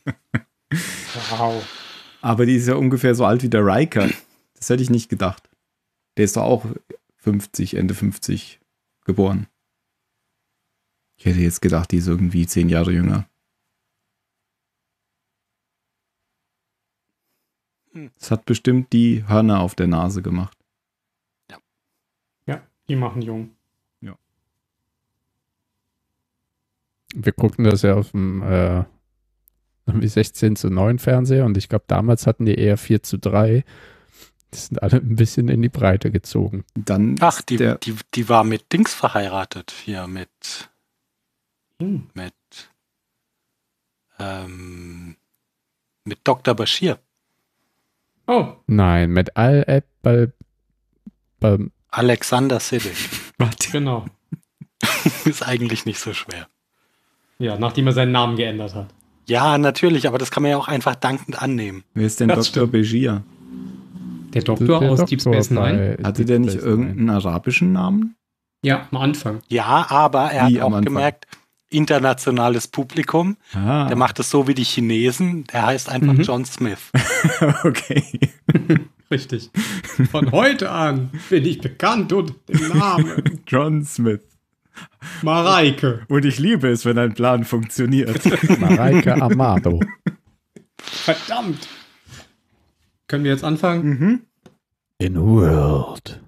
Wow. Aber die ist ja ungefähr so alt wie der Riker. Das hätte ich nicht gedacht. Der ist doch auch 50, Ende 50 geboren. Ich hätte jetzt gedacht, die ist irgendwie 10 Jahre jünger. Das hat bestimmt die Hörner auf der Nase gemacht. Ja, die machen jung. Wir gucken das ja auf dem irgendwie 16:9 Fernseher und ich glaube, damals hatten die eher 4:3. Die sind alle ein bisschen in die Breite gezogen. Dann Ach, die war mit Dings verheiratet. Hier mit Dr. Bashir. Oh. Nein, mit Alexander Siddig. Genau. Ist eigentlich nicht so schwer. Ja, nachdem er seinen Namen geändert hat. Ja, natürlich, aber das kann man ja auch einfach dankend annehmen. Wer ist denn Das Dr. Begier? Der Doktor aus Deep Space Nine? Hatte der nicht irgendeinen arabischen Namen? Ja, am Anfang. Ja, aber er Wie hat am auch Anfang? gemerkt, internationales Publikum, der macht es so wie die Chinesen, der heißt einfach John Smith. Okay. Richtig. Von heute an bin ich bekannt unter dem Namen John Smith. Mareike. Und ich liebe es, wenn ein Plan funktioniert. Mareike Amado. Verdammt. Können wir jetzt anfangen? In a world